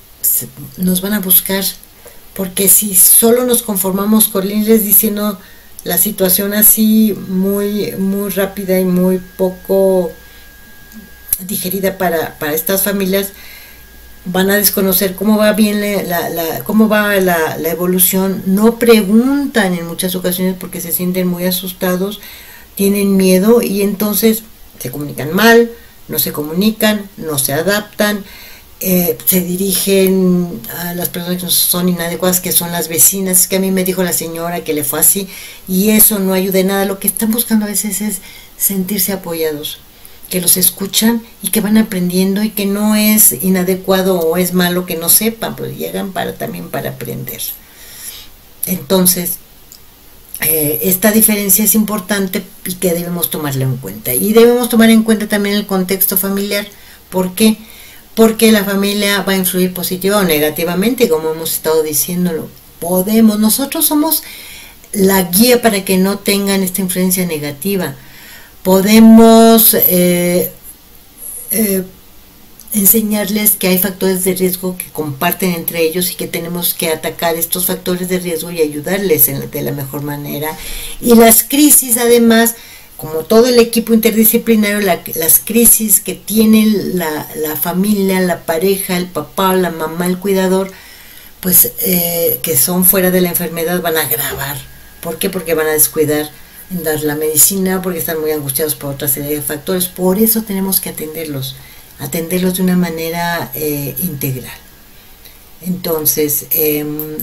nos van a buscar. Porque si solo nos conformamos con irles diciendo la situación así muy, muy rápida y muy poco digerida para, para estas familias, van a desconocer cómo va bien la, la, la, cómo va la, la evolución. No preguntan en muchas ocasiones porque se sienten muy asustados, tienen miedo, y entonces se comunican mal, no se comunican, no se adaptan, eh, se dirigen a las personas que no son inadecuadas, que son las vecinas. Es que a mí me dijo la señora que le fue así, y eso no ayuda en nada. Lo que están buscando a veces es sentirse apoyados, que los escuchan y que van aprendiendo, y que no es inadecuado o es malo que no sepan, pues llegan para también para aprender. Entonces, eh, esta diferencia es importante y que debemos tomarla en cuenta. Y debemos tomar en cuenta también el contexto familiar. ¿Por qué? Porque la familia va a influir positiva o negativamente, como hemos estado diciéndolo. Podemos, nosotros somos la guía para que no tengan esta influencia negativa. Podemos eh, eh, enseñarles que hay factores de riesgo que comparten entre ellos y que tenemos que atacar estos factores de riesgo y ayudarles en, de la mejor manera. Y las crisis, además, como todo el equipo interdisciplinario, la, las crisis que tiene la, la familia, la pareja, el papá, la mamá, el cuidador, pues eh, que son fuera de la enfermedad, van a agravar. ¿Por qué? Porque van a descuidar en dar la medicina, porque están muy angustiados por otra serie de factores. Por eso tenemos que atenderlos, atenderlos de una manera eh, integral. Entonces, eh,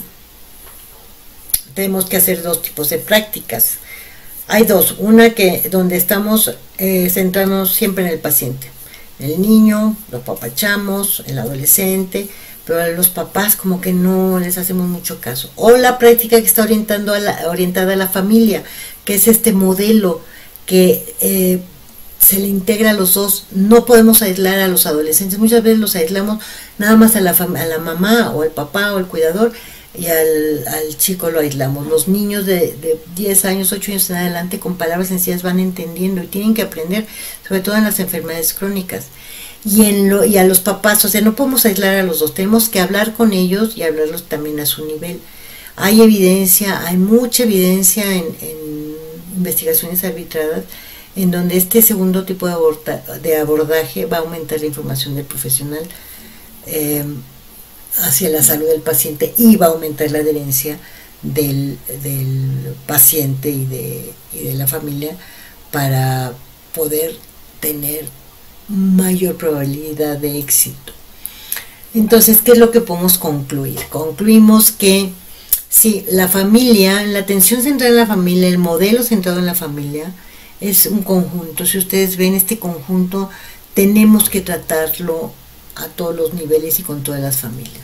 tenemos que hacer dos tipos de prácticas. Hay dos, una que donde estamos eh, centrándonos siempre en el paciente, el niño, lo apapachamos, el adolescente, pero a los papás como que no les hacemos mucho caso. O la práctica que está orientando a la, orientada a la familia, que es este modelo que eh, se le integra a los dos. No podemos aislar a los adolescentes, muchas veces los aislamos nada más a la, a la mamá o al papá o al cuidador, y al, al chico lo aislamos. Los niños de, de diez años, ocho años en adelante, con palabras sencillas van entendiendo y tienen que aprender, sobre todo en las enfermedades crónicas. Y, en lo, y a los papás, o sea, no podemos aislar a los dos, tenemos que hablar con ellos y hablarlos también a su nivel. Hay evidencia, hay mucha evidencia en, en investigaciones arbitradas en donde este segundo tipo de, aborda, de abordaje va a aumentar la información del profesional eh, hacia la salud del paciente, y va a aumentar la adherencia del, del paciente y de, y de la familia para poder tener mayor probabilidad de éxito. Entonces, ¿qué es lo que podemos concluir? Concluimos que sí, la familia, la atención centrada en la familia, el modelo centrado en la familia es un conjunto. Si ustedes ven este conjunto, tenemos que tratarlo a todos los niveles y con todas las familias.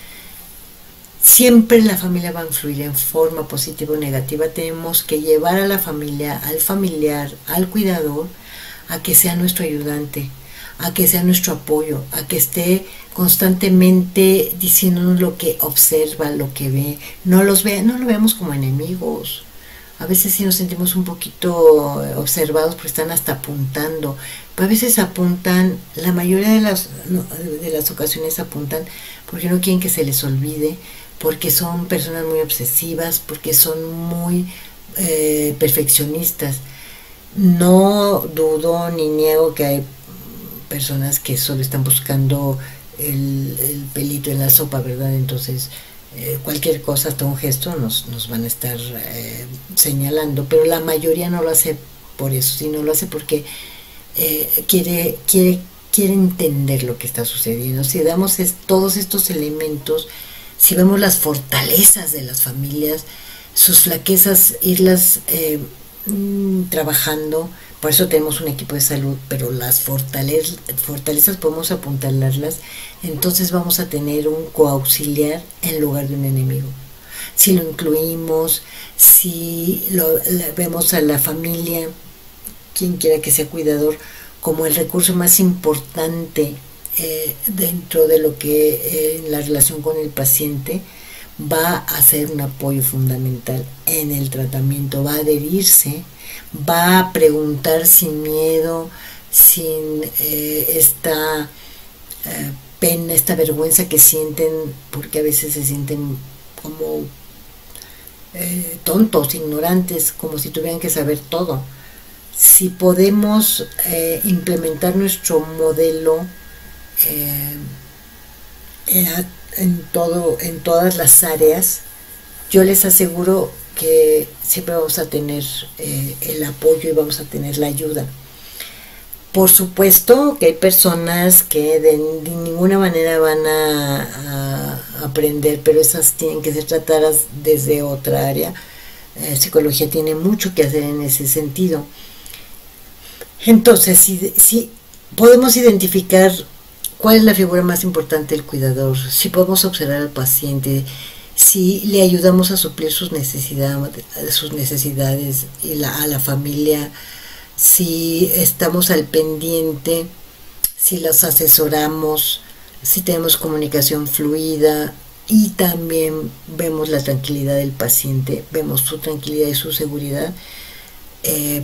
Siempre la familia va a influir en forma positiva o negativa. Tenemos que llevar a la familia, al familiar, al cuidador, a que sea nuestro ayudante, a que sea nuestro apoyo, a que esté constantemente diciéndonos lo que observa, lo que ve. No los ve, no lo veamos como enemigos. A veces sí nos sentimos un poquito observados porque están hasta apuntando. Pero a veces apuntan, la mayoría de las, no, de las ocasiones apuntan porque no quieren que se les olvide, porque son personas muy obsesivas, porque son muy eh, perfeccionistas. No dudo ni niego que hay personas que solo están buscando el, el pelito en la sopa, ¿verdad? Entonces, eh, cualquier cosa, hasta un gesto, nos, nos van a estar eh, señalando, pero la mayoría no lo hace por eso, sino lo hace porque eh, quiere, quiere, quiere entender lo que está sucediendo. Si damos es, todos estos elementos, si vemos las fortalezas de las familias, sus flaquezas, irlas eh, trabajando. Por eso tenemos un equipo de salud, pero las fortalezas, fortalezas podemos apuntalarlas. Entonces vamos a tener un coauxiliar en lugar de un enemigo. Si lo incluimos, si lo, la, vemos a la familia, quien quiera que sea cuidador, como el recurso más importante eh, dentro de lo que eh, la relación con el paciente, va a ser un apoyo fundamental en el tratamiento, va a adherirse, va a preguntar sin miedo, sin eh, esta eh, pena, esta vergüenza que sienten, porque a veces se sienten como eh, tontos, ignorantes, como si tuvieran que saber todo. Si podemos eh, implementar nuestro modelo eh, eh, en todo, en todas las áreas, yo les aseguro que siempre vamos a tener eh, el apoyo y vamos a tener la ayuda. por supuesto que hay personas que de, de ninguna manera van a, a aprender, pero esas tienen que ser tratadas desde otra área. Eh, psicología tiene mucho que hacer en ese sentido. Entonces, si, si podemos identificar cuál es la figura más importante del cuidador, si podemos observar al paciente, si le ayudamos a suplir sus necesidades, sus necesidades y la, a la familia, si estamos al pendiente, si los asesoramos, si tenemos comunicación fluida y también vemos la tranquilidad del paciente, vemos su tranquilidad y su seguridad, eh,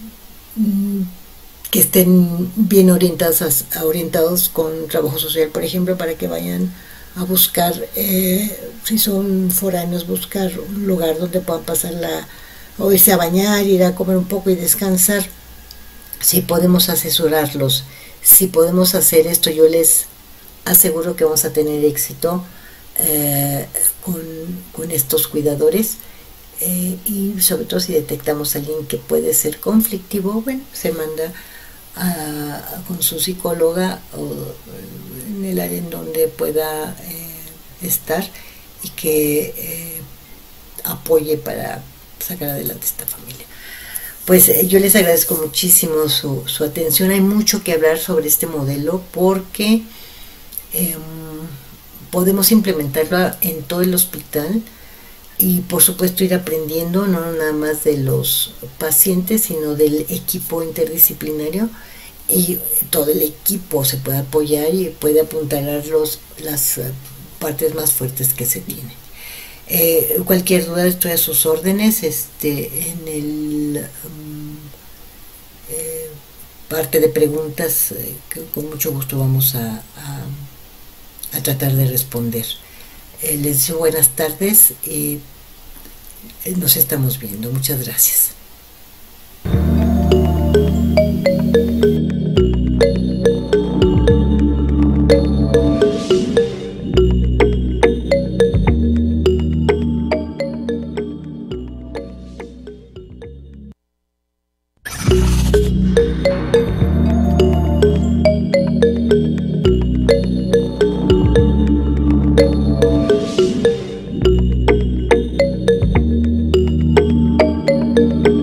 que estén bien orientados, orientados con trabajo social, por ejemplo, para que vayan a buscar, eh, si son foráneos, buscar un lugar donde puedan pasar la, o irse a bañar, ir a comer un poco y descansar. Si podemos asesorarlos, si podemos hacer esto, yo les aseguro que vamos a tener éxito eh, con, con estos cuidadores, eh, y sobre todo si detectamos a alguien que puede ser conflictivo, bueno, se manda a, a, con su psicóloga o en el área en donde pueda eh, estar y que eh, apoye para sacar adelante esta familia. Pues eh, yo les agradezco muchísimo su, su atención. Hay mucho que hablar sobre este modelo porque eh, podemos implementarlo en todo el hospital y por supuesto ir aprendiendo no nada más de los pacientes, sino del equipo interdisciplinario, y todo el equipo se puede apoyar y puede apuntalar los, las partes más fuertes que se tienen. Eh, cualquier duda estoy a sus órdenes, este, en el um, eh, parte de preguntas eh, que con mucho gusto vamos a, a, a tratar de responder. Eh, les deseo buenas tardes y nos estamos viendo. Muchas gracias. Thank you.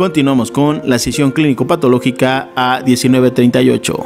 Continuamos con la sesión clínico-patológica A diecinueve treinta y ocho.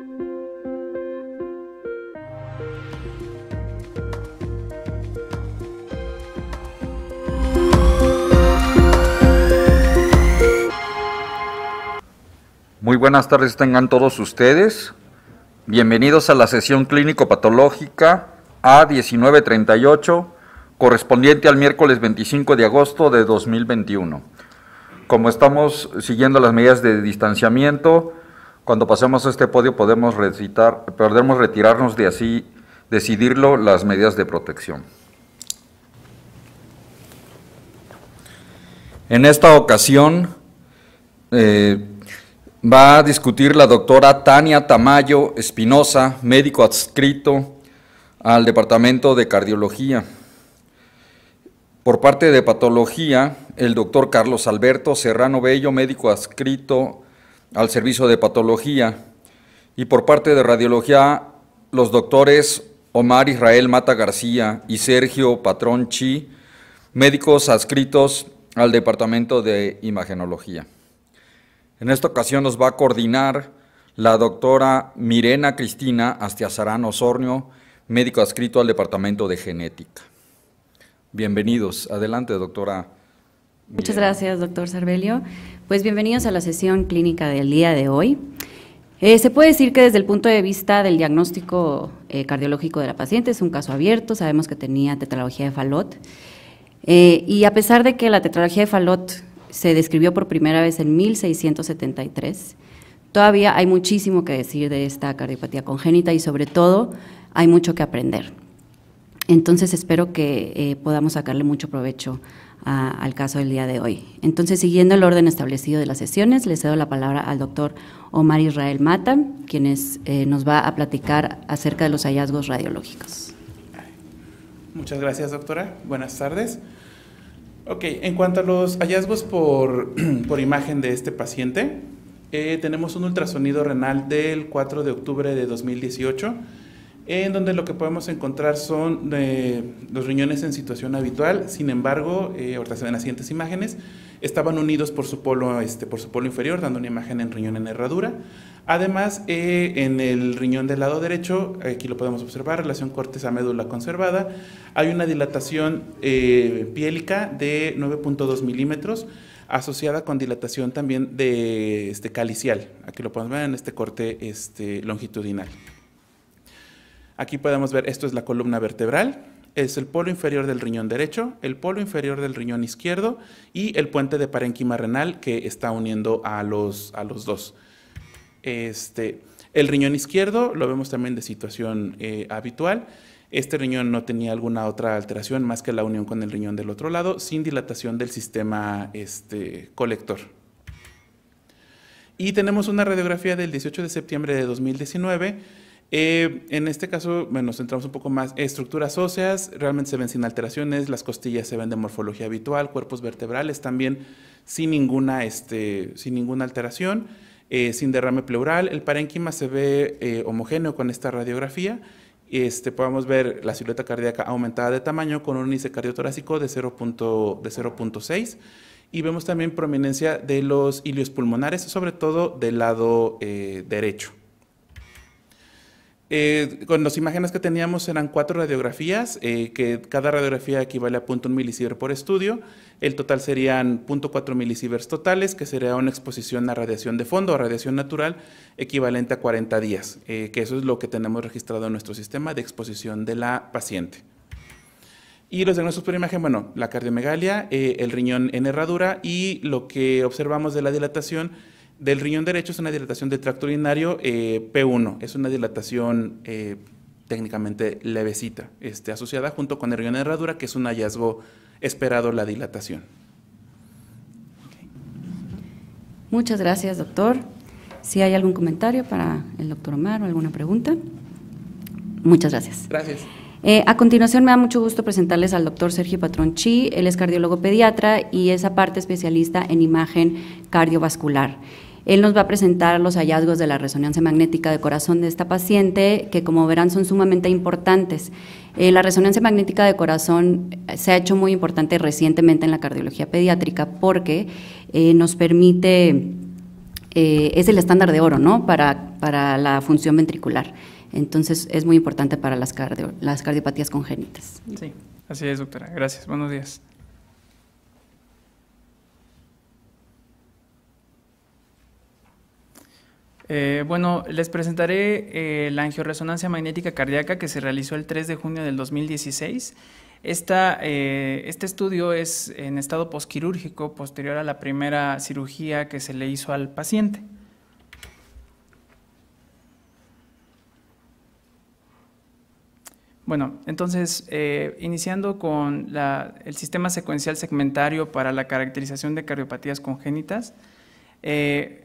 Muy buenas tardes tengan todos ustedes. Bienvenidos a la sesión clínico-patológica A diecinueve treinta y ocho, correspondiente al miércoles veinticinco de agosto de dos mil veintiuno. Como estamos siguiendo las medidas de distanciamiento, cuando pasemos a este podio podemos, recitar, podemos retirarnos de así decidirlo las medidas de protección. En esta ocasión, eh, va a discutir la doctora Tania Tamayo Espinosa, médico adscrito al Departamento de Cardiología. Por parte de Patología, el doctor Carlos Alberto Serrano Bello, médico adscrito al Servicio de Patología. Y por parte de Radiología, los doctores Omar Israel Mata García y Sergio Patrón Chi, médicos adscritos al Departamento de Imagenología. En esta ocasión nos va a coordinar la doctora Mirena Cristina Astiazarán Osornio, médico adscrito al Departamento de Genética. Bienvenidos. Adelante, doctora. Muchas gracias, doctor Cervelio. Pues bienvenidos a la sesión clínica del día de hoy. Eh, se puede decir que desde el punto de vista del diagnóstico eh, cardiológico de la paciente es un caso abierto, sabemos que tenía tetralogía de Fallot, eh, y a pesar de que la tetralogía de Fallot se describió por primera vez en mil seiscientos setenta y tres. Todavía hay muchísimo que decir de esta cardiopatía congénita y sobre todo hay mucho que aprender. Entonces espero que eh, podamos sacarle mucho provecho a, al caso del día de hoy. Entonces, siguiendo el orden establecido de las sesiones, le cedo la palabra al doctor Omar Israel Mata, quien es, eh, nos va a platicar acerca de los hallazgos radiológicos. Muchas gracias, doctora. Buenas tardes. Ok, en cuanto a los hallazgos por, por imagen de este paciente, eh, tenemos un ultrasonido renal del cuatro de octubre de dos mil dieciocho, en donde lo que podemos encontrar son eh, los riñones en situación habitual. Sin embargo, eh, ahorita se ven las siguientes imágenes, estaban unidos por su polo, este, por su polo inferior, dando una imagen en riñón en herradura. Además, eh, en el riñón del lado derecho, aquí lo podemos observar, relación corteza-médula conservada, hay una dilatación eh, piélica de nueve punto dos milímetros, asociada con dilatación también de este, calicial. Aquí lo podemos ver en este corte este, longitudinal. Aquí podemos ver, esto es la columna vertebral, es el polo inferior del riñón derecho, el polo inferior del riñón izquierdo y el puente de parénquima renal que está uniendo a los, a los dos. Este, el riñón izquierdo lo vemos también de situación eh, habitual. Este riñón no tenía alguna otra alteración más que la unión con el riñón del otro lado, sin dilatación del sistema este, colector. Y tenemos una radiografía del dieciocho de septiembre de dos mil diecinueve. Eh, en este caso, bueno, nos centramos un poco más en estructuras óseas, realmente se ven sin alteraciones, las costillas se ven de morfología habitual, cuerpos vertebrales también sin ninguna, este, sin ninguna alteración. Eh, sin derrame pleural, el parénquima se ve eh, homogéneo con esta radiografía. Este, podemos ver la silueta cardíaca aumentada de tamaño con un índice cardiotorácico de cero punto seis y vemos también prominencia de los ilios pulmonares, sobre todo del lado eh, derecho. Eh, con las imágenes que teníamos eran cuatro radiografías, eh, que cada radiografía equivale a zero punto uno milisievert por estudio. El total serían zero punto cuatro milisieverts totales, que sería una exposición a radiación de fondo o radiación natural equivalente a cuarenta días, eh, que eso es lo que tenemos registrado en nuestro sistema de exposición de la paciente. Y los diagnósticos por imagen, bueno, la cardiomegalia, eh, el riñón en herradura y lo que observamos de la dilatación del riñón derecho es una dilatación del tracto urinario eh, P uno, es una dilatación eh, técnicamente levecita, este, asociada junto con el riñón en herradura, que es un hallazgo esperado la dilatación. Okay. Muchas gracias, doctor. Si hay algún comentario para el doctor Omar o alguna pregunta. Muchas gracias. Gracias. Eh, a continuación me da mucho gusto presentarles al doctor Sergio Patrón Chi, él es cardiólogo pediatra y es aparte especialista en imagen cardiovascular. Él nos va a presentar los hallazgos de la resonancia magnética de corazón de esta paciente, que como verán son sumamente importantes. Eh, la resonancia magnética de corazón se ha hecho muy importante recientemente en la cardiología pediátrica porque eh, nos permite, eh, es el estándar de oro, ¿no?, para, para la función ventricular. Entonces es muy importante para las, cardio, las cardiopatías congénitas. Sí, así es, doctora. Gracias. Buenos días. Eh, bueno, les presentaré eh, la angioresonancia magnética cardíaca que se realizó el tres de junio del dos mil dieciséis. Esta, eh, este estudio es en estado posquirúrgico posterior a la primera cirugía que se le hizo al paciente. Bueno, entonces, eh, iniciando con la, el sistema secuencial segmentario para la caracterización de cardiopatías congénitas, eh,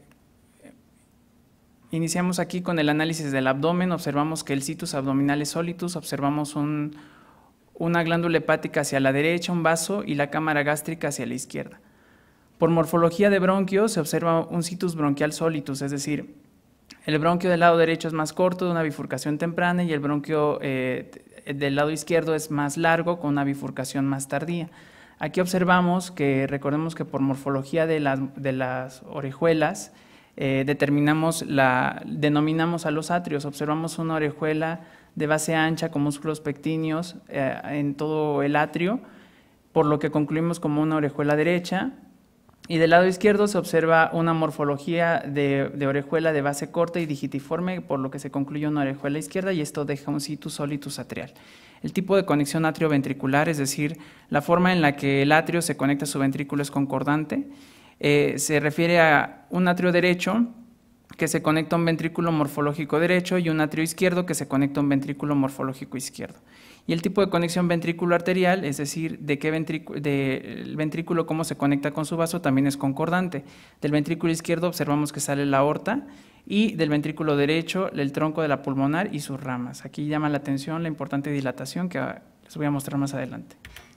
iniciamos aquí con el análisis del abdomen. Observamos que el situs abdominalis solitus, observamos un, una glándula hepática hacia la derecha, un vaso, y la cámara gástrica hacia la izquierda. Por morfología de bronquio se observa un situs bronquial solitus, es decir, el bronquio del lado derecho es más corto, de una bifurcación temprana, y el bronquio eh, del lado izquierdo es más largo, con una bifurcación más tardía. Aquí observamos que, recordemos que por morfología de las, de las orejuelas, Eh, determinamos la, denominamos a los atrios. Observamos una orejuela de base ancha con músculos pectíneos eh, en todo el atrio, por lo que concluimos como una orejuela derecha, y del lado izquierdo se observa una morfología de, de orejuela de base corta y digitiforme, por lo que se concluye una orejuela izquierda, y esto deja un situs solitus atrial. El tipo de conexión atrio-ventricular, es decir, la forma en la que el atrio se conecta a su ventrículo es concordante. Eh, se refiere a un atrio derecho que se conecta a un ventrículo morfológico derecho y un atrio izquierdo que se conecta a un ventrículo morfológico izquierdo. Y el tipo de conexión ventrículo arterial, es decir, de qué ventrículo, de el ventrículo cómo se conecta con su vaso, también es concordante. Del ventrículo izquierdo observamos que sale la aorta, y del ventrículo derecho el tronco de la pulmonar y sus ramas. Aquí llama la atención la importante dilatación que les voy a mostrar más adelante.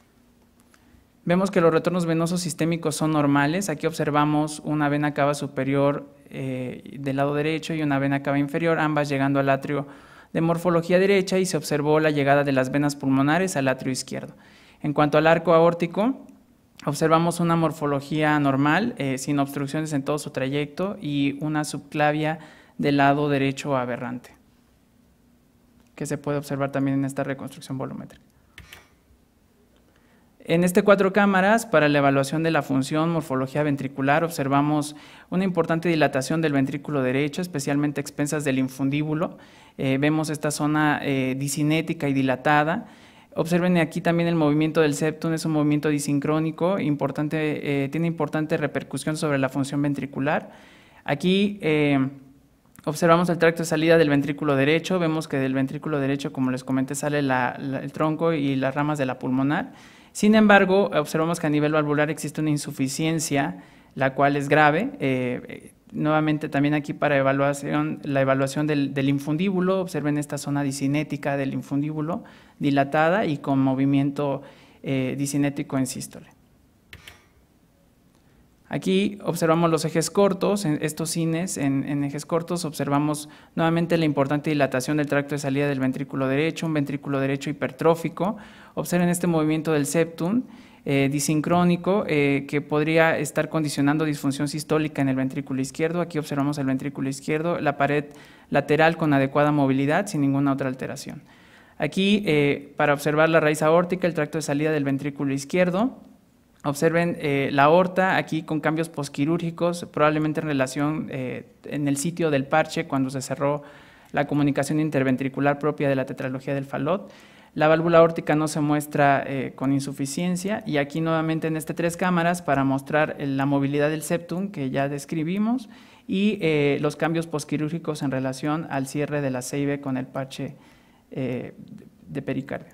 Vemos que los retornos venosos sistémicos son normales. Aquí observamos una vena cava superior eh, del lado derecho y una vena cava inferior, ambas llegando al atrio de morfología derecha, y se observó la llegada de las venas pulmonares al atrio izquierdo. En cuanto al arco aórtico, observamos una morfología normal, eh, sin obstrucciones en todo su trayecto, y una subclavia del lado derecho aberrante, que se puede observar también en esta reconstrucción volumétrica. En este cuatro cámaras, para la evaluación de la función morfología ventricular, observamos una importante dilatación del ventrículo derecho, especialmente a expensas del infundíbulo. Eh, vemos esta zona eh, disinética y dilatada. Observen aquí también el movimiento del septum, es un movimiento disincrónico, importante, eh, tiene importante repercusión sobre la función ventricular. Aquí eh, observamos el tracto de salida del ventrículo derecho. Vemos que del ventrículo derecho, como les comenté, sale la, la, el tronco y las ramas de la pulmonar. Sin embargo, observamos que a nivel valvular existe una insuficiencia, la cual es grave. Eh, nuevamente también aquí para evaluación, la evaluación del, del infundíbulo, observen esta zona disinética del infundíbulo, dilatada y con movimiento eh, disinético en sístole. Aquí observamos los ejes cortos, en estos cines en, en ejes cortos observamos nuevamente la importante dilatación del tracto de salida del ventrículo derecho, un ventrículo derecho hipertrófico. Observen este movimiento del septum eh, disincrónico eh, que podría estar condicionando disfunción sistólica en el ventrículo izquierdo. Aquí observamos el ventrículo izquierdo, la pared lateral con adecuada movilidad, sin ninguna otra alteración. Aquí, eh, para observar la raíz aórtica, el tracto de salida del ventrículo izquierdo. Observen eh, la aorta aquí con cambios posquirúrgicos, probablemente en relación eh, en el sitio del parche cuando se cerró la comunicación interventricular propia de la tetralogía del Fallot. La válvula aórtica no se muestra eh, con insuficiencia, y aquí nuevamente en este tres cámaras para mostrar eh, la movilidad del septum que ya describimos, y eh, los cambios posquirúrgicos en relación al cierre de la C I B con el parche eh, de pericardio.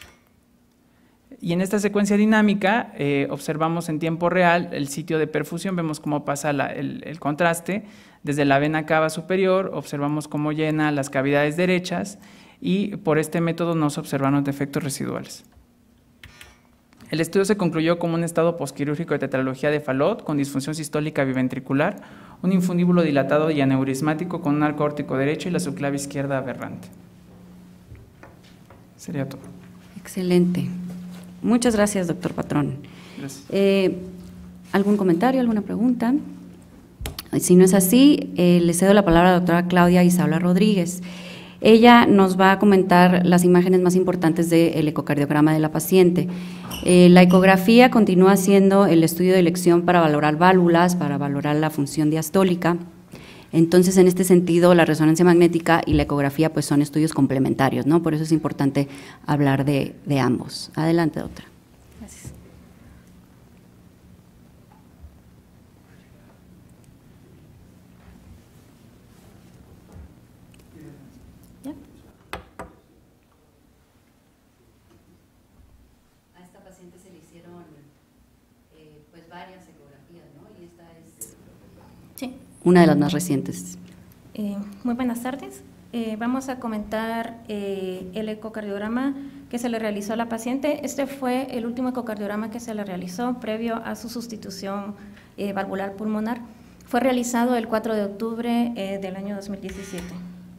Y en esta secuencia dinámica eh, observamos en tiempo real el sitio de perfusión, vemos cómo pasa la, el, el contraste desde la vena cava superior, observamos cómo llena las cavidades derechas, y por este método no se observaron defectos residuales. El estudio se concluyó como un estado posquirúrgico de tetralogía de Fallot con disfunción sistólica biventricular, un infundíbulo dilatado y aneurismático con un arco aórtico derecho y la subclave izquierda aberrante. Sería todo. Excelente. Muchas gracias, doctor Patrón. Gracias. Eh, ¿Algún comentario, alguna pregunta? Si no es así, eh, le cedo la palabra a la doctora Claudia Isaula Rodríguez. Ella nos va a comentar las imágenes más importantes del ecocardiograma de la paciente. Eh, la ecografía continúa siendo el estudio de elección para valorar válvulas, para valorar la función diastólica. Entonces, en este sentido, la resonancia magnética y la ecografía pues son estudios complementarios, ¿no? Por eso es importante hablar de, de ambos. Adelante, doctora. Gracias. ¿Ya? A esta paciente se le hicieron eh, pues varias ecografías, ¿no? Y esta es Sí. una de las más recientes. Eh, muy buenas tardes. Eh, vamos a comentar eh, el ecocardiograma que se le realizó a la paciente. Este fue el último ecocardiograma que se le realizó previo a su sustitución eh, valvular pulmonar. Fue realizado el cuatro de octubre eh, del año dos mil diecisiete.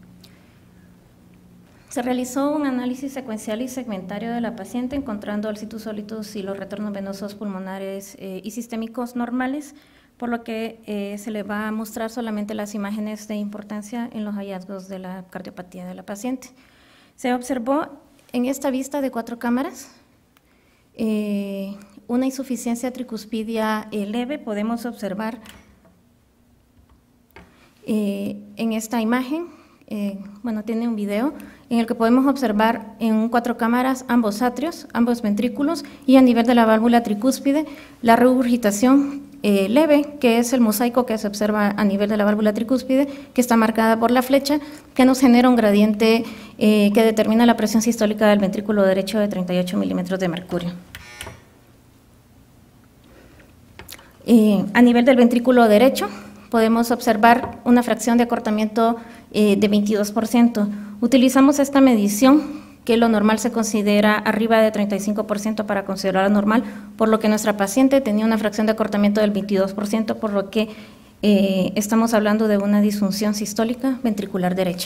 Se realizó un análisis secuencial y segmentario de la paciente, encontrando el situs solutus y los retornos venosos pulmonares eh, y sistémicos normales, por lo que eh, se le va a mostrar solamente las imágenes de importancia en los hallazgos de la cardiopatía de la paciente. Se observó en esta vista de cuatro cámaras eh, una insuficiencia tricuspidia eh, leve. Podemos observar eh, en esta imagen, eh, bueno, tiene un video en el que podemos observar en cuatro cámaras ambos atrios, ambos ventrículos y a nivel de la válvula tricúspide la regurgitación Eh, leve, que es el mosaico que se observa a nivel de la válvula tricúspide, que está marcada por la flecha, que nos genera un gradiente eh, que determina la presión sistólica del ventrículo derecho de treinta y ocho milímetros de mercurio. Eh, a nivel del ventrículo derecho podemos observar una fracción de acortamiento eh, de veintidós por ciento. Utilizamos esta medición, que lo normal se considera arriba de treinta y cinco por ciento para considerar normal, por lo que nuestra paciente tenía una fracción de acortamiento del veintidós por ciento, por lo que eh, estamos hablando de una disfunción sistólica ventricular derecha.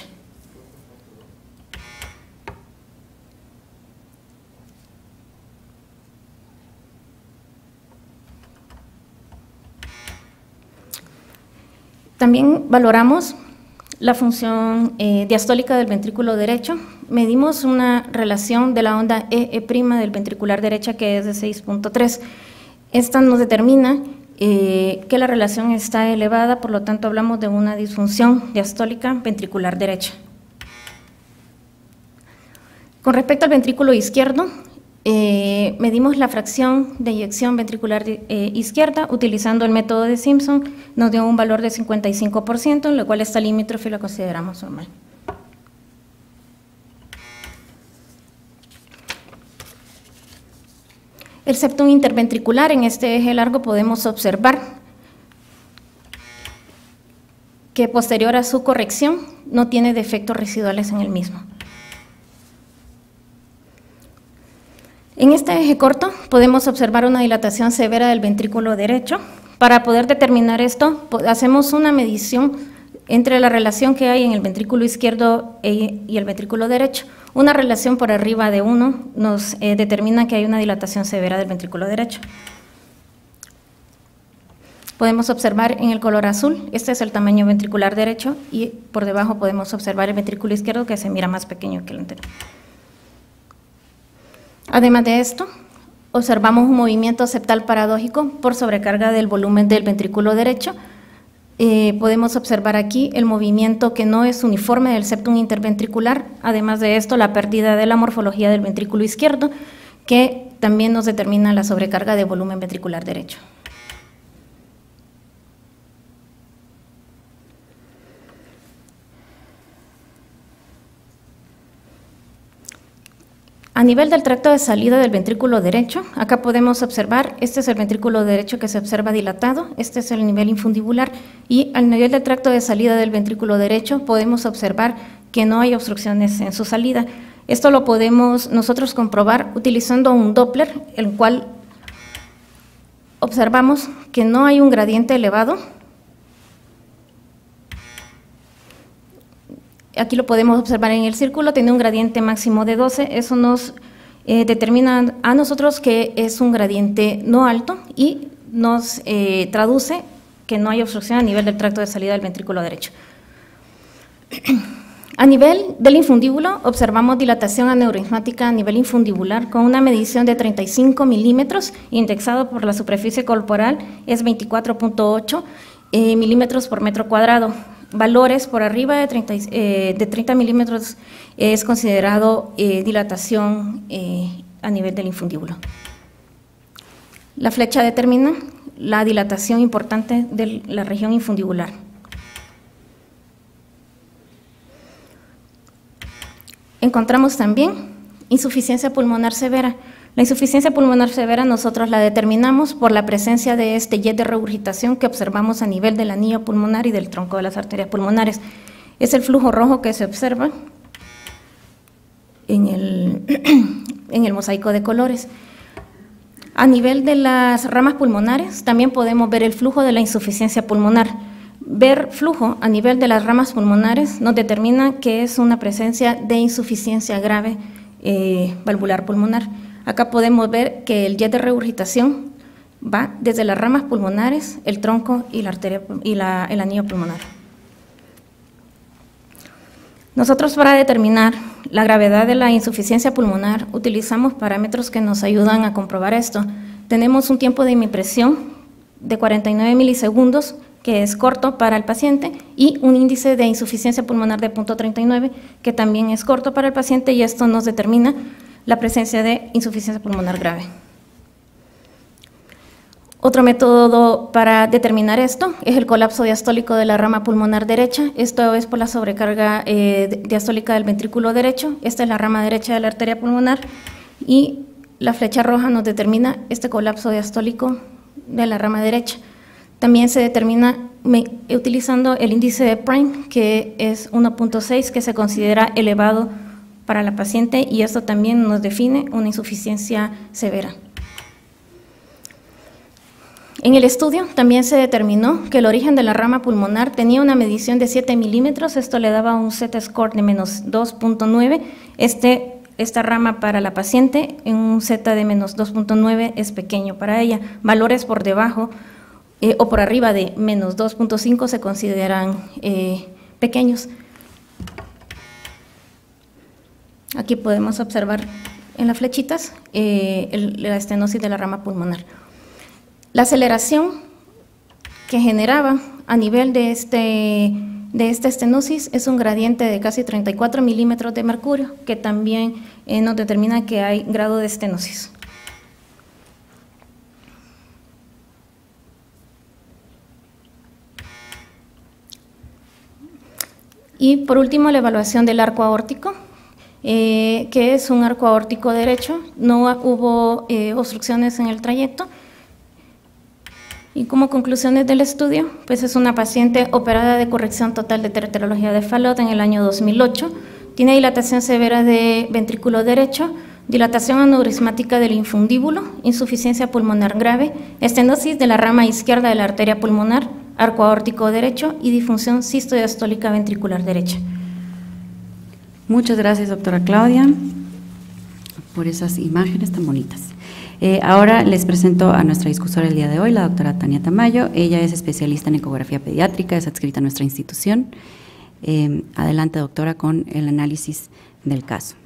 También valoramos la función eh, diastólica del ventrículo derecho. Medimos una relación de la onda E E' del ventricular derecha que es de seis punto tres. Esta nos determina eh, que la relación está elevada, por lo tanto hablamos de una disfunción diastólica ventricular derecha. Con respecto al ventrículo izquierdo, eh, medimos la fracción de eyección ventricular de, eh, izquierda utilizando el método de Simpson. Nos dio un valor de cincuenta y cinco por ciento, en lo cual esta limítrofe la consideramos normal. El septum interventricular, en este eje largo podemos observar que posterior a su corrección no tiene defectos residuales en el mismo. En este eje corto podemos observar una dilatación severa del ventrículo derecho. Para poder determinar esto, hacemos una medición entre la relación que hay en el ventrículo izquierdo y el ventrículo derecho. Una relación por arriba de uno nos eh, determina que hay una dilatación severa del ventrículo derecho. Podemos observar en el color azul, este es el tamaño ventricular derecho, y por debajo podemos observar el ventrículo izquierdo, que se mira más pequeño que el anterior. Además de esto, observamos un movimiento septal paradójico por sobrecarga del volumen del ventrículo derecho. Eh, podemos observar aquí el movimiento que no es uniforme del septum interventricular. Además de esto, la pérdida de la morfología del ventrículo izquierdo, que también nos determina la sobrecarga de volumen ventricular derecho. A nivel del tracto de salida del ventrículo derecho, acá podemos observar, este es el ventrículo derecho que se observa dilatado, este es el nivel infundibular, y al nivel del tracto de salida del ventrículo derecho podemos observar que no hay obstrucciones en su salida. Esto lo podemos nosotros comprobar utilizando un Doppler, el cual observamos que no hay un gradiente elevado. Aquí lo podemos observar en el círculo, tiene un gradiente máximo de doce, eso nos eh, determina a nosotros que es un gradiente no alto y nos eh, traduce que no hay obstrucción a nivel del tracto de salida del ventrículo derecho. A nivel del infundíbulo, observamos dilatación aneurismática a nivel infundibular con una medición de treinta y cinco milímetros, indexado por la superficie corporal, es veinticuatro punto ocho eh, milímetros por metro cuadrado. Valores por arriba de treinta, eh, de treinta milímetros es considerado eh, dilatación eh, a nivel del infundíbulo. La flecha determina la dilatación importante de la región infundibular. Encontramos también insuficiencia pulmonar severa. La insuficiencia pulmonar severa nosotros la determinamos por la presencia de este jet de regurgitación que observamos a nivel del anillo pulmonar y del tronco de las arterias pulmonares. Es el flujo rojo que se observa en el, en el mosaico de colores. A nivel de las ramas pulmonares también podemos ver el flujo de la insuficiencia pulmonar. Ver flujo a nivel de las ramas pulmonares nos determina que es una presencia de insuficiencia grave eh, valvular pulmonar. Acá podemos ver que el jet de regurgitación va desde las ramas pulmonares, el tronco y, la arteria, y la, el anillo pulmonar. Nosotros para determinar la gravedad de la insuficiencia pulmonar utilizamos parámetros que nos ayudan a comprobar esto. Tenemos un tiempo de impresión de cuarenta y nueve milisegundos, que es corto para el paciente, y un índice de insuficiencia pulmonar de punto treinta y nueve, que también es corto para el paciente, y esto nos determina la presencia de insuficiencia pulmonar grave. Otro método para determinar esto es el colapso diastólico de la rama pulmonar derecha. Esto es por la sobrecarga eh, diastólica del ventrículo derecho. Esta es la rama derecha de la arteria pulmonar y la flecha roja nos determina este colapso diastólico de la rama derecha. También se determina me, utilizando el índice de Prime, que es uno punto seis, que se considera elevado para la paciente, y esto también nos define una insuficiencia severa. En el estudio también se determinó que el origen de la rama pulmonar tenía una medición de siete milímetros, esto le daba un Z score de menos dos punto nueve. Este, esta rama para la paciente en un Z de menos dos punto nueve es pequeño para ella. Valores por debajo eh, o por arriba de menos dos punto cinco se consideran eh, pequeños. Aquí podemos observar en las flechitas eh, el, la estenosis de la rama pulmonar. La aceleración que generaba a nivel de, este, de esta estenosis es un gradiente de casi treinta y cuatro milímetros de mercurio, que también eh, nos determina que hay grado de estenosis. Y por último, la evaluación del arco aórtico. Eh, que es un arco aórtico derecho, no hubo eh, obstrucciones en el trayecto. Y como conclusiones del estudio, pues es una paciente operada de corrección total de tetralogía de Fallot en el año dos mil ocho, tiene dilatación severa de ventrículo derecho, dilatación aneurismática del infundíbulo, insuficiencia pulmonar grave, estenosis de la rama izquierda de la arteria pulmonar, arco aórtico derecho y disfunción cisto-diastólica ventricular derecha. Muchas gracias, doctora Claudia, por esas imágenes tan bonitas. Eh, ahora les presento a nuestra discusora el día de hoy, la doctora Tania Tamayo. Ella es especialista en ecografía pediátrica, es adscrita a nuestra institución. Eh, adelante, doctora, con el análisis del caso.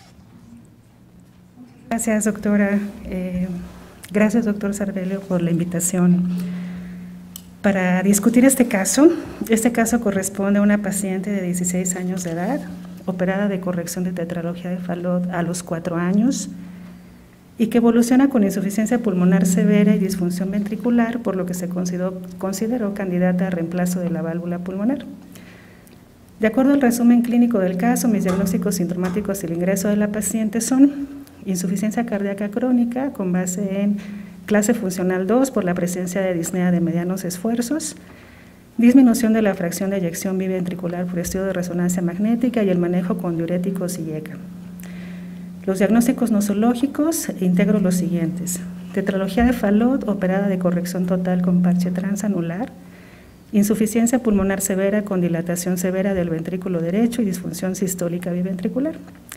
Gracias, doctora. Eh, gracias, doctor Cervello, por la invitación para discutir este caso. Este caso corresponde a una paciente de dieciséis años de edad, operada de corrección de tetralogía de Fallot a los cuatro años y que evoluciona con insuficiencia pulmonar severa y disfunción ventricular, por lo que se consideró, consideró candidata a reemplazo de la válvula pulmonar. De acuerdo al resumen clínico del caso, mis diagnósticos sintomáticos y el ingreso de la paciente son insuficiencia cardíaca crónica con base en clase funcional dos por la presencia de disnea de medianos esfuerzos, disminución de la fracción de eyección biventricular por estudio de resonancia magnética y el manejo con diuréticos y E C A. Los diagnósticos nosológicos integro los siguientes: tetralogía de Fallot operada de corrección total con parche transanular, insuficiencia pulmonar severa con dilatación severa del ventrículo derecho y disfunción sistólica biventricular.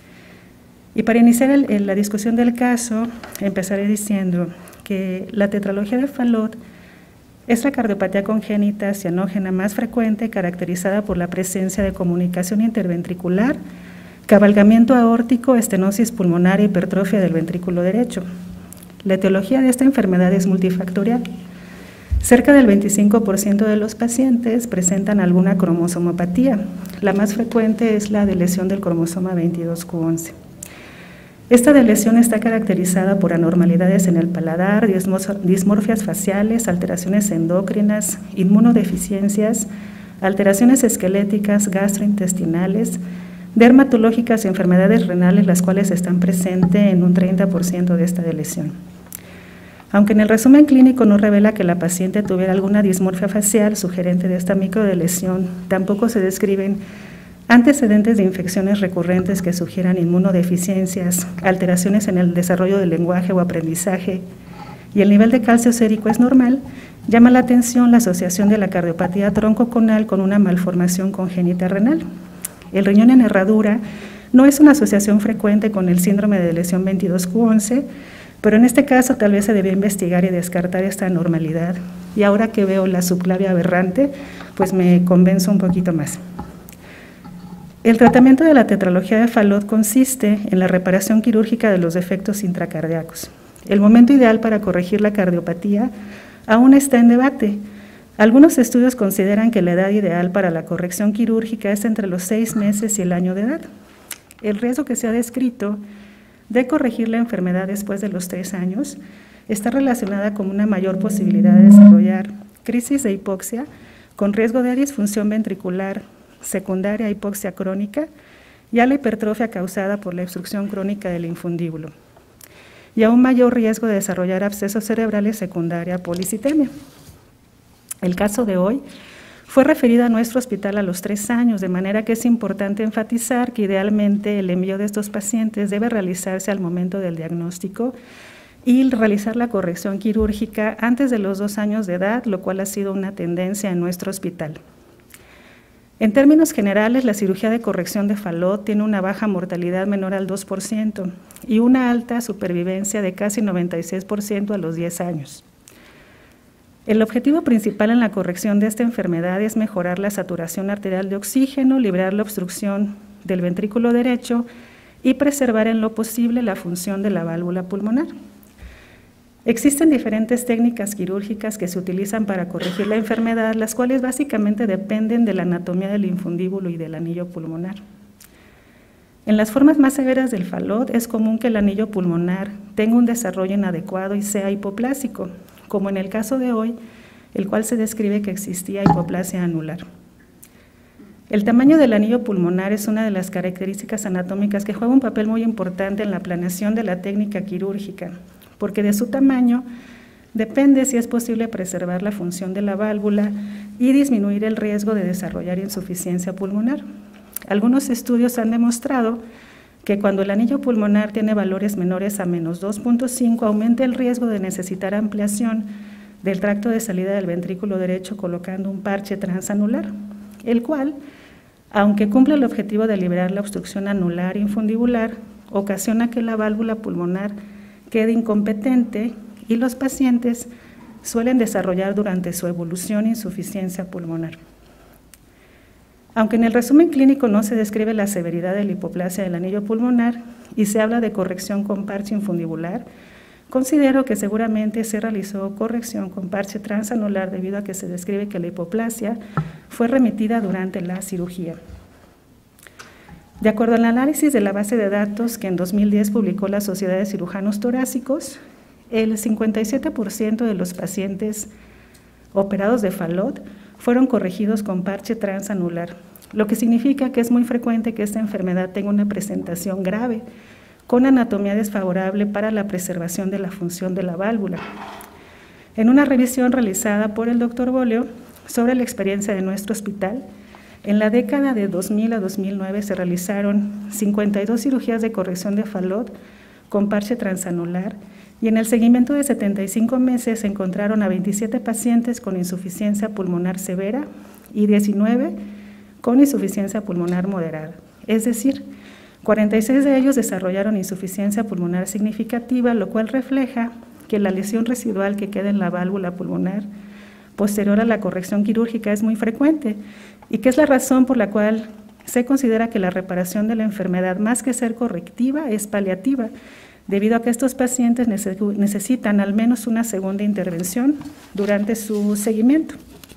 Y para iniciar el, el, la discusión del caso, empezaré diciendo que la tetralogía de Fallot es la cardiopatía congénita cianógena más frecuente, caracterizada por la presencia de comunicación interventricular, cabalgamiento aórtico, estenosis pulmonar e hipertrofia del ventrículo derecho. La etiología de esta enfermedad es multifactorial. Cerca del veinticinco por ciento de los pacientes presentan alguna cromosomopatía. La más frecuente es la de lesión del cromosoma veintidós Q once. Esta lesión está caracterizada por anormalidades en el paladar, dismorfias faciales, alteraciones endocrinas, inmunodeficiencias, alteraciones esqueléticas, gastrointestinales, dermatológicas y enfermedades renales, las cuales están presentes en un treinta por ciento de esta lesión. Aunque en el resumen clínico no revela que la paciente tuviera alguna dismorfia facial sugerente de esta microdeleción, tampoco se describen antecedentes de infecciones recurrentes que sugieran inmunodeficiencias, alteraciones en el desarrollo del lenguaje o aprendizaje, y el nivel de calcio sérico es normal. Llama la atención la asociación de la cardiopatía troncoconal con una malformación congénita renal. El riñón en herradura no es una asociación frecuente con el síndrome de lesión veintidós Q once, pero en este caso tal vez se debe investigar y descartar esta anormalidad. Y ahora que veo la subclavia aberrante, pues me convenzo un poquito más. El tratamiento de la tetralogía de Fallot consiste en la reparación quirúrgica de los defectos intracardíacos. El momento ideal para corregir la cardiopatía aún está en debate. Algunos estudios consideran que la edad ideal para la corrección quirúrgica es entre los seis meses y el año de edad. El riesgo que se ha descrito de corregir la enfermedad después de los tres años está relacionada con una mayor posibilidad de desarrollar crisis de hipoxia con riesgo de disfunción ventricular secundaria a hipoxia crónica y a la hipertrofia causada por la obstrucción crónica del infundíbulo, y a un mayor riesgo de desarrollar abscesos cerebrales secundaria a policitemia. El caso de hoy fue referido a nuestro hospital a los tres años, de manera que es importante enfatizar que idealmente el envío de estos pacientes debe realizarse al momento del diagnóstico y realizar la corrección quirúrgica antes de los dos años de edad, lo cual ha sido una tendencia en nuestro hospital. En términos generales, la cirugía de corrección de Fallot tiene una baja mortalidad menor al dos por ciento y una alta supervivencia de casi noventa y seis por ciento a los diez años. El objetivo principal en la corrección de esta enfermedad es mejorar la saturación arterial de oxígeno, liberar la obstrucción del ventrículo derecho y preservar en lo posible la función de la válvula pulmonar. Existen diferentes técnicas quirúrgicas que se utilizan para corregir la enfermedad, las cuales básicamente dependen de la anatomía del infundíbulo y del anillo pulmonar. En las formas más severas del Fallot es común que el anillo pulmonar tenga un desarrollo inadecuado y sea hipoplásico, como en el caso de hoy, el cual se describe que existía hipoplasia anular. El tamaño del anillo pulmonar es una de las características anatómicas que juega un papel muy importante en la planeación de la técnica quirúrgica, porque de su tamaño depende si es posible preservar la función de la válvula y disminuir el riesgo de desarrollar insuficiencia pulmonar. Algunos estudios han demostrado que cuando el anillo pulmonar tiene valores menores a menos dos punto cinco, aumenta el riesgo de necesitar ampliación del tracto de salida del ventrículo derecho colocando un parche transanular, el cual, aunque cumple el objetivo de liberar la obstrucción anular infundibular, ocasiona que la válvula pulmonar quede incompetente y los pacientes suelen desarrollar durante su evolución insuficiencia pulmonar. Aunque en el resumen clínico no se describe la severidad de la hipoplasia del anillo pulmonar y se habla de corrección con parche infundibular, considero que seguramente se realizó corrección con parche transanular debido a que se describe que la hipoplasia fue remitida durante la cirugía. De acuerdo al análisis de la base de datos que en dos mil diez publicó la Sociedad de Cirujanos Torácicos, el cincuenta y siete por ciento de los pacientes operados de Fallot fueron corregidos con parche transanular, lo que significa que es muy frecuente que esta enfermedad tenga una presentación grave, con anatomía desfavorable para la preservación de la función de la válvula. En una revisión realizada por el doctor Bolio sobre la experiencia de nuestro hospital, en la década de dos mil a dos mil nueve se realizaron cincuenta y dos cirugías de corrección de Fallot con parche transanular y en el seguimiento de setenta y cinco meses se encontraron a veintisiete pacientes con insuficiencia pulmonar severa y diecinueve con insuficiencia pulmonar moderada. Es decir, cuarenta y seis de ellos desarrollaron insuficiencia pulmonar significativa, lo cual refleja que la lesión residual que queda en la válvula pulmonar posterior a la corrección quirúrgica es muy frecuente y que es la razón por la cual se considera que la reparación de la enfermedad, más que ser correctiva, es paliativa, debido a que estos pacientes necesitan al menos una segunda intervención durante su seguimiento.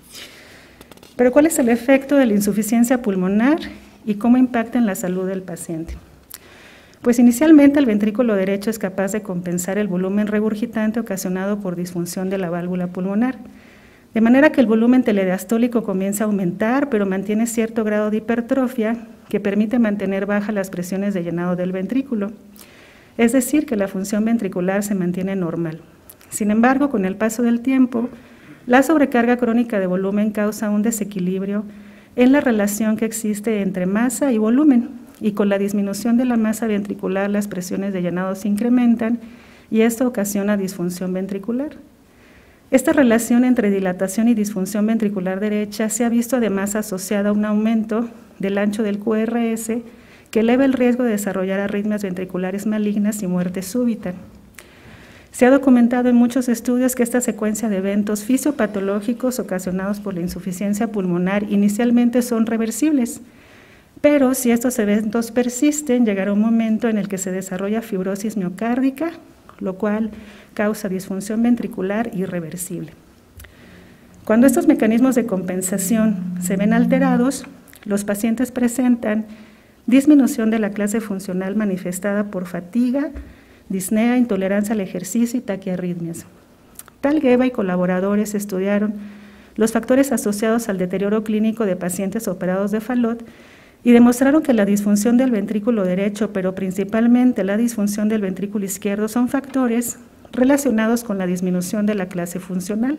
Pero ¿cuál es el efecto de la insuficiencia pulmonar y cómo impacta en la salud del paciente? Pues inicialmente el ventrículo derecho es capaz de compensar el volumen regurgitante ocasionado por disfunción de la válvula pulmonar, de manera que el volumen telediastólico comienza a aumentar, pero mantiene cierto grado de hipertrofia que permite mantener bajas las presiones de llenado del ventrículo. Es decir, que la función ventricular se mantiene normal. Sin embargo, con el paso del tiempo, la sobrecarga crónica de volumen causa un desequilibrio en la relación que existe entre masa y volumen, y con la disminución de la masa ventricular las presiones de llenado se incrementan y esto ocasiona disfunción ventricular. Esta relación entre dilatación y disfunción ventricular derecha se ha visto además asociada a un aumento del ancho del Q R S que eleva el riesgo de desarrollar arritmias ventriculares malignas y muerte súbita. Se ha documentado en muchos estudios que esta secuencia de eventos fisiopatológicos ocasionados por la insuficiencia pulmonar inicialmente son reversibles, pero si estos eventos persisten, llegará un momento en el que se desarrolla fibrosis miocárdica, lo cual causa disfunción ventricular irreversible. Cuando estos mecanismos de compensación se ven alterados, los pacientes presentan disminución de la clase funcional manifestada por fatiga, disnea, intolerancia al ejercicio y taquiarritmias. Talgueva y colaboradores estudiaron los factores asociados al deterioro clínico de pacientes operados de Fallot y demostraron que la disfunción del ventrículo derecho, pero principalmente la disfunción del ventrículo izquierdo, son factores relacionados con la disminución de la clase funcional.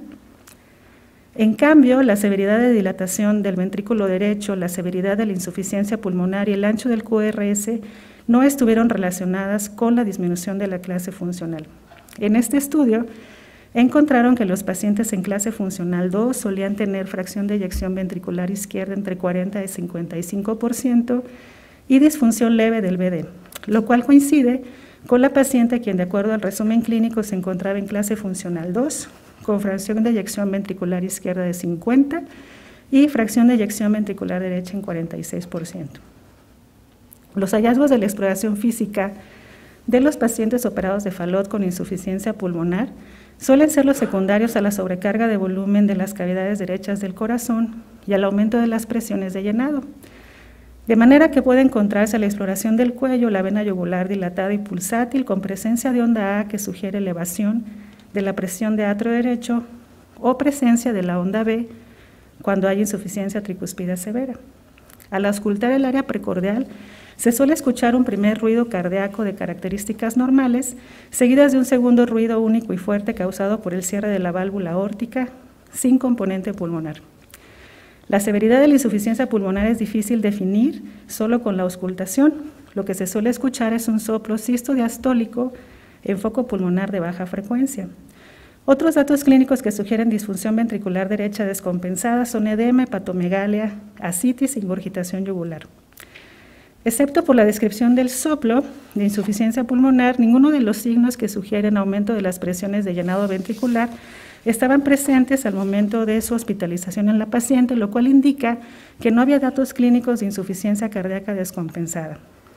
En cambio, la severidad de dilatación del ventrículo derecho, la severidad de la insuficiencia pulmonar y el ancho del Q R S no estuvieron relacionadas con la disminución de la clase funcional. En este estudio, encontraron que los pacientes en clase funcional dos solían tener fracción de eyección ventricular izquierda entre cuarenta y cincuenta y cinco por ciento y disfunción leve del V D, lo cual coincide con la paciente quien de acuerdo al resumen clínico se encontraba en clase funcional dos, con fracción de eyección ventricular izquierda de cincuenta y fracción de eyección ventricular derecha en cuarenta y seis por ciento. Los hallazgos de la exploración física de los pacientes operados de Fallot con insuficiencia pulmonar suelen ser los secundarios a la sobrecarga de volumen de las cavidades derechas del corazón y al aumento de las presiones de llenado. De manera que puede encontrarse a la exploración del cuello la vena yugular dilatada y pulsátil con presencia de onda A que sugiere elevación de la presión de atrio derecho o presencia de la onda B cuando hay insuficiencia tricuspidea severa. Al auscultar el área precordial, se suele escuchar un primer ruido cardíaco de características normales, seguidas de un segundo ruido único y fuerte causado por el cierre de la válvula aórtica sin componente pulmonar. La severidad de la insuficiencia pulmonar es difícil definir solo con la auscultación. Lo que se suele escuchar es un soplo sistodiastólico en foco pulmonar de baja frecuencia. Otros datos clínicos que sugieren disfunción ventricular derecha descompensada son edema, hepatomegalia, ascitis e ingurgitación yugular. Excepto por la descripción del soplo de insuficiencia pulmonar, ninguno de los signos que sugieren aumento de las presiones de llenado ventricular estaban presentes al momento de su hospitalización en la paciente, lo cual indica que no había datos clínicos de insuficiencia cardíaca descompensada.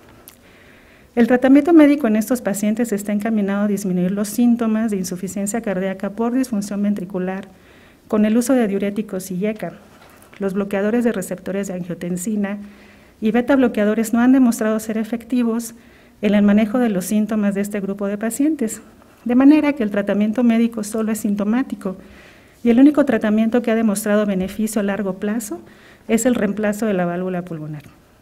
El tratamiento médico en estos pacientes está encaminado a disminuir los síntomas de insuficiencia cardíaca por disfunción ventricular con el uso de diuréticos y I E C A. Los bloqueadores de receptores de angiotensina y beta bloqueadores no han demostrado ser efectivos en el manejo de los síntomas de este grupo de pacientes, de manera que el tratamiento médico solo es sintomático y el único tratamiento que ha demostrado beneficio a largo plazo es el reemplazo de la válvula pulmonar.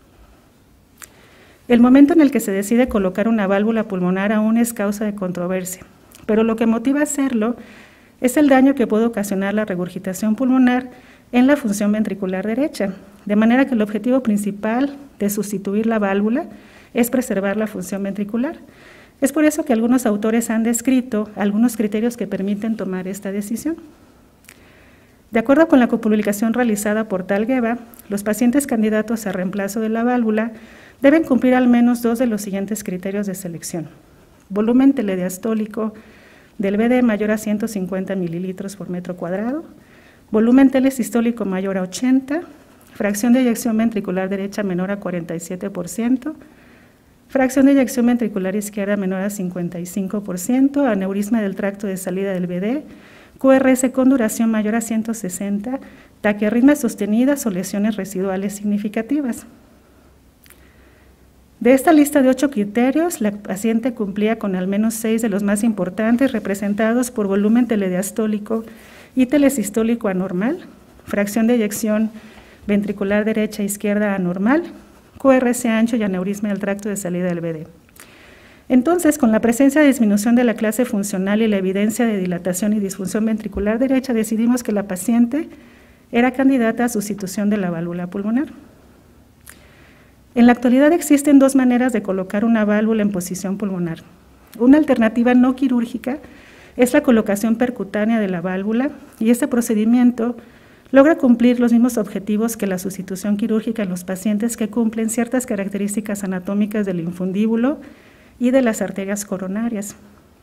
El momento en el que se decide colocar una válvula pulmonar aún es causa de controversia, pero lo que motiva a hacerlo es el daño que puede ocasionar la regurgitación pulmonar en la función ventricular derecha, de manera que el objetivo principal de sustituir la válvula es preservar la función ventricular. Es por eso que algunos autores han descrito algunos criterios que permiten tomar esta decisión. De acuerdo con la copublicación realizada por Talgueva, los pacientes candidatos a reemplazo de la válvula deben cumplir al menos dos de los siguientes criterios de selección: volumen telediastólico del B D mayor a ciento cincuenta mililitros por metro cuadrado, volumen telesistólico mayor a ochenta, fracción de eyección ventricular derecha menor a cuarenta y siete por ciento, fracción de eyección ventricular izquierda menor a cincuenta y cinco por ciento, aneurisma del tracto de salida del B D, Q R S con duración mayor a ciento sesenta, taquiarritmias sostenidas o lesiones residuales significativas. De esta lista de ocho criterios, la paciente cumplía con al menos seis de los más importantes, representados por volumen telediastólico y telesistólico anormal, fracción de eyección ventricular derecha e izquierda anormal, Q R S ancho y aneurisma del tracto de salida del B D. Entonces, con la presencia de disminución de la clase funcional y la evidencia de dilatación y disfunción ventricular derecha, decidimos que la paciente era candidata a sustitución de la válvula pulmonar. En la actualidad existen dos maneras de colocar una válvula en posición pulmonar. Una alternativa no quirúrgica es la colocación percutánea de la válvula, y este procedimiento logra cumplir los mismos objetivos que la sustitución quirúrgica en los pacientes que cumplen ciertas características anatómicas del infundíbulo y de las arterias coronarias.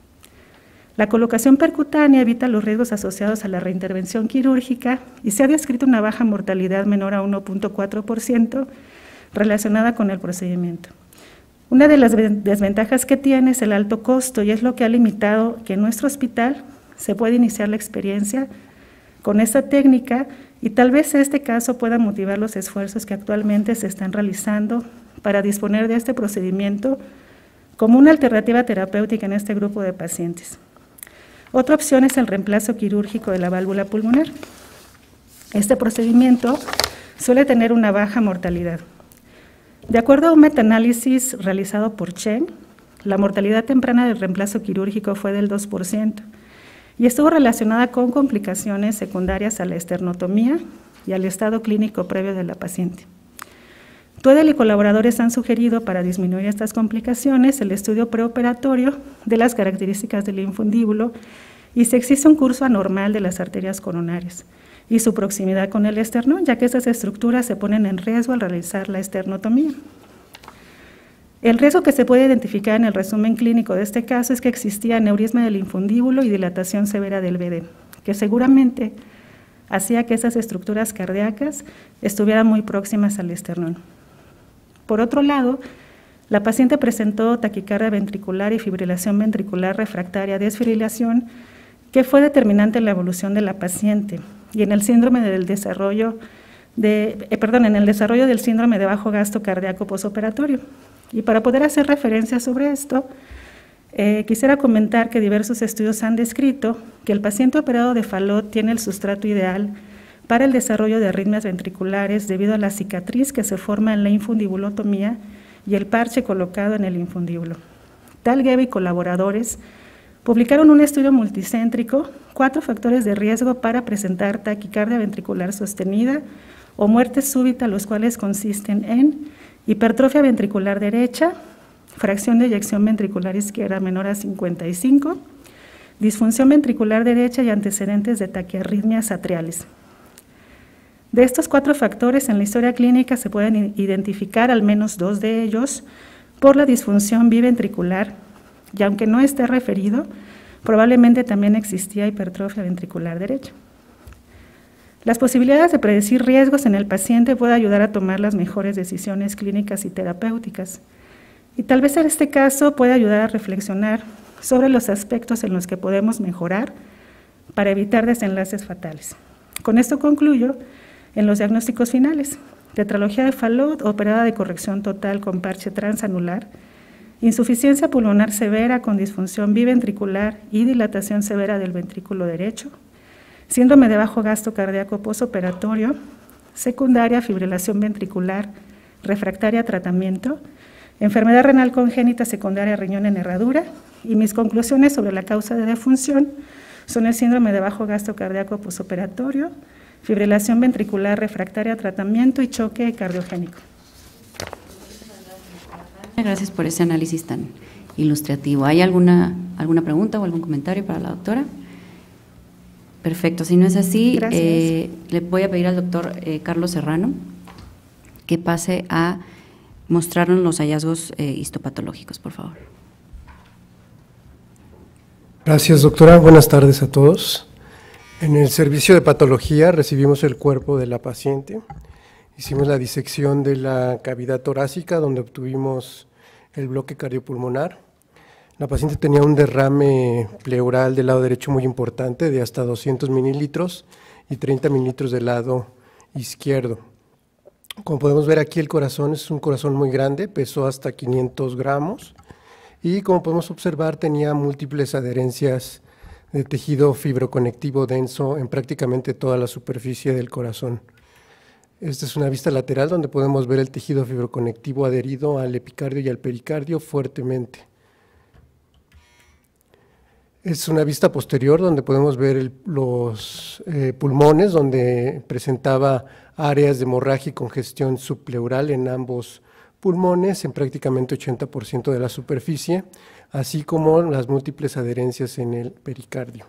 La colocación percutánea evita los riesgos asociados a la reintervención quirúrgica y se ha descrito una baja mortalidad menor a uno punto cuatro por ciento relacionada con el procedimiento. Una de las desventajas que tiene es el alto costo, y es lo que ha limitado que en nuestro hospital se pueda iniciar la experiencia con esta técnica, y tal vez este caso pueda motivar los esfuerzos que actualmente se están realizando para disponer de este procedimiento como una alternativa terapéutica en este grupo de pacientes. Otra opción es el reemplazo quirúrgico de la válvula pulmonar. Este procedimiento suele tener una baja mortalidad. De acuerdo a un metaanálisis realizado por Chen, la mortalidad temprana del reemplazo quirúrgico fue del dos por ciento y estuvo relacionada con complicaciones secundarias a la esternotomía y al estado clínico previo de la paciente. Tuedel y colaboradores han sugerido, para disminuir estas complicaciones, el estudio preoperatorio de las características del infundíbulo y si existe un curso anormal de las arterias coronarias y su proximidad con el esternón, ya que estas estructuras se ponen en riesgo al realizar la esternotomía. El riesgo que se puede identificar en el resumen clínico de este caso es que existía aneurisma del infundíbulo y dilatación severa del B D, que seguramente hacía que esas estructuras cardíacas estuvieran muy próximas al esternón. Por otro lado, la paciente presentó taquicardia ventricular y fibrilación ventricular refractaria a desfibrilación, que fue determinante en la evolución de la paciente y en el síndrome del desarrollo de, eh, perdón, en el desarrollo del síndrome de bajo gasto cardíaco posoperatorio. Y para poder hacer referencia sobre esto, eh, quisiera comentar que diversos estudios han descrito que el paciente operado de Fallot tiene el sustrato ideal para el desarrollo de arritmias ventriculares debido a la cicatriz que se forma en la infundibulotomía y el parche colocado en el infundíbulo. Talgueva y colaboradores publicaron un estudio multicéntrico, cuatro factores de riesgo para presentar taquicardia ventricular sostenida o muerte súbita, los cuales consisten en hipertrofia ventricular derecha, fracción de eyección ventricular izquierda menor a cincuenta y cinco, disfunción ventricular derecha y antecedentes de taquiarritmias atriales. De estos cuatro factores, en la historia clínica se pueden identificar al menos dos de ellos por la disfunción biventricular, y aunque no esté referido, probablemente también existía hipertrofia ventricular derecha. Las posibilidades de predecir riesgos en el paciente pueden ayudar a tomar las mejores decisiones clínicas y terapéuticas, y tal vez en este caso pueda ayudar a reflexionar sobre los aspectos en los que podemos mejorar para evitar desenlaces fatales. Con esto concluyo en los diagnósticos finales: tetralogía de Fallot operada de corrección total con parche transanular, insuficiencia pulmonar severa con disfunción biventricular y dilatación severa del ventrículo derecho, síndrome de bajo gasto cardíaco posoperatorio, secundaria fibrilación ventricular refractaria a tratamiento, enfermedad renal congénita secundaria riñón en herradura, y mis conclusiones sobre la causa de defunción son el síndrome de bajo gasto cardíaco posoperatorio, fibrilación ventricular refractaria a tratamiento y choque cardiogénico. Gracias por ese análisis tan ilustrativo. ¿Hay alguna, alguna pregunta o algún comentario para la doctora? Perfecto, si no es así, eh, le voy a pedir al doctor eh, Carlos Serrano que pase a mostrarnos los hallazgos eh, histopatológicos, por favor. Gracias, doctora. Buenas tardes a todos. En el servicio de patología recibimos el cuerpo de la paciente, hicimos la disección de la cavidad torácica donde obtuvimos el bloque cardiopulmonar. La paciente tenía un derrame pleural del lado derecho muy importante de hasta doscientos mililitros y treinta mililitros del lado izquierdo. Como podemos ver aquí, el corazón es un corazón muy grande, pesó hasta quinientos gramos y como podemos observar tenía múltiples adherencias de tejido fibroconectivo denso en prácticamente toda la superficie del corazón. Esta es una vista lateral donde podemos ver el tejido fibroconectivo adherido al epicardio y al pericardio fuertemente. Es una vista posterior donde podemos ver el, los eh, pulmones, donde presentaba áreas de hemorragia y congestión subpleural en ambos pulmones, en prácticamente ochenta por ciento de la superficie, así como las múltiples adherencias en el pericardio.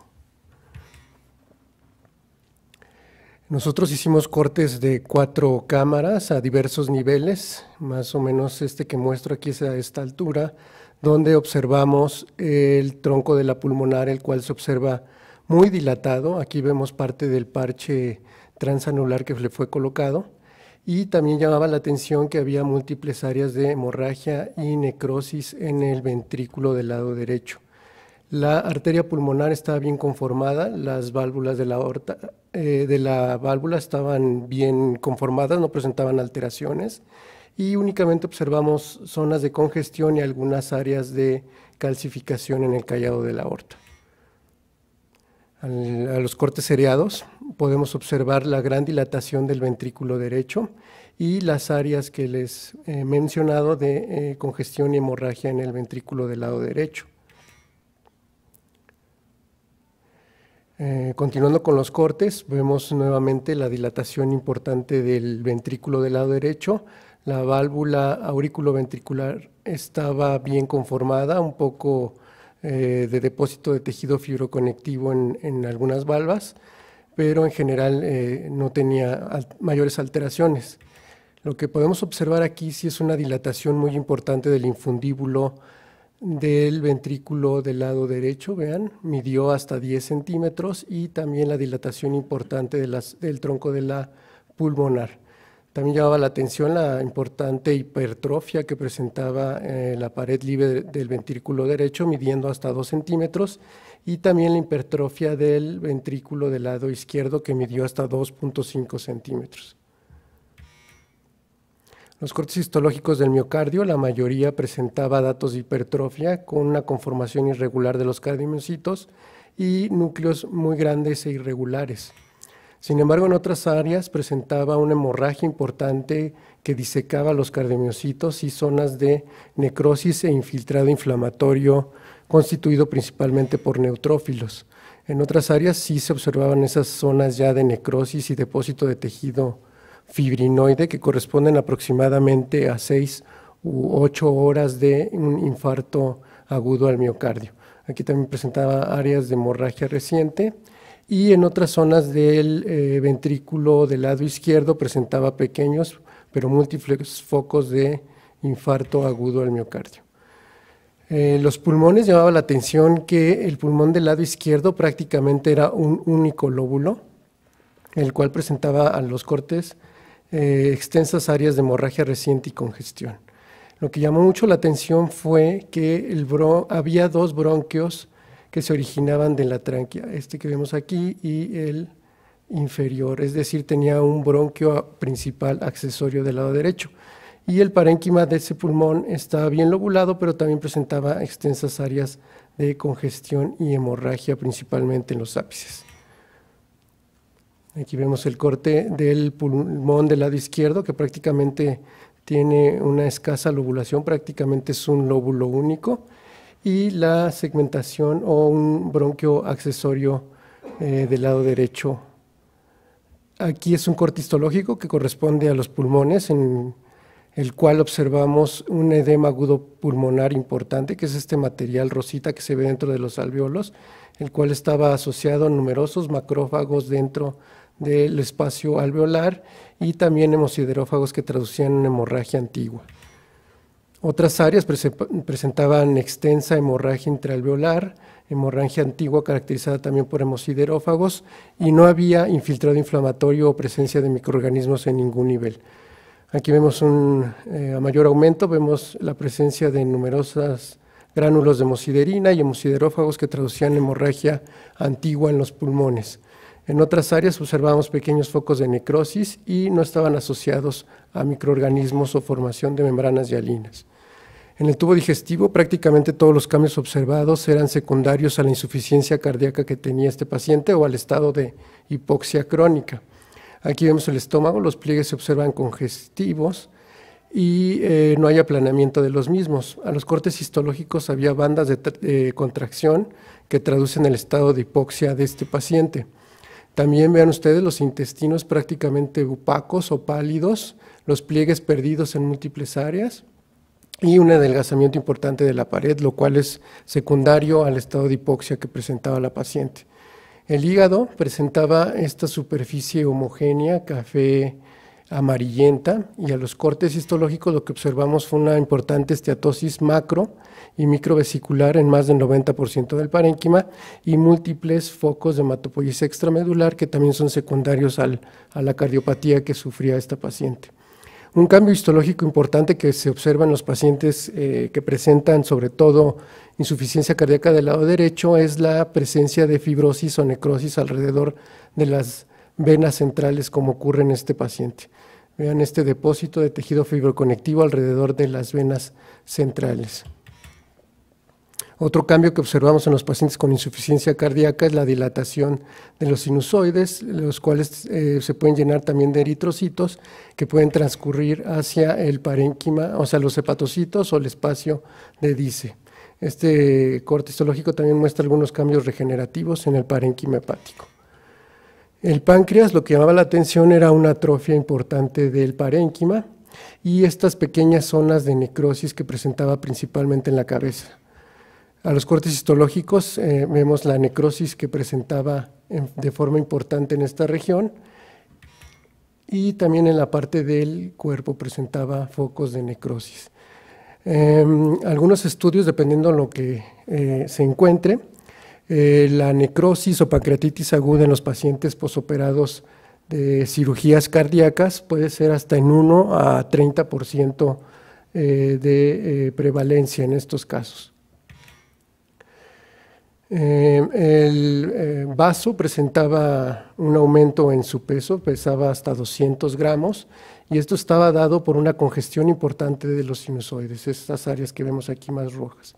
Nosotros hicimos cortes de cuatro cámaras a diversos niveles, más o menos este que muestro aquí es a esta altura, donde observamos el tronco de la pulmonar, el cual se observa muy dilatado. Aquí vemos parte del parche transanular que le fue colocado y también llamaba la atención que había múltiples áreas de hemorragia y necrosis en el ventrículo del lado derecho. La arteria pulmonar estaba bien conformada, las válvulas de la aorta, eh, de la válvula estaban bien conformadas, no presentaban alteraciones y únicamente observamos zonas de congestión y algunas áreas de calcificación en el callado de la aorta. Al, a los cortes seriados podemos observar la gran dilatación del ventrículo derecho y las áreas que les he mencionado de eh, congestión y hemorragia en el ventrículo del lado derecho. Eh, continuando con los cortes, vemos nuevamente la dilatación importante del ventrículo del lado derecho. La válvula auriculoventricular estaba bien conformada, un poco eh, de depósito de tejido fibroconectivo en, en algunas valvas, pero en general eh, no tenía al, mayores alteraciones. Lo que podemos observar aquí sí es una dilatación muy importante del infundíbulo del ventrículo del lado derecho, vean, midió hasta diez centímetros y también la dilatación importante de las, del tronco de la pulmonar. También llamaba la atención la importante hipertrofia que presentaba eh, la pared libre del ventrículo derecho, midiendo hasta dos centímetros, y también la hipertrofia del ventrículo del lado izquierdo que midió hasta dos punto cinco centímetros. Los cortes histológicos del miocardio, la mayoría presentaba datos de hipertrofia con una conformación irregular de los cardiomiocitos y núcleos muy grandes e irregulares. Sin embargo, en otras áreas presentaba una hemorragia importante que disecaba los cardiomiocitos y zonas de necrosis e infiltrado inflamatorio constituido principalmente por neutrófilos. En otras áreas sí se observaban esas zonas ya de necrosis y depósito de tejido fibrinoide que corresponden aproximadamente a seis u ocho horas de un infarto agudo al miocardio. Aquí también presentaba áreas de hemorragia reciente y en otras zonas del eh, ventrículo del lado izquierdo presentaba pequeños pero múltiples focos de infarto agudo al miocardio. Eh, los pulmones llamaba la atención que el pulmón del lado izquierdo prácticamente era un único lóbulo, el cual presentaba a los cortes Eh, extensas áreas de hemorragia reciente y congestión. Lo que llamó mucho la atención fue que el bron había dos bronquios que se originaban de la tráquea, este que vemos aquí y el inferior, es decir, tenía un bronquio principal accesorio del lado derecho. Y el parénquima de ese pulmón estaba bien lobulado, pero también presentaba extensas áreas de congestión y hemorragia, principalmente en los ápices. Aquí vemos el corte del pulmón del lado izquierdo, que prácticamente tiene una escasa lobulación, prácticamente es un lóbulo único, y la segmentación o un bronquio accesorio eh, del lado derecho. Aquí es un corte histológico que corresponde a los pulmones en el cual observamos un edema agudo pulmonar importante, que es este material rosita que se ve dentro de los alvéolos, el cual estaba asociado a numerosos macrófagos dentro del espacio alveolar y también hemosiderófagos que traducían una hemorragia antigua. Otras áreas presentaban extensa hemorragia intraalveolar, hemorragia antigua caracterizada también por hemosiderófagos, y no había infiltrado inflamatorio o presencia de microorganismos en ningún nivel. Aquí vemos un eh, a mayor aumento, vemos la presencia de numerosos gránulos de hemosiderina y hemosiderófagos que traducían hemorragia antigua en los pulmones. En otras áreas observamos pequeños focos de necrosis y no estaban asociados a microorganismos o formación de membranas hialinas. En el tubo digestivo, prácticamente todos los cambios observados eran secundarios a la insuficiencia cardíaca que tenía este paciente o al estado de hipoxia crónica. Aquí vemos el estómago, los pliegues se observan congestivos y eh, no hay aplanamiento de los mismos. A los cortes histológicos había bandas de eh, contracción que traducen el estado de hipoxia de este paciente. También vean ustedes los intestinos prácticamente opacos o pálidos, los pliegues perdidos en múltiples áreas y un adelgazamiento importante de la pared, lo cual es secundario al estado de hipoxia que presentaba la paciente. El hígado presentaba esta superficie homogénea, café amarillenta, y a los cortes histológicos lo que observamos fue una importante esteatosis macro y microvesicular en más del noventa por ciento del parénquima y múltiples focos de hematopoiesis extramedular que también son secundarios al, a la cardiopatía que sufría esta paciente. Un cambio histológico importante que se observa en los pacientes eh, que presentan sobre todo insuficiencia cardíaca del lado derecho es la presencia de fibrosis o necrosis alrededor de las venas centrales, como ocurre en este paciente. Vean este depósito de tejido fibroconectivo alrededor de las venas centrales. Otro cambio que observamos en los pacientes con insuficiencia cardíaca es la dilatación de los sinusoides, los cuales eh, se pueden llenar también de eritrocitos que pueden transcurrir hacia el parénquima, o sea, los hepatocitos o el espacio de Dice. Este corte histológico también muestra algunos cambios regenerativos en el parénquima hepático. El páncreas, lo que llamaba la atención era una atrofia importante del parénquima y estas pequeñas zonas de necrosis que presentaba principalmente en la cabeza. A los cortes histológicos eh, vemos la necrosis que presentaba en, de forma importante en esta región y también en la parte del cuerpo presentaba focos de necrosis. Eh, algunos estudios, dependiendo de lo que eh, se encuentre, eh, la necrosis o pancreatitis aguda en los pacientes posoperados de cirugías cardíacas puede ser hasta en uno a treinta por ciento eh, de eh, prevalencia en estos casos. Eh, el eh, vaso presentaba un aumento en su peso, pesaba hasta doscientos gramos y esto estaba dado por una congestión importante de los sinusoides, estas áreas que vemos aquí más rojas.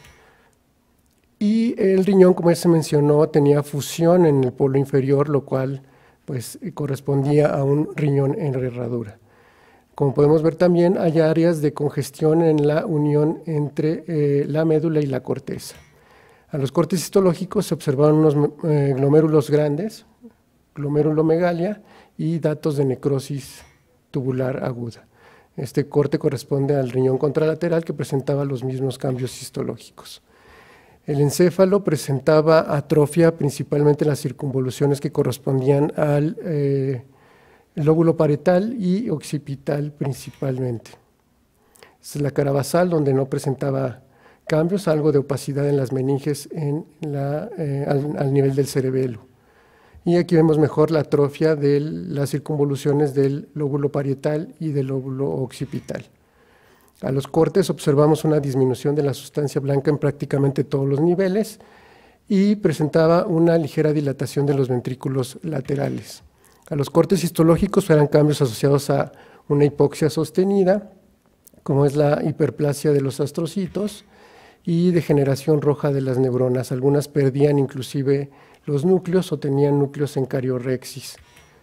Y el riñón, como ya se mencionó, tenía fusión en el polo inferior, lo cual pues, correspondía a un riñón en herradura. Como podemos ver también, hay áreas de congestión en la unión entre eh, la médula y la corteza. A los cortes histológicos se observaron unos eh, glomérulos grandes, glomerulomegalia y datos de necrosis tubular aguda. Este corte corresponde al riñón contralateral que presentaba los mismos cambios histológicos. El encéfalo presentaba atrofia principalmente en las circunvoluciones que correspondían al eh, lóbulo parietal y occipital principalmente. Esta es la cara basal donde no presentaba cambios, algo de opacidad en las meninges en la, eh, al, al nivel del cerebelo. Y aquí vemos mejor la atrofia de las circunvoluciones del lóbulo parietal y del lóbulo occipital. A los cortes observamos una disminución de la sustancia blanca en prácticamente todos los niveles y presentaba una ligera dilatación de los ventrículos laterales. A los cortes histológicos eran cambios asociados a una hipoxia sostenida, como es la hiperplasia de los astrocitos, y degeneración roja de las neuronas. Algunas perdían inclusive los núcleos o tenían núcleos en cariorrexis.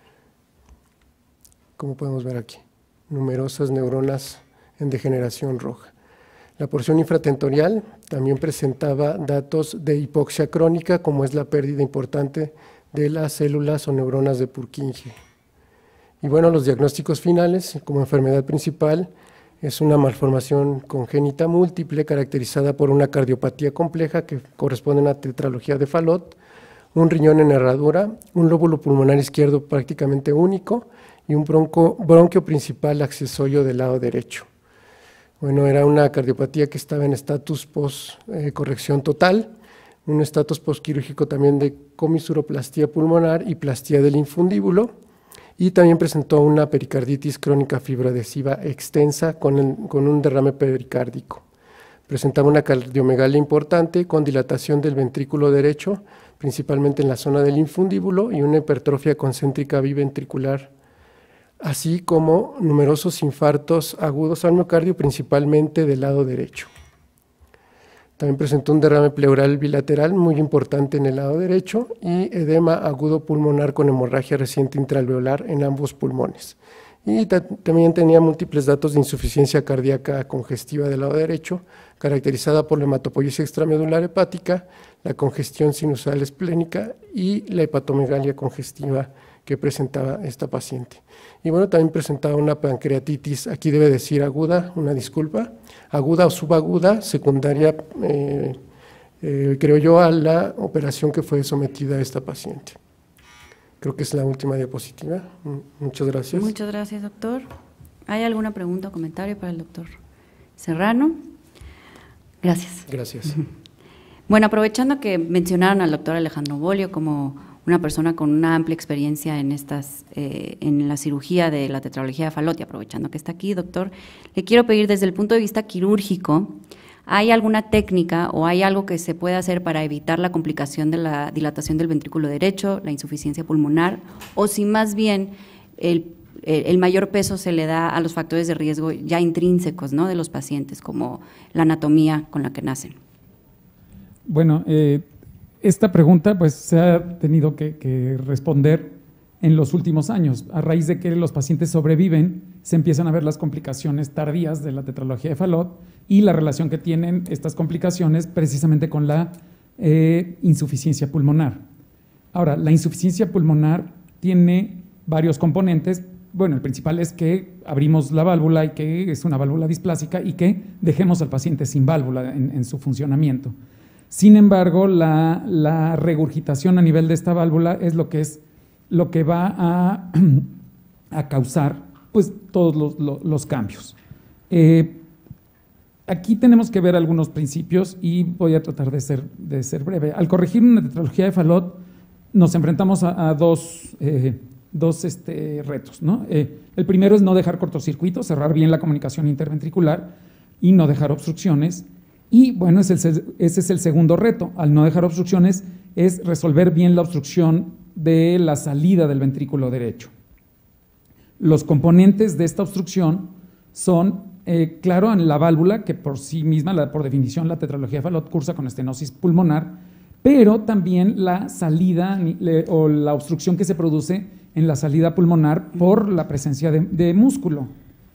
Como podemos ver aquí, numerosas neuronas en degeneración roja. La porción infratentorial también presentaba datos de hipoxia crónica, como es la pérdida importante de las células o neuronas de Purkinje. Y bueno, los diagnósticos finales, como enfermedad principal, Es una malformación congénita múltiple caracterizada por una cardiopatía compleja que corresponde a una tetralogía de Fallot, un riñón en herradura, un lóbulo pulmonar izquierdo prácticamente único y un bronco, bronquio principal accesorio del lado derecho. Bueno, era una cardiopatía que estaba en estatus post-corrección eh, total, un estatus postquirúrgico también de comisuroplastía pulmonar y plastía del infundíbulo, y también presentó una pericarditis crónica fibroadhesiva extensa con, el, con un derrame pericárdico. Presentaba una cardiomegalia importante con dilatación del ventrículo derecho, principalmente en la zona del infundíbulo, y una hipertrofia concéntrica biventricular, así como numerosos infartos agudos al miocardio, principalmente del lado derecho. También presentó un derrame pleural bilateral muy importante en el lado derecho y edema agudo pulmonar con hemorragia reciente intraalveolar en ambos pulmones. Y también tenía múltiples datos de insuficiencia cardíaca congestiva del lado derecho, caracterizada por la hematopoiesis extramedular hepática, la congestión sinusal esplénica y la hepatomegalia congestiva que presentaba esta paciente. Y bueno, también presentaba una pancreatitis, aquí debe decir aguda, una disculpa, aguda o subaguda, secundaria, eh, eh, creo yo, a la operación que fue sometida a esta paciente. Creo que es la última diapositiva. Muchas gracias. Muchas gracias, doctor. ¿Hay alguna pregunta o comentario para el doctor Serrano? Gracias. Gracias. Bueno, aprovechando que mencionaron al doctor Alejandro Bolio como una persona con una amplia experiencia en estas, eh, en la cirugía de la tetralogía de Fallot, y aprovechando que está aquí, doctor, le quiero pedir desde el punto de vista quirúrgico, ¿hay alguna técnica o hay algo que se puede hacer para evitar la complicación de la dilatación del ventrículo derecho, la insuficiencia pulmonar, o si más bien el, el mayor peso se le da a los factores de riesgo ya intrínsecos, ¿no?, de los pacientes, como la anatomía con la que nacen? Bueno, eh, esta pregunta pues se ha tenido que, que responder en los últimos años. A raíz de que los pacientes sobreviven, se empiezan a ver las complicaciones tardías de la tetralogía de Fallot y la relación que tienen estas complicaciones precisamente con la eh, insuficiencia pulmonar. Ahora, la insuficiencia pulmonar tiene varios componentes. Bueno, el principal es que abrimos la válvula y que es una válvula displásica y que dejemos al paciente sin válvula en, en su funcionamiento. Sin embargo, la, la regurgitación a nivel de esta válvula es lo que, es, lo que va a, a causar pues, todos los, los, los cambios. Eh, aquí tenemos que ver algunos principios y voy a tratar de ser, de ser breve. Al corregir una tetralogía de Fallot, nos enfrentamos a, a dos, eh, dos este, retos, ¿no? Eh, el primero es no dejar cortocircuitos, cerrar bien la comunicación interventricular y no dejar obstrucciones. Y bueno, ese es, el, ese es el segundo reto. Al no dejar obstrucciones es resolver bien la obstrucción de la salida del ventrículo derecho. Los componentes de esta obstrucción son, eh, claro, en la válvula, que por sí misma, la, por definición, la tetralogía de Fallot cursa con estenosis pulmonar, pero también la salida le, o la obstrucción que se produce en la salida pulmonar por la presencia de, de músculo.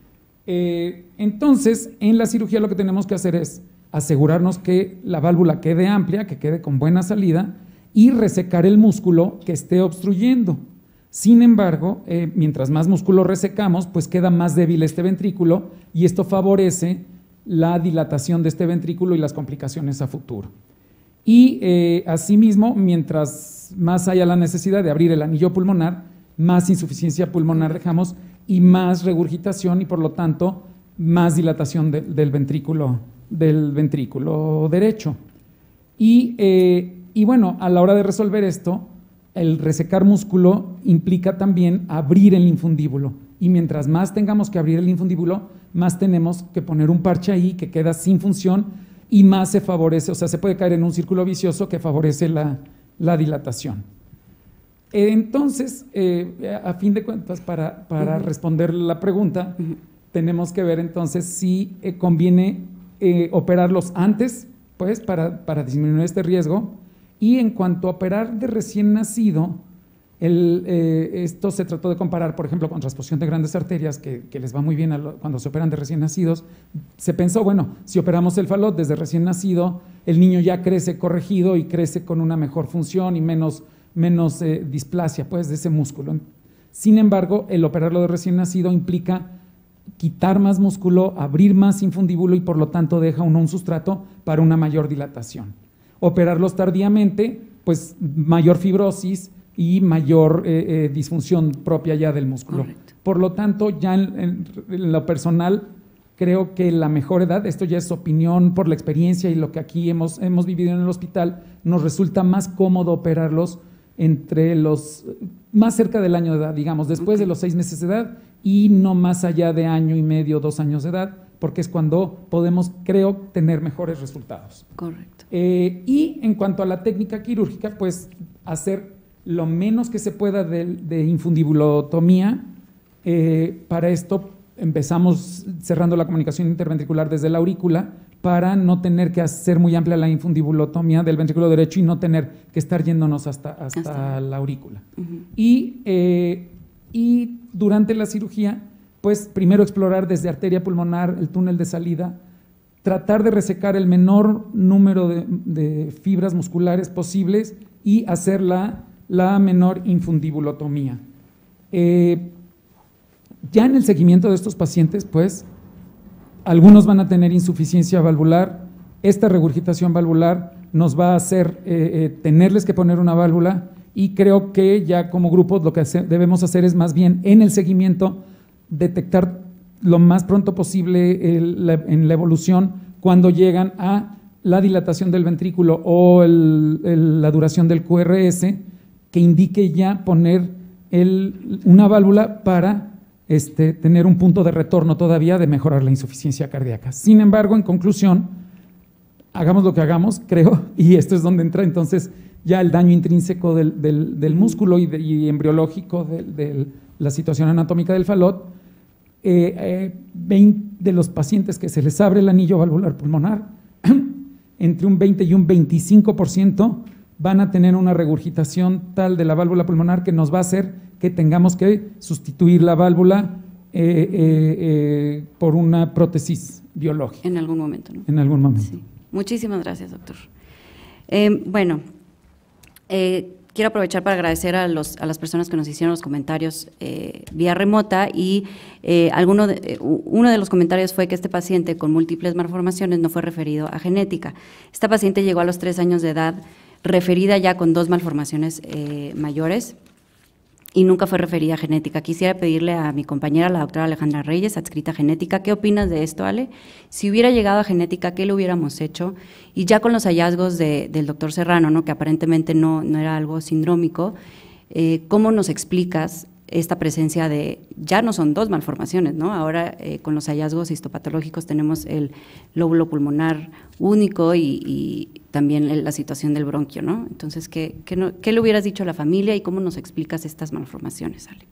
Eh, entonces, en la cirugía lo que tenemos que hacer es asegurarnos que la válvula quede amplia, que quede con buena salida y resecar el músculo que esté obstruyendo. Sin embargo, eh, mientras más músculo resecamos, pues queda más débil este ventrículo y esto favorece la dilatación de este ventrículo y las complicaciones a futuro. Y eh, asimismo, mientras más haya la necesidad de abrir el anillo pulmonar, más insuficiencia pulmonar dejamos y más regurgitación y por lo tanto más dilatación de, del ventrículo del ventrículo derecho. Y, eh, y bueno, a la hora de resolver esto, el resecar músculo implica también abrir el infundíbulo. Y mientras más tengamos que abrir el infundíbulo, más tenemos que poner un parche ahí que queda sin función y más se favorece, o sea, se puede caer en un círculo vicioso que favorece la, la dilatación. Entonces, eh, a fin de cuentas, para, para uh-huh. responder la pregunta, uh-huh. tenemos que ver entonces si eh, conviene Eh, operarlos antes, pues, para, para disminuir este riesgo. Y en cuanto a operar de recién nacido, el, eh, esto se trató de comparar, por ejemplo, con transposición de grandes arterias, que, que les va muy bien a lo, cuando se operan de recién nacidos. Se pensó, bueno, si operamos el Fallot desde recién nacido, el niño ya crece corregido y crece con una mejor función y menos, menos eh, displasia, pues, de ese músculo. Sin embargo, el operarlo de recién nacido implica quitar más músculo, abrir más infundíbulo y por lo tanto deja uno un sustrato para una mayor dilatación. Operarlos tardíamente, pues mayor fibrosis y mayor eh, eh, disfunción propia ya del músculo. Correcto. Por lo tanto, ya en, en, en lo personal, creo que la mejor edad, esto ya es opinión por la experiencia y lo que aquí hemos, hemos vivido en el hospital, nos resulta más cómodo operarlos entre los, más cerca del año de edad, digamos, después de los seis meses de edad y no más allá de año y medio, dos años de edad, porque es cuando podemos, creo, tener mejores resultados. Correcto. Eh, y en cuanto a la técnica quirúrgica, pues hacer lo menos que se pueda de, de infundibulotomía. Eh, para esto empezamos cerrando la comunicación interventricular desde la aurícula para no tener que hacer muy amplia la infundibulotomía del ventrículo derecho y no tener que estar yéndonos hasta, hasta, hasta. la aurícula. Uh-huh. y, eh, y durante la cirugía, pues primero explorar desde arteria pulmonar, el túnel de salida, tratar de resecar el menor número de, de fibras musculares posibles y hacer la, la menor infundibulotomía. Eh, ya en el seguimiento de estos pacientes, pues, algunos van a tener insuficiencia valvular. Esta regurgitación valvular nos va a hacer eh, eh, tenerles que poner una válvula y creo que ya como grupo lo que hace, debemos hacer es más bien en el seguimiento detectar lo más pronto posible el, la, en la evolución cuando llegan a la dilatación del ventrículo o el, el, la duración del Q R S que indique ya poner el, una válvula para Este, tener un punto de retorno todavía de mejorar la insuficiencia cardíaca. Sin embargo, en conclusión, hagamos lo que hagamos, creo, y esto es donde entra entonces ya el daño intrínseco del, del, del músculo y, de, y embriológico de, de la situación anatómica del falot. Eh, eh, veinte de los pacientes que se les abre el anillo valvular pulmonar, entre un veinte y un veinticinco por ciento van a tener una regurgitación tal de la válvula pulmonar que nos va a hacer que tengamos que sustituir la válvula eh, eh, eh, por una prótesis biológica. En algún momento, ¿no? En algún momento. Sí. Muchísimas gracias, doctor. Eh, bueno, eh, quiero aprovechar para agradecer a, los, a las personas que nos hicieron los comentarios eh, vía remota y eh, alguno de, eh, uno de los comentarios fue que este paciente con múltiples malformaciones no fue referido a genética. Esta paciente llegó a los tres años de edad referida ya con dos malformaciones eh, mayores y nunca fue referida a genética. Quisiera pedirle a mi compañera, la doctora Alejandra Reyes, adscrita a genética, ¿qué opinas de esto, Ale? Si hubiera llegado a genética, ¿qué le hubiéramos hecho? Y ya con los hallazgos de, del doctor Serrano, ¿no? que aparentemente no, no era algo sindrómico, eh, ¿cómo nos explicas esta presencia de, ya no son dos malformaciones, ¿no? Ahora eh, con los hallazgos histopatológicos tenemos el lóbulo pulmonar único y, y también la situación del bronquio, ¿no? Entonces, ¿qué, qué, no, ¿qué le hubieras dicho a la familia y cómo nos explicas estas malformaciones, Ale?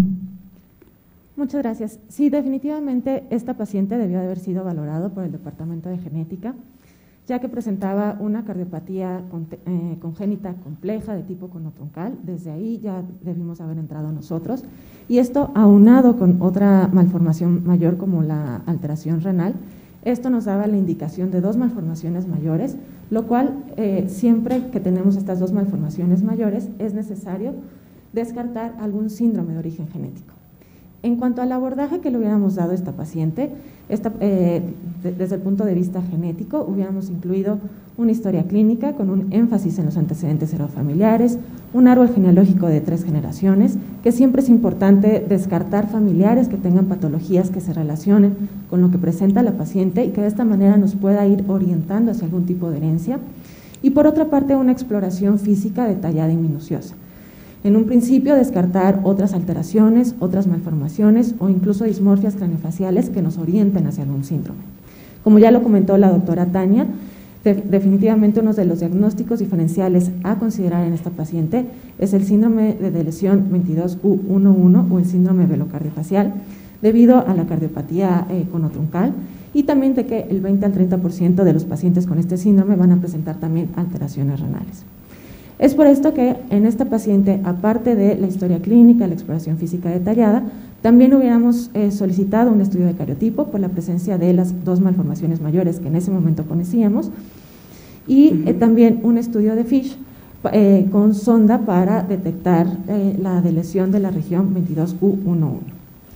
Muchas gracias. Sí, definitivamente esta paciente debió de haber sido valorado por el Departamento de Genética, ya que presentaba una cardiopatía eh, congénita compleja de tipo conotroncal. Desde ahí ya debimos haber entrado nosotros, y esto aunado con otra malformación mayor como la alteración renal, esto nos daba la indicación de dos malformaciones mayores, lo cual eh, siempre que tenemos estas dos malformaciones mayores es necesario descartar algún síndrome de origen genético. En cuanto al abordaje que le hubiéramos dado a esta paciente, esta, eh, de, desde el punto de vista genético, hubiéramos incluido una historia clínica con un énfasis en los antecedentes heredofamiliares, un árbol genealógico de tres generaciones, que siempre es importante descartar familiares que tengan patologías que se relacionen con lo que presenta la paciente y que de esta manera nos pueda ir orientando hacia algún tipo de herencia. Y por otra parte, una exploración física detallada y minuciosa. En un principio, descartar otras alteraciones, otras malformaciones o incluso dismorfias craneofaciales que nos orienten hacia algún síndrome. Como ya lo comentó la doctora Tania, de, definitivamente uno de los diagnósticos diferenciales a considerar en esta paciente es el síndrome de lesión veintidós U once o el síndrome velocardiofacial, debido a la cardiopatía eh, conotroncal, y también de que el veinte al treinta por ciento de los pacientes con este síndrome van a presentar también alteraciones renales. Es por esto que en esta paciente, aparte de la historia clínica, la exploración física detallada, también hubiéramos eh, solicitado un estudio de cariotipo por la presencia de las dos malformaciones mayores que en ese momento conocíamos, y eh, también un estudio de FISH eh, con sonda para detectar eh, la lesión de la región veintidós U once.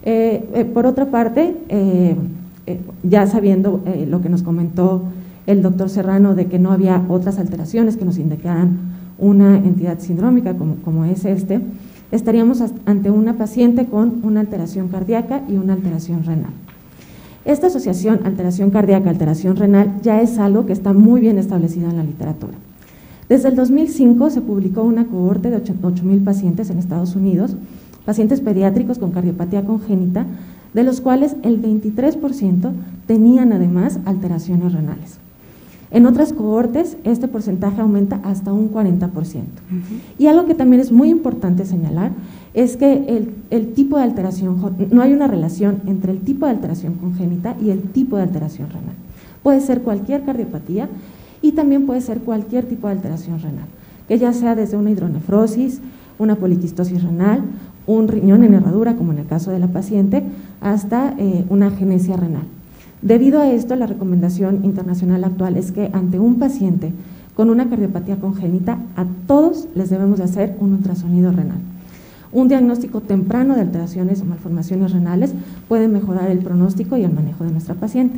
Eh, eh, por otra parte, eh, eh, ya sabiendo eh, lo que nos comentó el doctor Serrano de que no había otras alteraciones que nos indicaran una entidad sindrómica como, como es este, estaríamos ante una paciente con una alteración cardíaca y una alteración renal. Esta asociación alteración cardíaca, alteración renal, ya es algo que está muy bien establecido en la literatura. Desde el dos mil cinco se publicó una cohorte de ocho mil pacientes en Estados Unidos, pacientes pediátricos con cardiopatía congénita, de los cuales el veintitrés por ciento tenían además alteraciones renales. En otras cohortes, este porcentaje aumenta hasta un cuarenta por ciento. Uh-huh. Y algo que también es muy importante señalar es que el, el tipo de alteración, no hay una relación entre el tipo de alteración congénita y el tipo de alteración renal. Puede ser cualquier cardiopatía y también puede ser cualquier tipo de alteración renal, que ya sea desde una hidronefrosis, una poliquistosis renal, un riñón en herradura, como en el caso de la paciente, hasta eh, una agenesia renal. Debido a esto, la recomendación internacional actual es que ante un paciente con una cardiopatía congénita, a todos les debemos de hacer un ultrasonido renal. Un diagnóstico temprano de alteraciones o malformaciones renales puede mejorar el pronóstico y el manejo de nuestra paciente.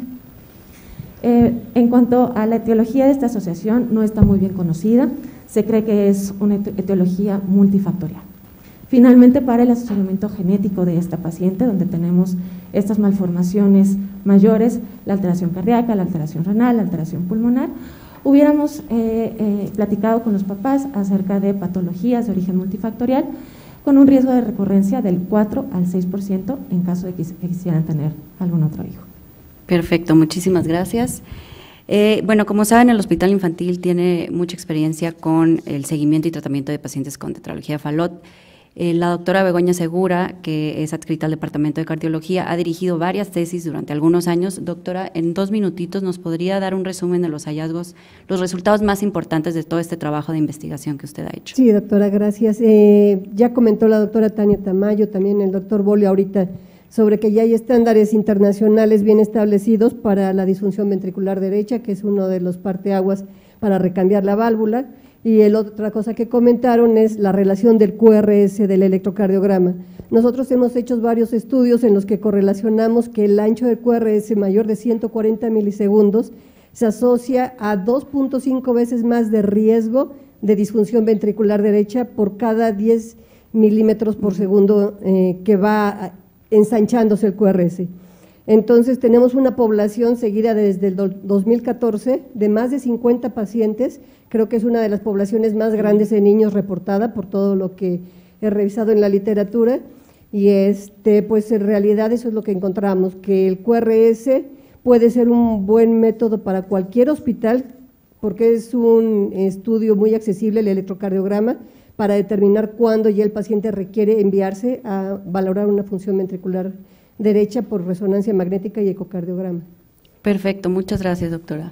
Eh, en cuanto a la etiología de esta asociación, no está muy bien conocida, se cree que es una etiología multifactorial. Finalmente, para el asesoramiento genético de esta paciente, donde tenemos estas malformaciones mayores, la alteración cardíaca, la alteración renal, la alteración pulmonar, hubiéramos eh, eh, platicado con los papás acerca de patologías de origen multifactorial, con un riesgo de recurrencia del cuatro al seis por ciento en caso de que quisieran tener algún otro hijo. Perfecto, muchísimas gracias. Eh, bueno, como saben, el Hospital Infantil tiene mucha experiencia con el seguimiento y tratamiento de pacientes con tetralogía Fallot. Eh, la doctora Begoña Segura, que es adscrita al Departamento de Cardiología, ha dirigido varias tesis durante algunos años. Doctora, en dos minutitos, ¿nos podría dar un resumen de los hallazgos, los resultados más importantes de todo este trabajo de investigación que usted ha hecho? Sí, doctora, gracias. Eh, ya comentó la doctora Tania Tamayo, también el doctor Bolio ahorita, sobre que ya hay estándares internacionales bien establecidos para la disfunción ventricular derecha, que es uno de los parteaguas para recambiar la válvula. Y la otra cosa que comentaron es la relación del Q R S del electrocardiograma. Nosotros hemos hecho varios estudios en los que correlacionamos que el ancho del Q R S mayor de ciento cuarenta milisegundos se asocia a dos punto cinco veces más de riesgo de disfunción ventricular derecha por cada diez milímetros por segundo eh, que va ensanchándose el Q R S. Entonces tenemos una población seguida desde el dos mil catorce de más de cincuenta pacientes, creo que es una de las poblaciones más grandes de niños reportada por todo lo que he revisado en la literatura, y este, pues en realidad eso es lo que encontramos, que el Q R S puede ser un buen método para cualquier hospital, porque es un estudio muy accesible, el electrocardiograma, para determinar cuándo ya el paciente requiere enviarse a valorar una función ventricular derecha por resonancia magnética y ecocardiograma. Perfecto, muchas gracias, doctora.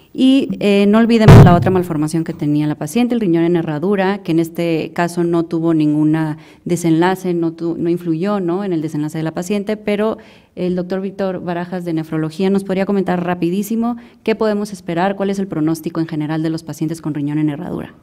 Y eh, no olvidemos la otra malformación que tenía la paciente, el riñón en herradura, que en este caso no tuvo ninguna desenlace, no, tu, no influyó ¿no? en el desenlace de la paciente, pero el doctor Víctor Barajas de Nefrología nos podría comentar rapidísimo qué podemos esperar, cuál es el pronóstico en general de los pacientes con riñón en herradura.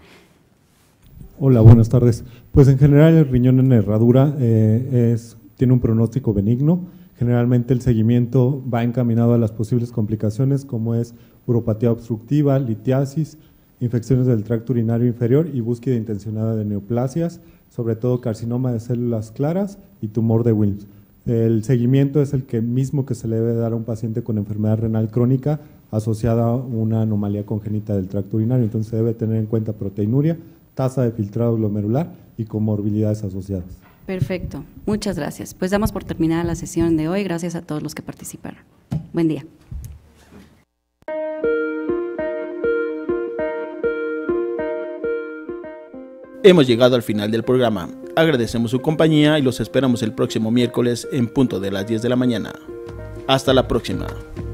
Hola, buenas tardes. Pues en general el riñón en herradura eh, es, tiene un pronóstico benigno. Generalmente el seguimiento va encaminado a las posibles complicaciones como es uropatía obstructiva, litiasis, infecciones del tracto urinario inferior y búsqueda intencionada de neoplasias, sobre todo carcinoma de células claras y tumor de Wilms. El seguimiento es el que mismo que se le debe dar a un paciente con enfermedad renal crónica asociada a una anomalía congénita del tracto urinario, entonces se debe tener en cuenta proteinuria, tasa de filtrado glomerular y comorbilidades asociadas. Perfecto, muchas gracias. Pues damos por terminada la sesión de hoy, gracias a todos los que participaron. Buen día. Hemos llegado al final del programa. Agradecemos su compañía y los esperamos el próximo miércoles en punto de las diez de la mañana. Hasta la próxima.